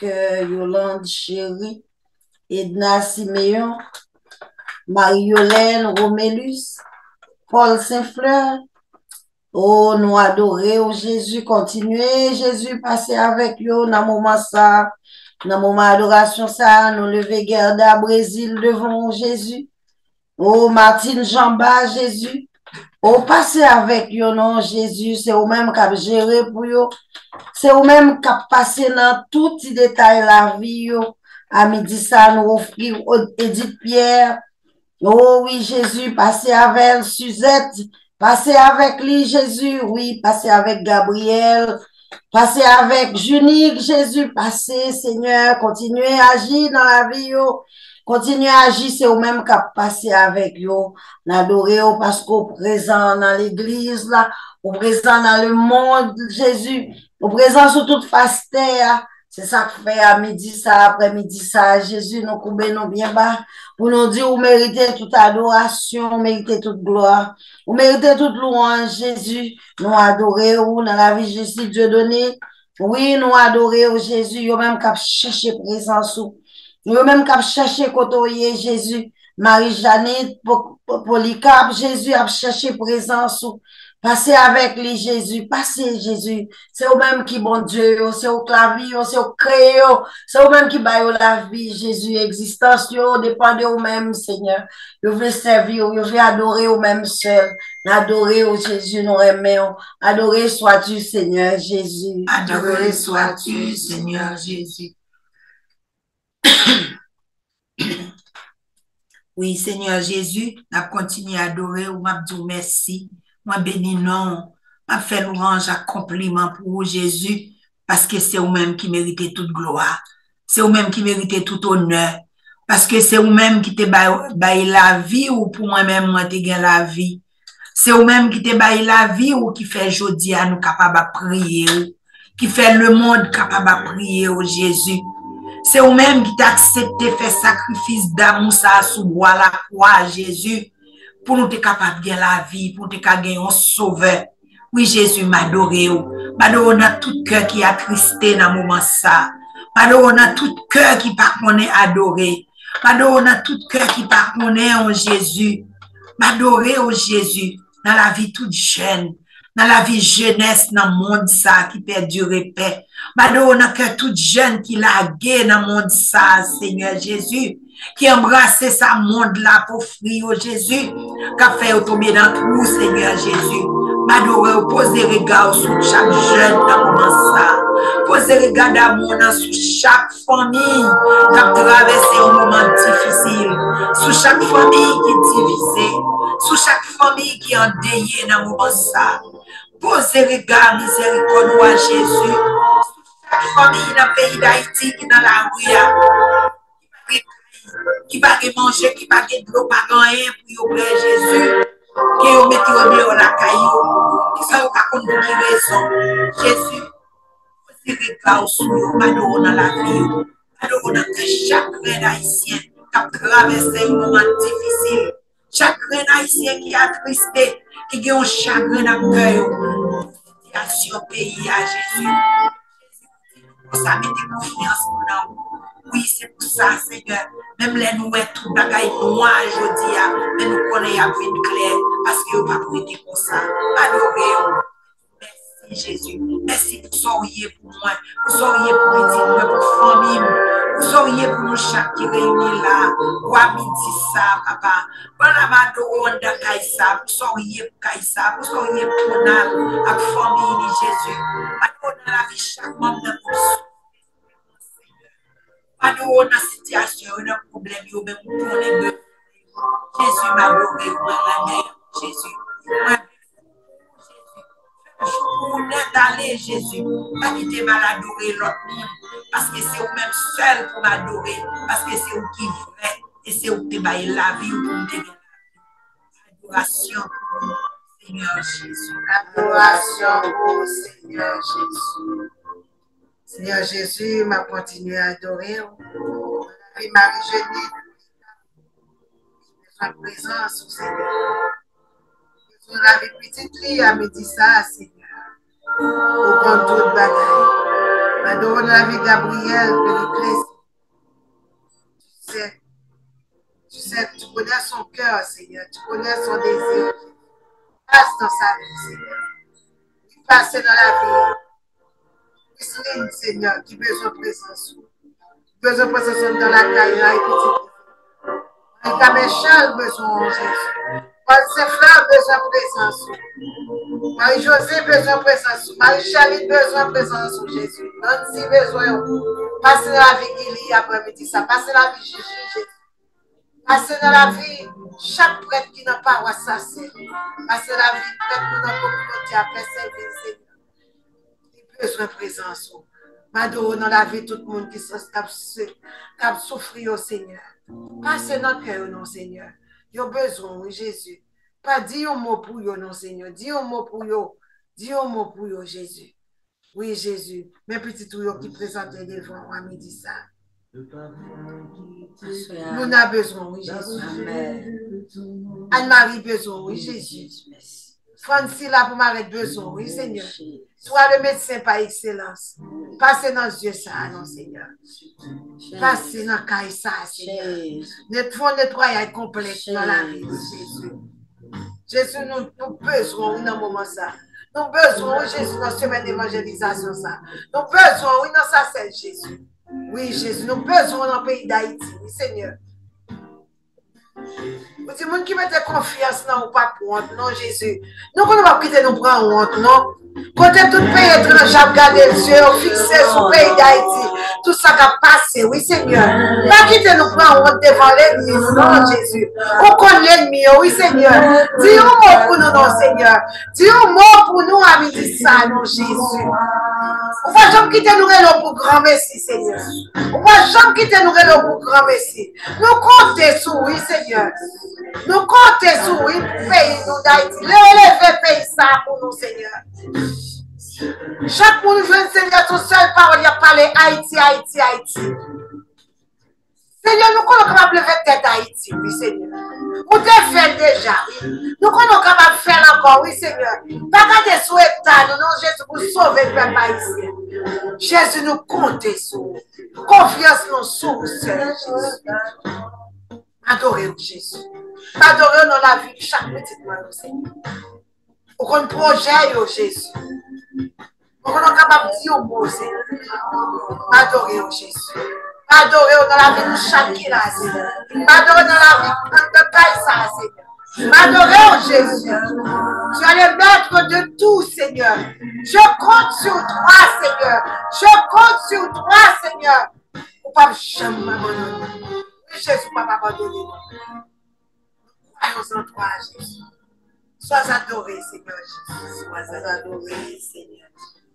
Cœur, Yolande Chéri, Edna Siméon, Marie-Yolène Romélus, Paul Saint-Fleur. Oh, nous adorons Jésus, continuez, Jésus, passez avec nous dans le moment ça, dans le moment adoration ça, nous lever garde à Brésil devant Jésus. Oh, Martine Jamba, Jésus. Oh, passez avec nous, non, Jésus, c'est au même cap gérer pour vous. C'est au même cap passer dans tout petit détail la vie, yo. À midi ça, nous offrir Edith Pierre. Oh oui, Jésus, passez avec elle, Suzette. Passez avec lui, Jésus, oui, passez avec Gabriel, passez avec Junique, Jésus, passez, Seigneur, continuez à agir dans la vie, yo. Continuez à agir, c'est au même qu'à passer avec yo, l'adorer parce qu'au présent dans l'église, là, au présent dans le monde, Jésus, au présent sur toute face terre. C'est ça que fait à midi ça, après-midi ça, Jésus nous coupe nous bien bas, pour nous dire, vous méritez toute adoration, vous méritez toute gloire, vous méritez toute louange, Jésus, nous adorer dans la vie Jésus Dieu donné, oui, nous adorer Jésus, vous même qu'à chercher présence, vous même qu'à chercher côtoyer Jésus, Marie-Jeannette, Polycarpe, Jésus a cherché présence, passez avec lui, Jésus. Passez, Jésus. C'est au même qui, bon Dieu, c'est au clavier, c'est au créo, c'est au même qui baille la vie, Jésus. Existence, yo, dépend de vous-même, Seigneur. Vous voulez servir, vous voulez adorer au même seul. Adorer au Jésus, nous aimons. Adorer sois-tu, Seigneur Jésus. Adoré sois-tu, Seigneur Jésus. Oui, Seigneur Jésus, n'a continué à adorer ou m'a dit merci. Moi béni non, m'a fait louange à compliment pour vous, Jésus, parce que c'est vous-même qui méritez toute gloire. C'est vous-même qui méritez tout honneur. Parce que c'est vous-même qui te baille la vie ou pour moi-même, moi te gagne la vie. C'est vous-même qui te baille la vie ou qui fait jodi à nous capable de prier, qui fait le monde capable de prier au Jésus. C'est vous-même qui t'a accepté faire sacrifice d'amour ça sous bois la croix, Jésus, pour nous être capable de gagner la vie, pour nous être capable de gagner un sauveur. Oui, Jésus, m'adore. M'adore dans tout cœur qui a attristé dans le moment ça. M'adore dans tout cœur qui par connaît adoré. M'adore dans tout cœur qui par connaît en Jésus. M'adore au Jésus dans la vie toute jeune. Dans la vie jeunesse, dans le monde ça, qui perdure paix. M'adore dans cœur toute jeune qui l'a gué dans le monde ça, Seigneur Jésus. Qui embrasse sa monde là pour offrir au Jésus. Qui a fait tomber dans le trou, Seigneur Jésus. M'adore, posez regard sur chaque jeune dans le moment ça. Posez regard d'amour sur chaque famille qui a traversé un moment difficile. Sur chaque famille qui est divisée. Sur chaque famille qui est endeuillée dans le moment ça. Posez regard, miséricorde à Jésus. Sur chaque famille dans le pays d'Haïti qui est dans la rue. Qui va manger, qui va de l'eau, pas rien pour y Jésus. Qui vous mettez au milieu de la caillou. Qui ça vous pas contre qui raison. Jésus, posez regard sur vous, madou dans la vie. Madou dans chaque reine haïtien qui a traversé un moment difficile. Chaque reine haïtien qui a attristé, qui a un chagrin à cœur. Situation pays à Jésus. Jésus, ça mettez confiance dans vous. Oui, c'est pour ça, Seigneur. Même les nous tout bagaille noir aujourd'hui, mais nous connaissons à vie claire parce que vous ne pouvez pas être comme ça. Adorez-vous. Merci, Jésus. Merci pour souriez pour moi. Pour souriez pour petit moi, pour famille. Pour souriez pour nous chaque qui réunit là. Pour midi ça, papa. Pour la madou, on a Kaïsa. Pour souriez pour Kaïsa. Pour souriez pour nous, avec famille, Jésus. Madou, dans la vie, chaque membre de nous. Pas de la situation, un problème, il même pour les deux. Jésus m'a adoré, Jésus. Pour l'aller, Jésus. Pas quitter mal adorer l'autre monde. Parce que c'est vous-même seul pour m'adorer. Parce que c'est vous qui vrai. Et c'est vous qui baillez la vie ou pour me donner adoration, Seigneur Jésus. Adoration au Seigneur Jésus. Seigneur Jésus, m'a continué à adorer. Marie Marie-Jeannette, besoin de présence au Seigneur. Besoin de la vie petite fille à me dire ça, Seigneur. Au prendre toute bagaille. Adore dans la vie de Gabriel, Périclès. Tu sais, tu sais, tu connais son cœur, Seigneur. Tu connais son désir. Passe dans sa vie, Seigneur. Il passe dans la vie. Christine, Seigneur, qui besoin de présence. Besoin de présence dans la caille, là, et petit. Marie Charles, besoin de Jésus. Paul Saint-Fleur, besoin de présence. Marie-Josée, besoin de présence. Marie-Charline, besoin de présence, Jésus. Nancy, besoin. Passez dans la vie qu'il y a après-midi, ça. Passez dans la vie Jésus. Passez dans la vie chaque prêtre qui n'a pas à ça, c'est. Passez dans la vie prêtre dans la communauté après servir, Seigneur. Il besoin de présence. Madou, dans la vie, tout le monde qui a souffert au Seigneur. Passez dans le cœur, non, Seigneur. Ils ont besoin, oui, Jésus. Pas dis un mot pour eux, non, Seigneur. Dis un mot pour eux. Dis un mot pour eux, Jésus. Oui, Jésus. Mes petits tuyaux qui présentent devant moi, me dit ça. Nous avons besoin, oui, Jésus. Anne-Marie besoin, oui, Jésus. Francis là pour m'arrêter besoin, oui, Seigneur. Toi le médecin par excellence. Passez dans les yeux ça, non, Seigneur. Passez dans le caille ça, Seigneur. Notre nettoyage complet dans la vie de Jésus. Jésus, nous avons besoin, oui, dans le moment ça. Nous avons besoin, oui, Jésus, dans la semaine d'évangélisation ça. Nous avons besoin, oui, dans sa scène, Jésus. Oui, Jésus, nous avons besoin dans le pays d'Haïti, oui, Seigneur. Vous dites, moun qui mette confiance dans ou pas pour honte, non, Jésus. Nous, qu'on ne va pas quitter nous prendre honte, non. Côté tout pays étranger, j'ai regardé les yeux, fixé sur le pays d'Haïti, tout ça qui a passé, oui, Seigneur. Pas quitter nous prendre honte devant l'ennemi, non, Jésus. On connaît l'ennemi, oui, Seigneur. Dis un mot pour nous, non, Seigneur. Dis un mot pour nous, amis, dis ça, non, Jésus. On va jamais quitter nous pour grand merci, Seigneur. On va jamais quitter nous pour grand merci. Nous comptons sur, oui, Seigneur. Nous comptons sur, oui, pays nous d'Haïti. L'élever pays ça pour nous, Seigneur. Chaque monde jeune Seigneur, son seul parole, il a parlé Haïti, Haïti, Haïti. Seigneur, nous sommes capables de lever tête Haïti, oui, Seigneur. Nous devons faire déjà, oui. Nous sommes capables de faire encore, oui, Seigneur. Pas qu'à des souhaits, nous, non, Jésus, pour sauver le peuple haïtien. Jésus, nous comptons sur. Confiance nous sur, Seigneur Jésus. Adorez Jésus. Adorez dans la vie de chaque petite main, Seigneur. Aucun projet, Jésus. Nous sommes capables de dire au mot, Seigneur. Adorez Jésus. Adorez dans la vie de chaque qui là, Seigneur. Adorez dans la vie de Kaïsa, Seigneur. Adorez Jésus. Tu es le maître de tout, Seigneur. Je compte sur toi, Seigneur. Je compte sur toi, Seigneur. Ou pas jamais m'abandonner. Jésus ne va pas abandonner. Croyons en toi, Jésus. Sois adoré, Seigneur Jésus. Sois adoré, Seigneur.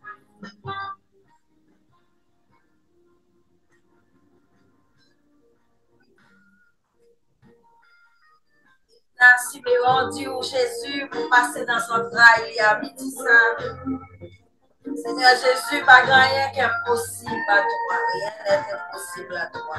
Merci, mais on dit au Jésus pour passer dans son travail à midi ça. Seigneur Jésus, pas rien qui est impossible à toi. Rien n'est impossible à toi.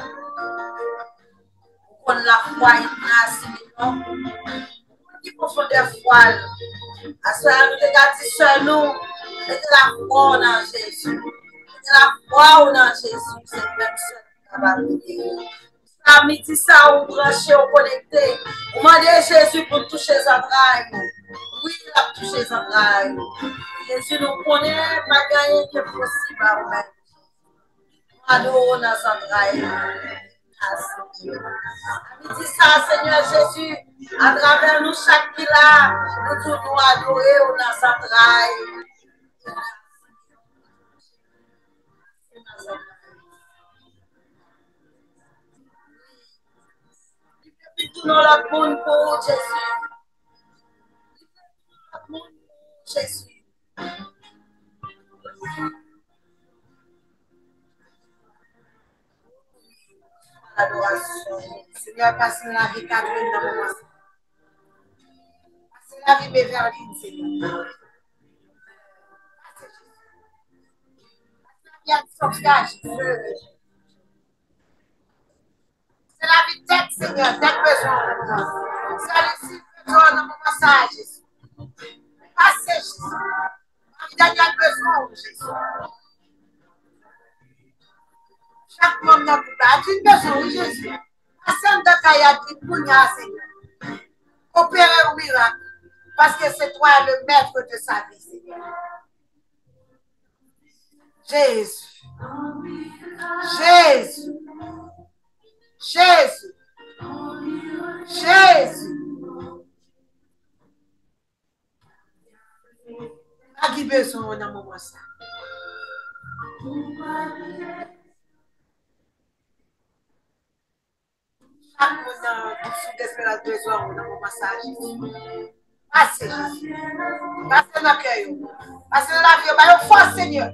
Pour qu'on la foi est non? Qui profondeur foi. À ce moment-là, nous regardons sur nous. C'est la foi dans Jésus. C'est la foi dans Jésus. C'est même ça qui va venir. À midi, ça, on branché, on connecté. On m'a dit Jésus pour toucher les entrailles. Oui, il a touché les entrailles. Jésus nous connaît, pas gagner qui est possible à vous-même. Adorons dans les entrailles. Merci Dieu. À midi, ça, Seigneur Jésus, à travers nous, chaque qui là, nous tous nous adorer dans les entrailles. Tout dans le monde pour Jésus. Jésus. L'adoration. Seigneur, passe la vie Catherine dans le moment. Passe la vie Béverline, Seigneur. Il y a du sauvetage. C'est la vie tête, Seigneur, tête besoin. C'est le besoin dans mon passage, Jésus. Passez, Jésus. Il y a besoin, Jésus. Chaque membre dans tout là, tu ne besoin, oui, Jésus. Personne de Kaya qui pour nous, Seigneur. Opérer au miracle. Parce que c'est toi le maître de sa vie, Seigneur. Jésus. Jésus. Jésus. Jésus. A qui besoin dans moment ça? Chaque monde dans sous d'espérance besoin dans moment ça, Jésus. Passez, Jésus. Passez dans le cœur. Passez dans la vie. Bah, force, Seigneur.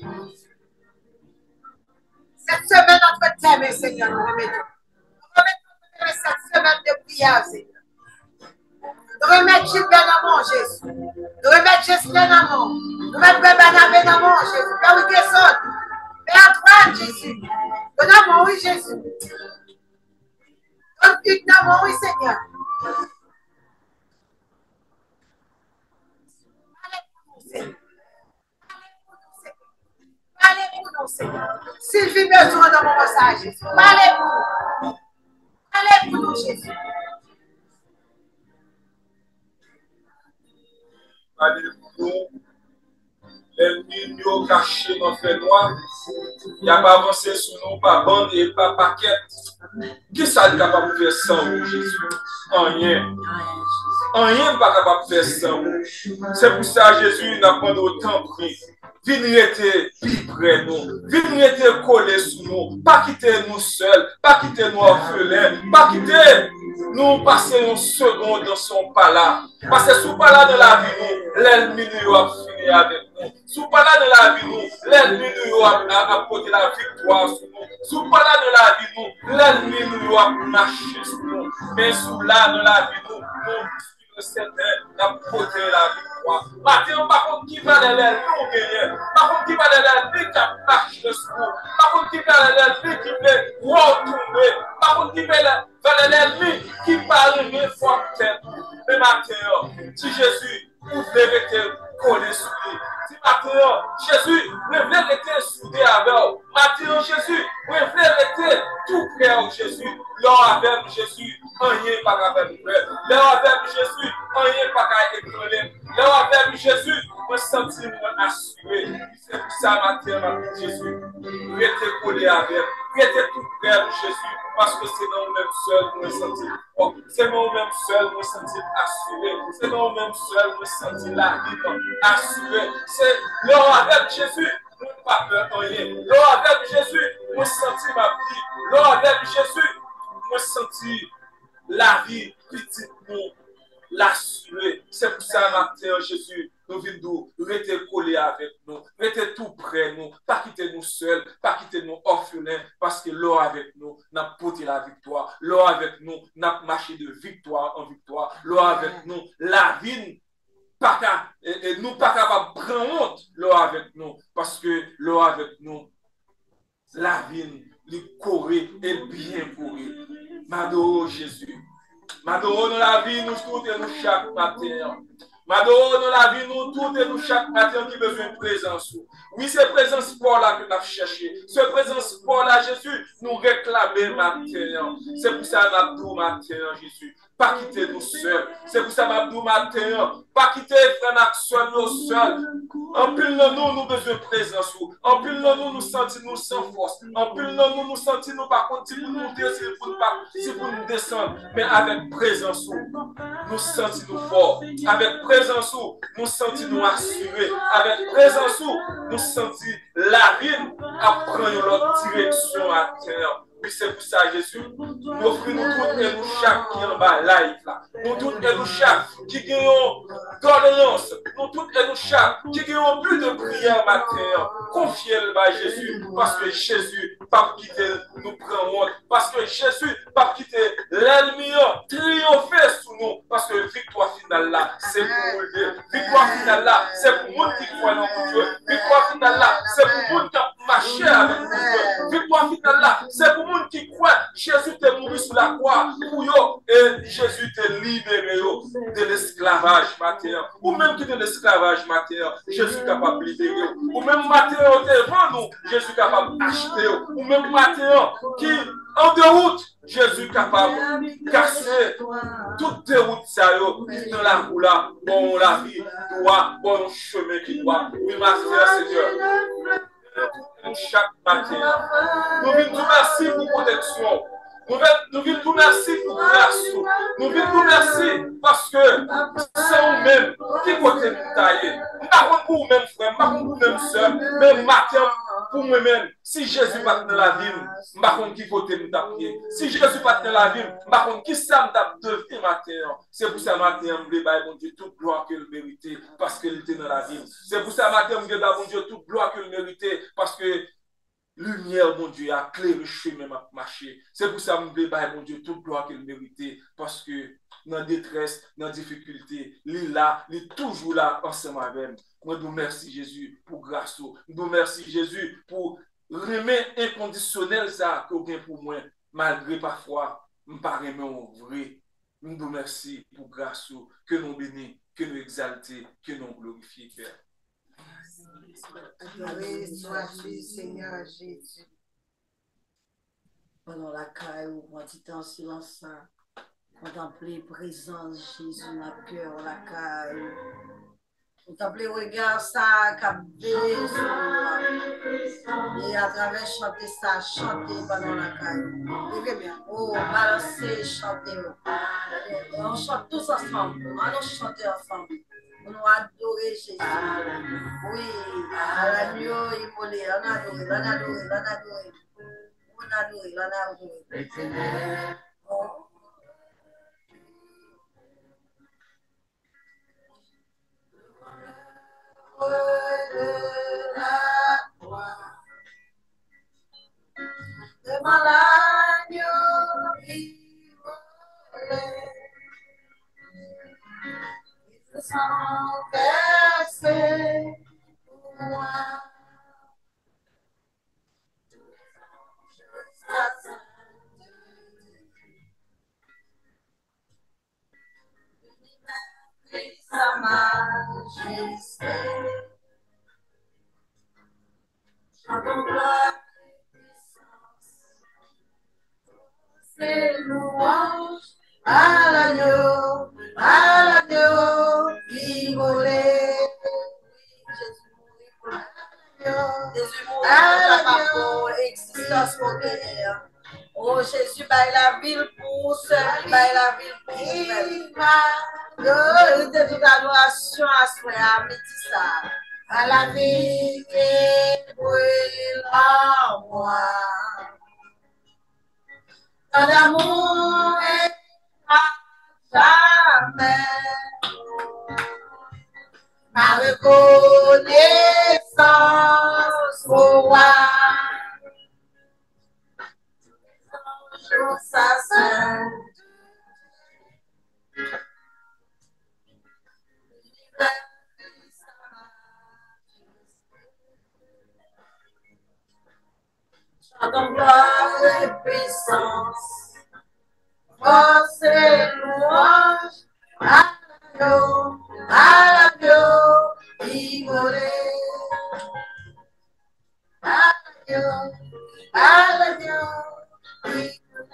Cette semaine, notre thème, Seigneur, nous remettons. Nous remettons cette semaine de prière, Seigneur. Nous remettons Gilbert dans mon Jésus. Nous remettons Jesselin dans mon. Nous remettons Barnabé dans mon Jésus. Père Wiggesson. Père Antoine, Jésus. Nous dans mon, oui, Jésus. Nous pique dans mon, oui, Seigneur. Parlez pour nous, Seigneur. Sylvie besoin dans mon message, Jésus. Parlez pour nous. Parlez pour nous, Jésus. Parlez pour nous. L'ennemi nous caché dans le fait noir. Il n'y a pas avancé sur nous, pas bande et pas paquet. Qui ça est capable de faire sans vous, Jésus? Rien. Rien n'est pas capable de faire sans vous. C'est pour ça Jésus n'a pas autant pris. Venez être plus près nous. Venez être collé sur nous. Pas quitter nous seuls. Pas quitter nous orphelins. Pas quitter nous passer une seconde dans son palais. Parce que sous palais de la vie, nous, l'ennemi nous a fini avec nous. Sous palais de la vie, nous, l'ennemi nous a apporté la victoire sur nous. Sous palais de la vie, nous, l'ennemi nous a marché sur nous. Mais sous là de la vie, nous, nous, Seigneur, d'apporter la victoire. Maintenant, par contre, qui va l'ennemi nous gagner? Par contre, qui va l'ennemi qui a marché sur nous? Par contre, qui va l'ennemi qui veut retourner? Par contre, qui va l'ennemi qui va arriver fort tête? Mais maintenant, si Jésus, vous devez être collé sur lui. Si maintenant, Jésus, vous devez être soudé avec vous. Maintenant, Jésus, vous devez être tout près de Jésus. Là, avec Jésus, rien n'est pas capable de faire. Là, avec Jésus, rien n'est pas capable de faire. Là, avec Jésus, je me sens assuré. C'est pour ça, maintenant, Jésus, vous êtes collé avec. Vous êtes tout près de Jésus. Parce que c'est dans nous-mêmes seuls que nous nous sentons forts. C'est dans nous-mêmes seuls que nous nous sentons assurés. C'est dans nous-mêmes seuls que nous nous sentons la vie assurée. C'est là avec Jésus, nous n'avons pas peur de rien. Là avec Jésus, nous sentons ma vie. Là avec Jésus, nous sentons la vie petite nous l'assurer. C'est pour ça, matin, Jésus, nous venons nous rester collés avec nous, rester tout près de nous, pas quitter nous seuls, pas quitter nous orphelins, parce que l'or avec nous n'a porté la victoire, l'or avec nous n'a marché de victoire en victoire, l'or avec nous, la vie, pas et, et nous pas capables de prendre honte, l'or avec nous, parce que l'or avec nous, la vie, le courir et bien courir. M'adore Jésus. M'adore dans la vie, nous tous et nous chaque matin. M'adore dans la vie, nous tous et nous chaque matin qui besoin de présence. Oui, c'est présence pour là que nous avons cherché. Ce présence pour là, Jésus, nous réclamer matin. C'est pour ça que nous avons matin, Jésus. Pas quitter nous seuls. C'est pour ça que nous avons matin. Pas quitter frère seul, nous seuls. En plus de nous, nous besoin de présence. En plus de nous, nous sentons nous sans force. En plus de nous, nous sentons nous par contre, si pour nous descendre, si pour nous descendre, mais avec présence, nous sentons nous forts. Avec présence, nous sentons nous assurés. Avec présence, nous sentons la vie à prendre notre direction à terre. Oui, c'est pour ça, Jésus. Nous offrons nous toutes et nous chaque qui en bas live là. Nous toutes et nous chaque qui gagnons doléance. Nous toutes et nous chaque qui gagnons plus de prière matin. Confiez-le à Jésus. Parce que Jésus, pas quitter nous prend honte. Parce que Jésus, pas quitter l'ennemi triompher sous nous. Parce que victoire finale là, c'est pour nous. Victoire finale là, c'est pour nous qui croient en Dieu. Victoire finale là, c'est pour nous qui marcher avec Dieu. Victoire finale là, c'est pour monde qui croit Jésus t'est mort sur la croix pour eux et Jésus t'est libéré de l'esclavage matin ou même qui de l'esclavage matin, Jésus capable de libérer. Ou même matin, devant nous, Jésus capable d'acheter. Ou même matin, qui en déroute, Jésus capable de casser toutes les routes ça yo, qui dans la roue là, bon la vie, droit, bon chemin qui doit. Oui, ma sœur, Seigneur. Chaque matin, nous voulons tout merci pour protection. Nous voulons tout merci pour grâce. Nous voulons tout merci parce que c'est nous-mêmes qui côté nous tailler. Pas pour nous-mêmes frères, pas pour nous-mêmes sœurs, mais matin pour moi-même. Si Jésus pas dans la vie, je pas contre qui côté nous taper. Si Jésus pas dans la vie, je pas contre qui ça me tape devant matin. C'est pour ça matin je veux mon Dieu toute gloire que le mérité parce qu'il était dans la vie. C'est pour ça matin je veux mon Dieu toute gloire que le mérité parce que lumière, mon Dieu, a clé le chemin m'a marché. C'est pour ça que je me mon Dieu, toute gloire qu'il méritait. Parce que dans la détresse, dans la difficulté, il est là, il est toujours là ensemble avec moi. Moi, je merci Jésus pour grâce. Je merci Jésus pour remet inconditionnel ça que vous pour moi. Malgré parfois, je ne pas remet en vrai. Je vous merci pour grâce que nous bénissons, que nous exaltons, que nous glorifions, Père. Adoré sois-tu, Seigneur Jésus. Pendant la caille, on dit en silence, contempler présence Jésus dans le cœur, la caille. Contempler le regard, ça, cap et à travers chanter ça, chanter pendant la caille. Levez bien. Oh, balancer, chanter. On chante tous ensemble. On nous chanter ensemble. On nous adorer Jésus. Oui, à l'agneau immolé, on a adoré, on a adoré, on a adoré. On a adoré, on a adoré. Oh. De la croix, devant l'agneau immolé. Sans verser pour moi. Sa majesté, chantons gloire et puissance, c'est louange à l'agneau, à l'agneau immolé. Jésus mourit pour l'agneau, Jésus mourit pour l'existence pour guérir. Oh Jésus, baille la ville pour ceux qui baille la ville pour nous. De toute adoration à soi, à Métissa, à la vie qui brûle en moi. Tant d'amour et à jamais. Ma reconnaissance au roi. Ça seul. Chantons gloire et puissance, force et louange à l'agneau, à l'agneau immolé. À l'agneau, à l'agneau immolé.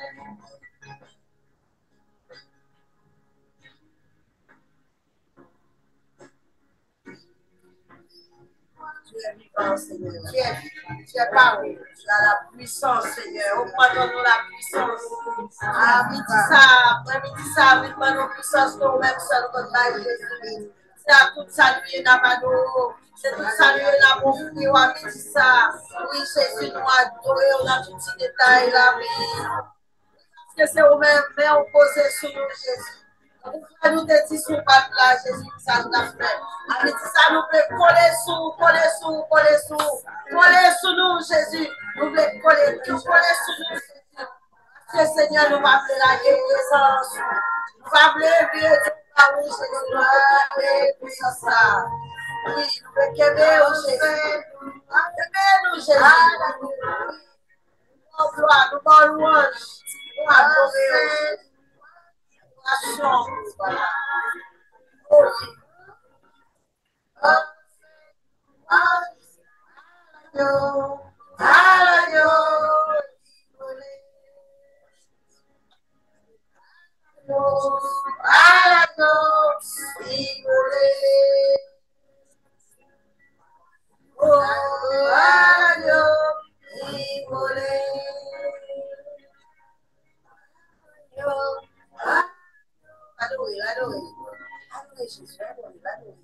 Tu es vivant, Seigneur. Tu es vivant. Tu es parole. Tu as la puissance, Seigneur. Augmente-nous la puissance. Ah, midi ça, après midi ça, avec nos puissance, nous même seul contre Jésus. C'est à tout saluer dans Mano. C'est tout saluer dans mon frère à midi ça. Oui, Jésus, nous adorons dans tous ces détails là, mais parce que c'est vous-même, mais on pose sur nous, Jésus. Nous te dit sur pas là, Jésus, ça nous a fait. Avec ça, nous voulons coller sous, coller sous, coller sous, coller sous nous, Jésus. Nous voulons coller, tout coller sous nous, Jésus. Parce que Seigneur, nous va faire la guérison. Nous va faire vieux Dieu par nous, Jésus. Nous va faire puissance ça. Oui, nous voulons qu'aimer, Jésus. Aimez-nous, Jésus. Nous gloire, nous allons louange. Nous adorer, voilà. Oh, Adorez, adorez. Adorez Jésus, adorez, adorez.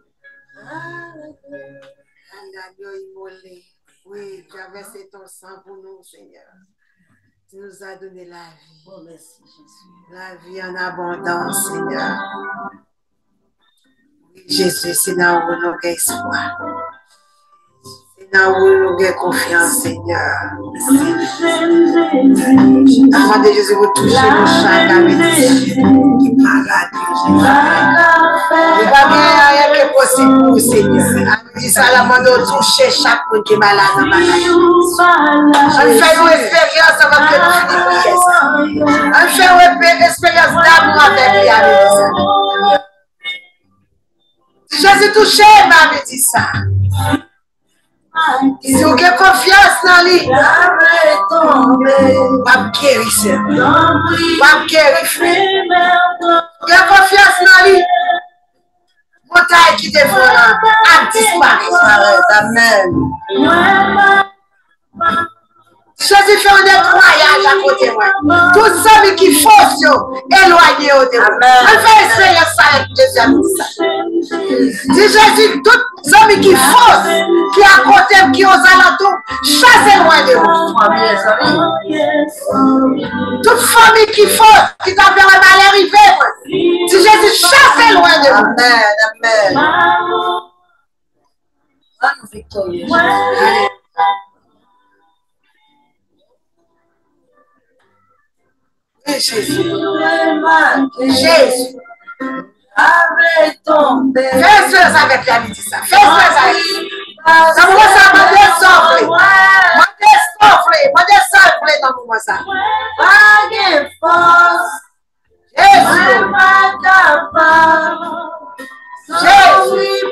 Agneau immolé. Oui, tu as versé ton sang pour nous, Seigneur. Tu nous as donné la vie. Oh, merci, Jésus. La vie en abondance, Seigneur. Oui, Jésus, c'est dans où nous avons espoir. C'est dans où nous avons confiance, Seigneur. Demandez Jésus vous toucher nos chaque avec qui malade. Il va bien rien qui est possible pour vous, Seigneur. Il ça la demande toucher chaque monde qui est malade dans ma vie. On fait une expérience avant que nous finissions. On fait une expérience d'amour avec lui, avec ça. Jésus touché, m'avait dit ça. Si vous avez confiance dans lui, vous va guérir, Seigneur. Vous va guérir, frère. Vous avez confiance dans lui. Montagne qui défend a disparu. Amen. Jésus fait un nettoyage à côté de moi. Tous ceux qui faussent, éloignez de moi. On fait expérience avec Jésus. Dis Jésus, tous ceux qui faussent, qui à côté, qui aux alentours, chassez loin de vous. Toute famille qui fausse, qui t'a fait un mal arrivé, dis Jésus, chassez loin de vous. Amen. Amen. Victorieux. Jésus. Jésus. Fais ça avec la vie, ça. Fais ça avec ça. Ça me ça m'a désofflé. M'a désofflé. M'a désofflé dans le moment ça. Jésus. Jésus.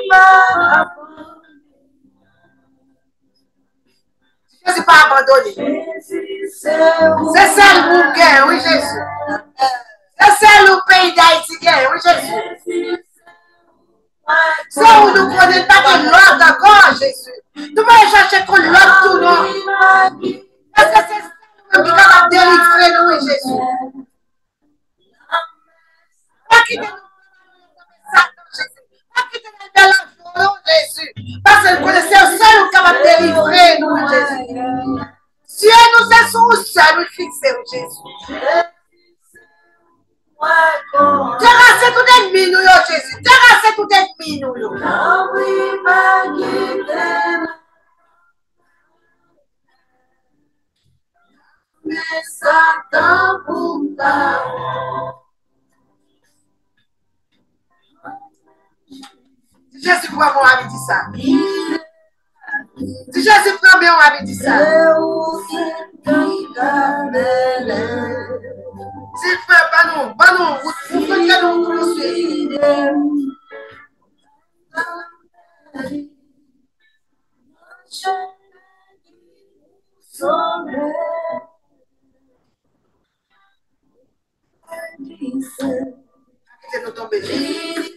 Je ne suis pas abandonné. C'est celle où gagne, oui Jésus. C'est celle où pays d'Haïti gagne, oui Jésus. C'est où nous ne connaissons pas que l'autre encore, Jésus. Nous allons chercher que l'autre tout non. Parce que c'est celle qui va délivrer nous, oui Jésus. Pas quitter nous, Jésus. Pas quitter nous dans la Jésus. Parce que nous connaissons seul qui va délivrer nous, Jésus. Dieu nous est sous seul, nous fixer, Jésus. Terrasser tout ennemi, nous, Jésus. Terrasser tout ennemi, nous. Jésus prend mon ami dit ça. Si Jésus prend bien, on avait dit ça. S'il fait, pas nous, pas nous, vous faites nous poursuivre. Arrêtez de tomber.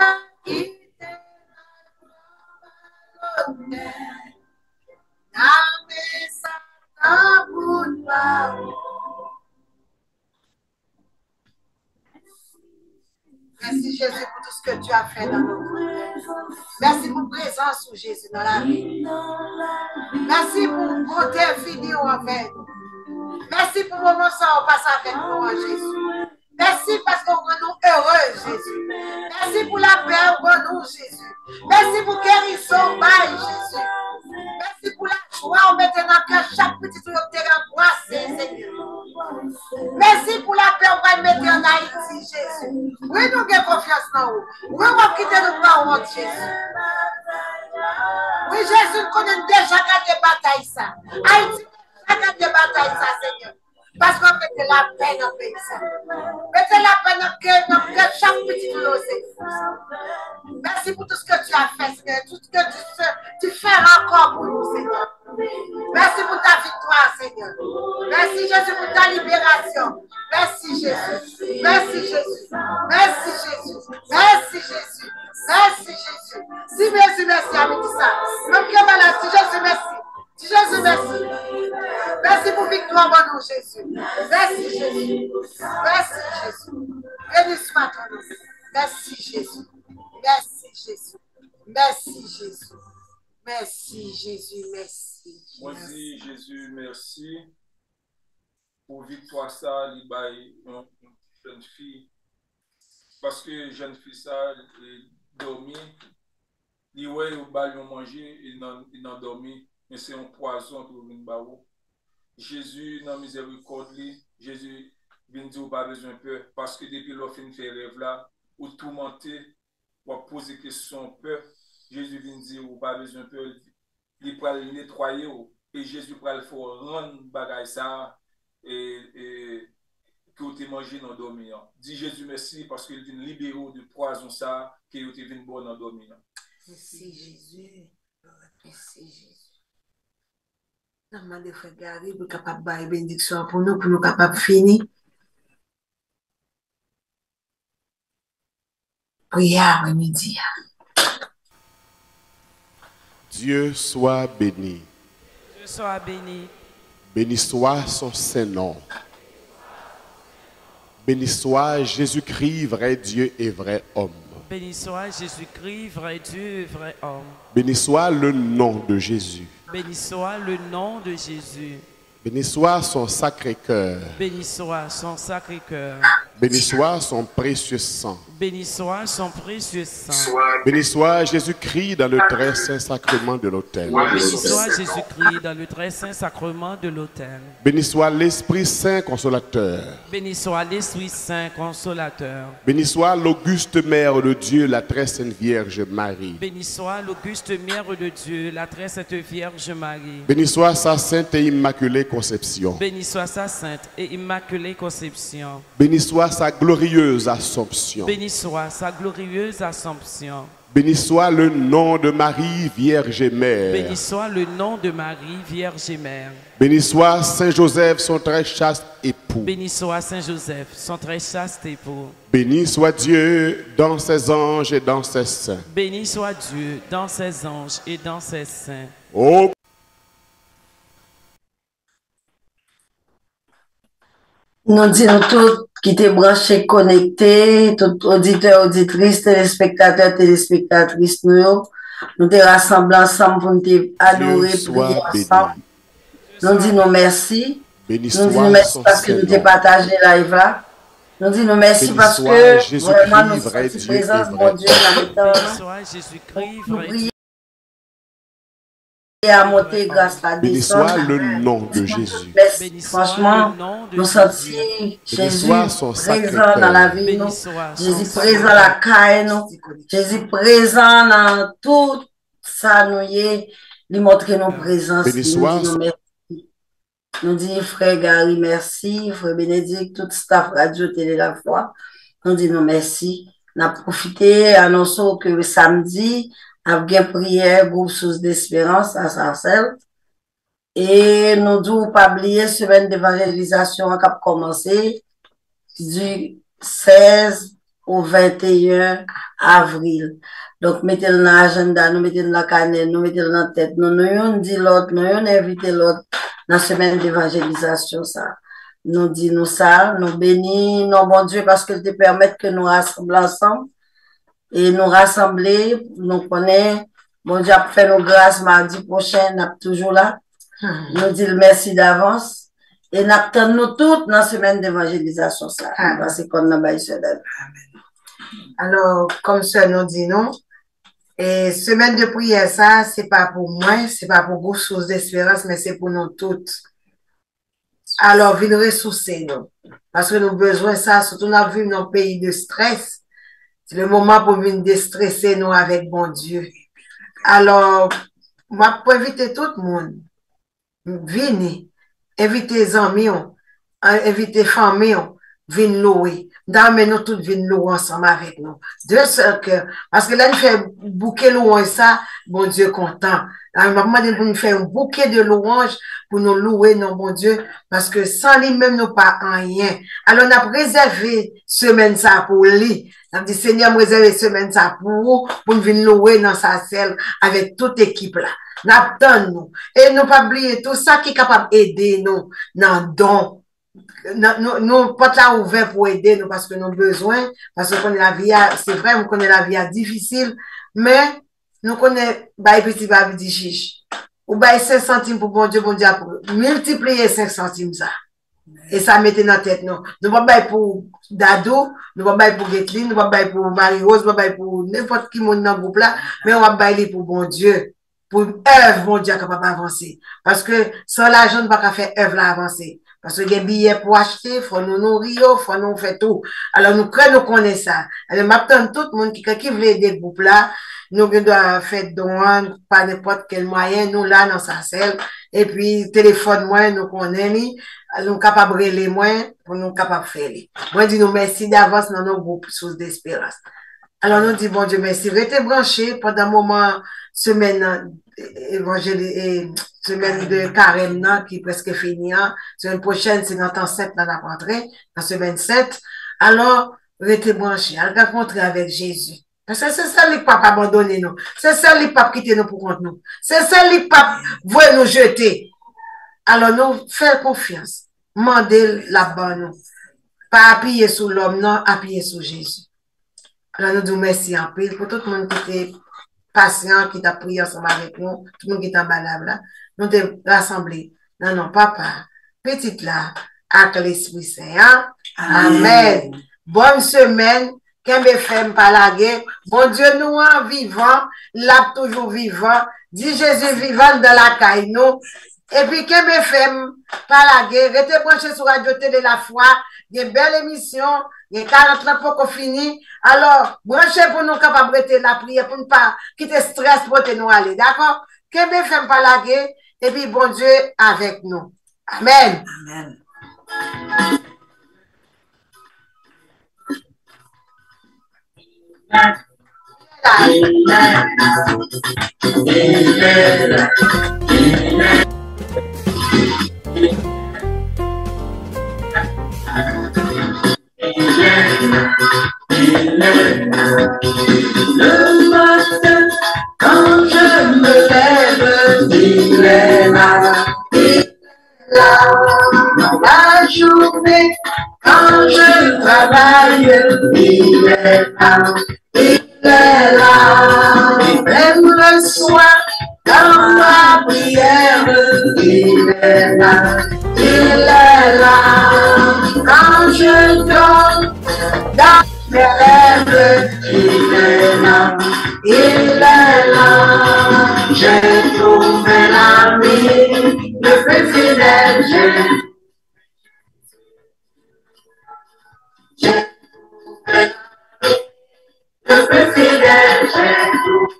Merci Jésus pour tout ce que tu as fait dans notre vie. Merci pour présence de Jésus dans la vie. Merci pour bonté infinie envers nous. Merci pour le moment ça on passe avec nous, Jésus. Merci parce qu'on rend nous heureux, Jésus. Merci pour la paix pour nous, Jésus. Merci pour guérison, bye, Jésus. Merci pour la joie, on met dans le cœur chaque petit truc que tu as embrassé, Seigneur. Merci pour la paix, on va mettre en Haïti, Jésus. Oui, nous avons confiance dans vous. Oui, on va quitter nos parents, Jésus. Oui, Jésus, nous connaissons déjà des batailles, ça. Haïti, déjà des batailles, ça, Seigneur. Parce qu'on met la paix dans le pays. Mettez la paix dans le cœur, dans le cœur, chaque petit chose. Merci pour tout ce que tu as fait, Seigneur. Tout ce que tu, tu fais encore pour nous, Seigneur. Merci pour ta victoire, Seigneur. Merci, Jésus, pour ta libération. Merci, Jésus. Merci, Jésus. Merci, Jésus. Merci, Jésus. Merci, Jésus. Si, merci, merci, avec ça. Même que malade, si Jésus, merci. Jésus, merci. Merci pour victoire pour nous, Jésus. Merci, Jésus. Merci, Jésus. Béni soit ton nom. Merci, Jésus. Merci, Jésus. Merci, Jésus. Merci, Jésus. Merci. Moi, dis Jésus, merci pour victoire ça, il bail une jeune fille. Parce que jeune fille ça, elle dormi, il ouais, il bail manger, il n'a dormi. Mais c'est un poison pour une barreau. Jésus, dans miséricorde, Jésus, vient dire pas besoin de peur. Parce que depuis l'offre fait rêve là, ou tourmenter, ou poser question peur, Jésus vient dire pas besoin de peur. Il peut le nettoyer. Et Jésus peut le faire rendre bagaille ça et, et que vous avez mangé dans le dormir. Dis Jésus merci parce qu'il vient libérer de poison ça, que vous avez venu bon dans le dormir. Merci Jésus. Merci Jésus. Nous demandons frère Gary pour capable de bénédiction pour nous, pour nous capables de finir. Prière midi. Dieu soit béni. Dieu soit béni. Béni soit son Saint-Nom. Béni soit Jésus-Christ, vrai Dieu et vrai homme. Béni soit Jésus-Christ, vrai Dieu et vrai homme. Béni soit le nom de Jésus. Béni soit le nom de Jésus. Béni soit son sacré cœur. Béni soit son sacré cœur. Béni soit son précieux sang. Béni soit son précieux sang. Béni soit Jésus-Christ dans le très saint sacrement de l'autel. Béni soit Jésus-Christ dans le très saint sacrement de l'autel. Béni soit l'Esprit Saint consolateur. Béni soit l'Esprit Saint consolateur. Béni soit l'auguste mère de Dieu, la très sainte Vierge Marie. Béni soit l'auguste mère de Dieu, la très sainte Vierge Marie. Béni soit sa sainte et immaculée conception. Béni soit sa sainte et immaculée conception. Béni soit sa glorieuse Assomption. Béni soit sa glorieuse Assomption. Béni soit le nom de Marie, Vierge et Mère. Béni soit le nom de Marie, Vierge et Mère. Béni soit Saint Joseph, son très chaste époux. Béni soit Saint Joseph, son très chaste époux. Béni soit Dieu dans ses anges et dans ses saints. Béni soit Dieu dans ses anges et dans ses saints. Oh. Nous disons tous qui étaient branchés, connectés, tout auditeurs, auditrices, téléspectateurs, téléspectatrices, nous, nous te rassemblés ensemble pour nous adorer, prier ensemble. Nous disons merci. Nous disons merci parce que nous avons partagé live là. Nous disons merci parce que vraiment nous sommes présents, mon Dieu, dans le temps. Et à monter grâce à Béni soit le nom de Jésus. Franchement, nous sentons Jésus présent dans la vie, nous. Jésus présent dans la caille, nous. Jésus présent dans tout ça, nous y est. Il montre que nous présence. Béni soit. Nous disons frère Gary, merci. Frère Bénédicte, tout staff Radio Télé La Foi. Nous disons merci. On a profité, annonçons que le samedi, avec prière, groupe Source d'Espérance à Sarcelles. Et nous devons pas oublier semaine d'évangélisation qui a commencé du seize au vingt et un avril. Donc, mettez-le dans l'agenda, nous mettez-le dans la canette, nous mettez-le dans la tête. Nous, nous, on dit l'autre, nous, on invite l'autre dans la semaine d'évangélisation, ça. Nous dit nous ça, nous bénis, non, bon Dieu, parce qu'il te permet que nous rassemblons ensemble. Et nous rassembler, nous connaissons, bon Dieu a fait nos grâces mardi prochain, nous sommes toujours là. Nous disons merci d'avance. Et nous attendons nous toutes dans la semaine d'évangélisation, ça. Parce qu'on a baillé ce Amen. Alors, comme ça nous dit non, et semaine de prière, ça, c'est pas pour moi, c'est pas pour vous source d'espérance, mais c'est pour nous toutes. Alors, venez ressourcer nous. Parce que nous avons besoin de ça, surtout nous vivons dans un pays de stress. C'est le moment pour venir déstresser nous avec bon Dieu. Alors, moi, pour inviter tout le monde, venez, invitez les amis, invitez les familles, venez louer. D'amener nous tous venir louer ensemble avec nous. Deux seuls cœurs. Parce que là, nous fait bouquet louange ça, bon Dieu content. Alors, maman dit pour nous faire un bouquet de louanges pour nous louer, non, bon Dieu, parce que sans lui même, nous pas rien. Alors, on a réservé semaine ça pour lui. On a dit, Seigneur, me réservé semaine ça pour vous, pour nous venir louer dans sa selle avec toute équipe là. N'attendons nous. Et nous pas oublier tout ça qui est capable d'aider nous dans le don. Nous, nous, pas là ouvert pour aider nous parce que nous avons besoin, parce que connaît la vie, c'est vrai, on connaît la vie difficile, mais nous connaissons, bah, petit babi dit chiche. Ou bah, cinq centimes pour bon Dieu, bon Dieu, pour multiplier cinq centimes ça. Et ça mettait dans la tête, non. Nous ne pouvons pas pour Dado, nous ne pouvons pas pour Getline, nous ne pouvons pas pour Marie-Rose, nous ne pouvons pas pour n'importe qui monde dans le groupe là, mais on va bailler pour bon Dieu. Pour œuvre, bon Dieu, capable d'avancer. Parce que sans l'argent, on ne peut pas faire œuvre là avancer. Parce que les billets pour acheter, il faut nous nourrir, il faut nous faire tout. Alors, nous créons, nous connaissons ça. Alors, maintenant, tout le monde qui, qui veut aider le groupe là, nous devons faire don, pas n'importe quel moyen, nous là, dans sa selle. Et puis, téléphone, moi, nous connaissons, nous sommes capables de les moyens pour nous capables de faire. Moi, je dis nous merci d'avance dans nos groupes sources d'espérance. Alors, nous disons, bon Dieu, merci. Restez branchés pendant un moment, semaine, évangile, semaine de carême, qui est presque finie. Semaine prochaine, c'est dans le temps sept, dans la rentrée, dans semaine sept. Alors, restez branchés, allez rencontrer avec Jésus. Parce que c'est ça, les papes abandonner nous. C'est ça, les papes quitter nous pour contre nous. C'est ça, les papes vouent nous jeter. Alors, nous, faire confiance. Mandez là-bas, nous. Pas appuyer sur l'homme, non, appuyer sur Jésus. Alors, nous disons merci en pile pour tout le monde qui était patient, qui t'a prié ensemble avec nous, tout le monde qui est en balade là. Nous sommes rassemblés. Non, non, papa, petite là, avec l'Esprit Saint. Hein? Amen. Amen. Bonne semaine. Qu'un femme par la guerre. Bon Dieu, nous en vivant, là toujours vivant. Dit Jésus vivant dans la caille, nous. Et puis, qu'un femme par la guerre. Restez branchés sur Radio Télé La Foi. Il y a une belle émission. Il y a quarante ans pour qu'on finisse. Alors, branchez pour nous capables de rester la prière pour ne pas quitter stress pour nous aller. D'accord? Qu'un femme par la guerre. Et puis, bon Dieu avec nous. Amen. Amen. Le matin, quand je me lève, il est là, il est là. Dans la journée, quand je travaille, il est là, il est là. Et même le soir, dans ma prière, il est là, il est là. Quand je dors, dans mes rêves, il est là, il est là. J'ai trouvé l'ami le plus fidèle, j'ai J'ai trouvé l'ami le plus fidèle, j'ai trouvé.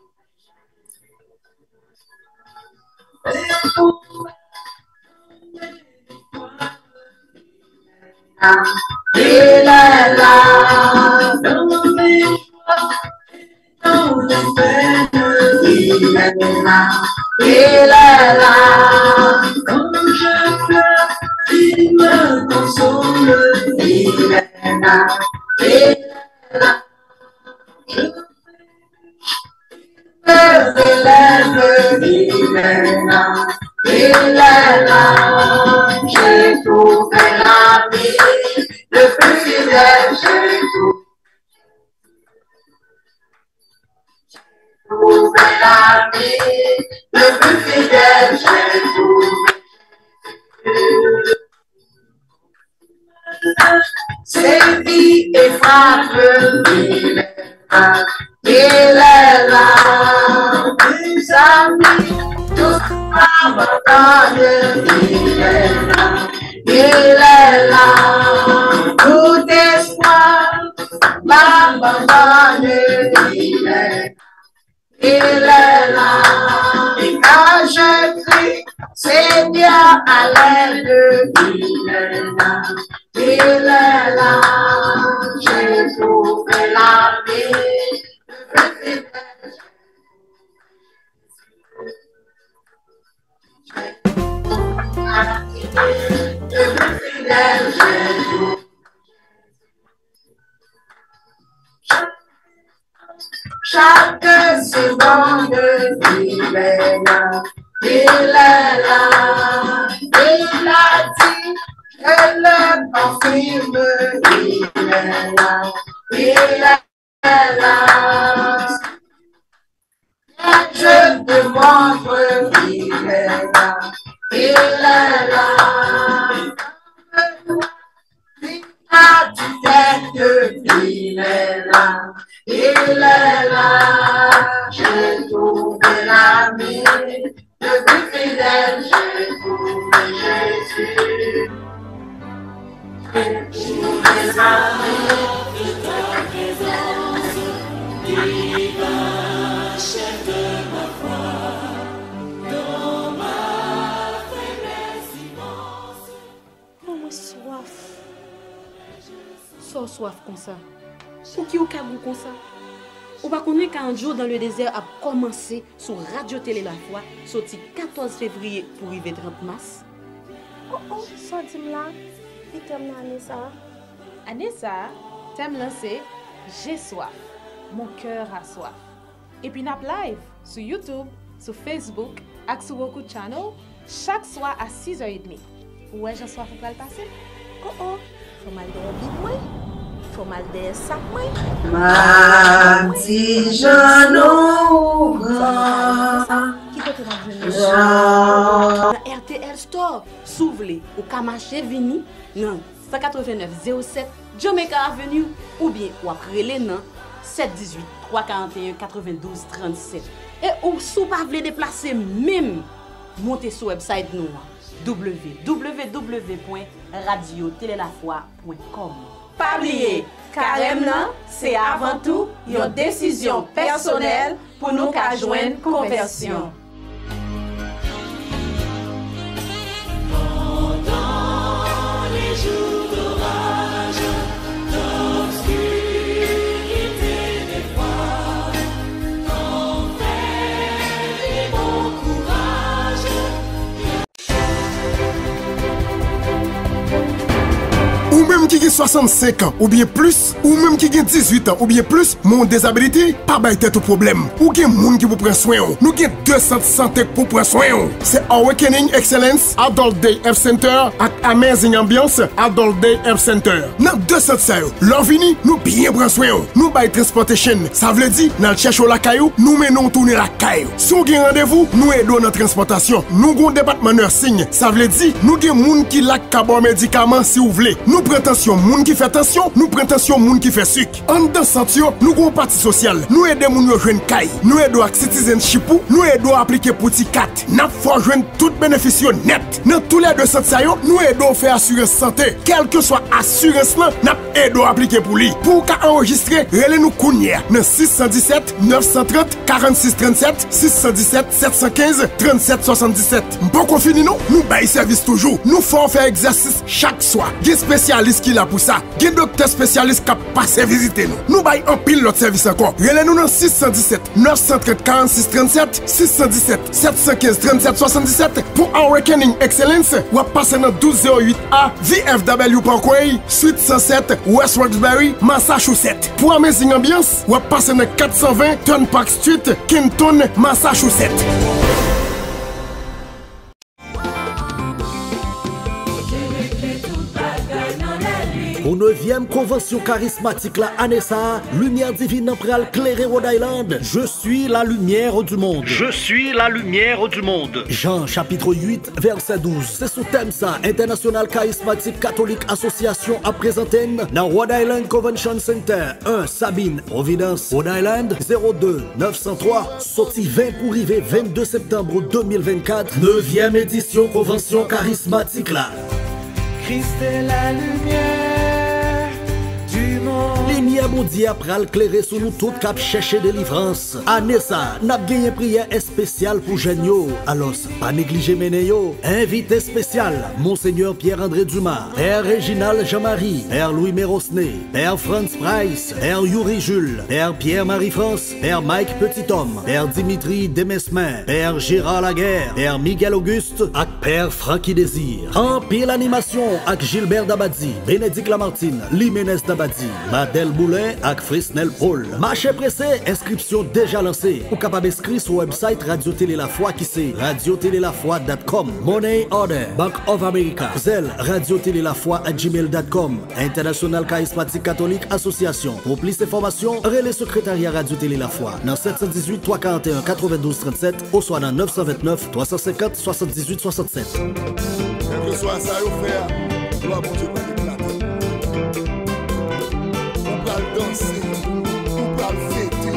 Il est là, dans mes joies, dans les peines, il est là, il est là. Quand je pleure, il me console, il est là, il est là. est là, il est là. J'ai trouvé l'ami, le plus fidèle, j'ai trouvé l'ami, le plus fidèle, j'ai trouvé. C'est vie et frappe, il est là, il est là. Mes amis, tous m'abandonnent, il est là, il est là. Tout espoir m'abandonne, il est là. Il est là, et quand je crie, c'est bien à l'aide. Il est là, il est là, j'ai trouvé la vie. Le plus fidèle, j'ai trouvé. Chaque seconde, il est là, il est là, il a dit, je le confirme, il est là, il est là. Je te montre, il est là, il est là. À tu tête, il est là, il est là. J'ai trouvé l'ami, le plus fidèle, j'ai trouvé Jésus. J'ai trouvé l'ami de ta présence, divin chef de ma foi, dans ma faiblesse immense. Oh, moi soif. So soif comme ça. Pour qui ou kabou comme ça? Ou pas connaître qu'un jour dans le désert a commencé sur Radio Télé La Foi, sorti quatorze février pour arriver trente mars. Oh oh, ça dit là, il t'aime Anessa. Anessa, t'aime lancer J'ai soif. Mon cœur a soif. Et puis n'a live sur YouTube, sur Facebook, et sur Roku Channel, chaque soir à six heures trente. Ouais, j'ai soif pour le passer. Oh oh, faut mal de vite moi. Faut mal de sac moi. Mardi Jeannot grand. Qui peut te rendre Dans R T L Store, s'ouvre ou Kamaché Vini, non cent quatre-vingt-neuf zéro sept Jamaica Avenue ou bien ou après les noms sept un huit trois quatre un quatre-vingt-douze trente-sept. Et ou sous pas voulez déplacer même, montez sur le website nous w w w point radio télé la foi point com. Pas oublier, carême c'est avant tout une décision personnelle pour nous qu'à joindre conversion. Pendant les jours d'orage, d'obscurité des fois, t'enfermes mon courage. Ou même qui a soixante-cinq ans ou bien plus, ou même qui a dix-huit ans ou bien plus, mon désabilité, pas bail tête au problème. Ou gen moun qui vous prend soin. Nous avons deux centres de santé pour prendre soin. C'est Awakening Excellence Adult Day Health Center et Amazing Ambiance Adult Day Health Center. Dans deux centres ça, l'on vini, nous bien prendre soin. Nous bail transportation. Ça veut dire, dans le chercher la caillou, nous menons tourner la caillou. Si on a rendez-vous, nous aidons dans la transportation. Nous avons un département nursing. Ça veut dire, nous avons moun qui lac carbon médicaments si vous voulez. Nous prenons attention, moun qui fait attention, nous prenons attention, moun qui fait sucre. En dans sentio, nous avons partie sociale. Nous aidons moun yo jwenn kay. Nous aidons avec citizenship, nous aidons à appliquer petit quatre. N'a faut joindre tout bénéfice net. Dans tous les deux sentiers, nous aidons faire assurance santé. Quelle que soit assurance là, n'a aidons à appliquer pour lui. Pour qu'à enregistrer, relez nous kounya dans six un sept neuf cent trente quarante-six trente-sept six un sept sept un cinq trente-sept soixante-dix-sept. Bon qu'on finit nous, nous bail service toujours. Nous faisons faire exercice chaque soir. Des spécialistes qui là pour ça. Des docteurs spécialistes qui passent visiter nous. Nous bail en pile l'autre service encore. Relez nous dans six un sept neuf cent trente quarante-six trente-sept six un sept sept un cinq trente-sept soixante-dix-sept pour Awakening Excellence ou à passer dans douze zéro huit A V F W Parkway Suite cent sept West Roxbury Massachusetts. Pour Amazing Ambiance ou à passer dans quatre cent vingt Turnpike Street Kenton Massachusetts. Pour neuvième convention charismatique la Anessa, lumière divine en pral clairer Rhode Island. Je suis la lumière du monde. Je suis la lumière du monde. Jean chapitre huit verset douze. C'est sous thème ça, International Charismatique Catholique Association à présenter dans Rhode Island Convention Center un Sabine, Providence, Rhode Island zéro deux neuf cent trois, sorti vingt pour arriver vingt-deux septembre deux mille vingt-quatre, neuvième édition convention charismatique là. Christ est la lumière du monde. Lumière mondiale pral clairer sur nous tout cap chercher délivrance. Année ça, n'a gagné prière spéciale pour Genio. Alors, pas négliger Ménéo. Invité spécial, Monseigneur Pierre-André Dumas, Père Réginal Jean-Marie, Père Louis Mérosné, Père Franz Price, Père Yuri Jules, Père Pierre-Marie-France, Père Mike Petithomme, Père Dimitri Demesmin, Père Gérard Laguerre, Père Miguel Auguste, ak Père Francky Désir. En pile animation ak Gilbert Dabadi, Bénédicte Lamartine, Liménez Dabadi, Madel Boulin ak Frisnel Paul. Marché pressé, inscription déjà lancée. Ou capable inscrire sur website Radio Télé La Foi qui c'est radio télé la foi point com. Money Order, Bank of America, Zelle, radio télé la foi à gmail point com. International Charismatique Catholique Association. Pour plus d'informations, relais secrétariat Radio Télé La Foi dans sept un huit, trois quatre un, quatre-vingt-douze trente-sept ou soit dans neuf deux neuf, trois cinq zéro, soixante-dix-huit soixante-sept. Quel que soit ça, vous frère, gloire à mon Dieu, pas de plateau. On va danser, on va fêter.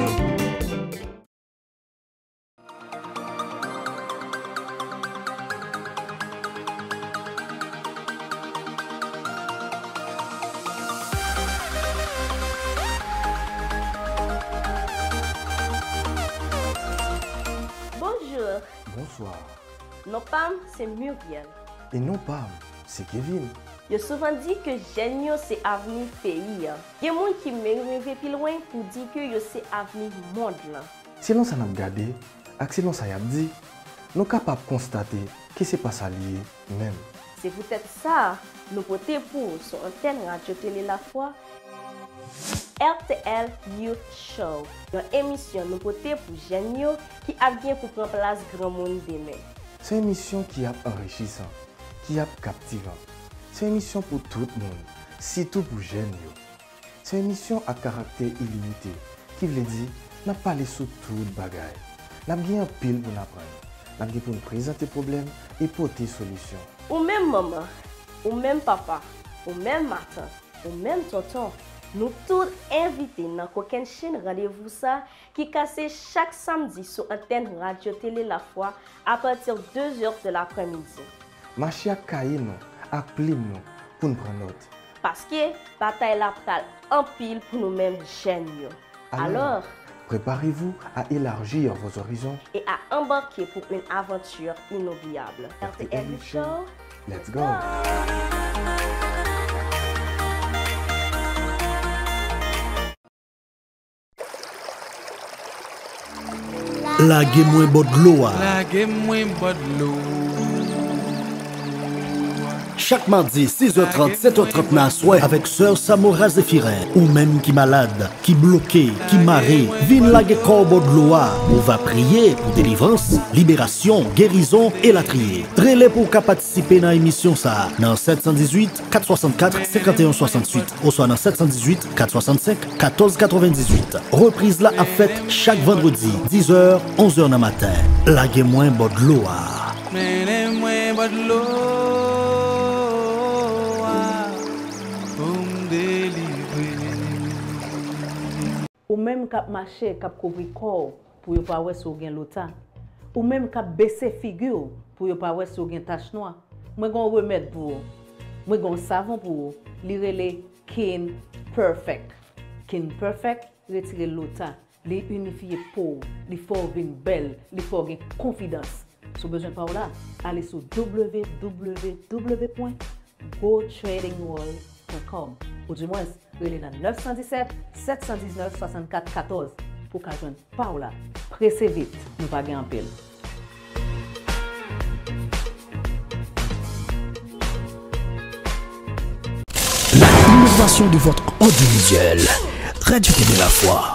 Bonjour. Bonsoir. Non Pam, c'est Muriel. Et non Pam, c'est Kevin. Yo souvent dit que Genio c'est avenir pays. Il y a des gens qui m'écrivent plus loin pour dire que yo c'est avenir monde là. Sinon ça n'a pas gardé, ak sinon ça y a dit, nous capables de constater que c'est pas ça lié même. C'est peut-être ça, nous porter pour sur antenne Radio Télé La Foi. R T L Youth Show, une émission nous porter pour Genio qui a bien pour prendre place grand monde demain. C'est une émission qui a enrichissant, qui a captivant. C'est une émission pour tout le monde, surtout pour les jeunes. C'est une émission à caractère illimité, qui veut dire, n'a pas parlé sur tout le bagage. N'a bien un pile pour nous apprendre. N'a bien pour nous présenter problèmes et porter solutions. Ou même maman, ou même papa, ou même matin, ou même tonton, nous tous invités dans une chaîne rendez-vous ça qui casse chaque samedi sur antenne Radio Télé La Foi à partir de deux heures de l'après-midi. Marchez à cahier nous, à plim nous, pour nous prendre note. Parce que bataille la pral en pile pour nous-mêmes jeunes. Alors, Alors préparez-vous à élargir vos horizons et à embarquer pour une aventure inoubliable. R T L Show, let's go! La game moins bonne de l'eau. La game moins bonne de l'eau. Chaque mardi, six heures trente, sept heures trente na soir avec Sœur Samora Zéphirin. Ou même qui malade, qui bloqué, qui maré, vin la corbeau de loa. On va prier pour délivrance, libération, guérison et la trier. Trélé pour qu'à participer dans l'émission ça. Dans sept un huit, quatre cent soixante-quatre, cinquante et un soixante-huit. Ou soit dans sept un huit, quatre cent soixante-cinq, quatorze quatre-vingt-dix-huit. Reprise là à fête chaque vendredi, dix heures, onze heures du matin. La game moins bonne de loa. Mais les moins bonne de l'eau. Ou même kap marcher, kap couvrir corps pour yo pas wè sou gen lota. Ou même kap baisser figure pour yo pas wè sou gen tache noire. Moi gon remède pour. Moi gon savon pour. Li rele Kin Perfect. Kin Perfect retire lota, li unifier peau, li fò vin belle, li fò gen confiance. Si besoin par là, allez sur w w w point go trading world point com ou du moins relez dans neuf un sept, sept un neuf, soixante-quatre quatorze pour qu'à joindre Paola. Pressez vite, nous pas gagner en pile. La innovation de votre audiovisuel. Radio Télé La Foi.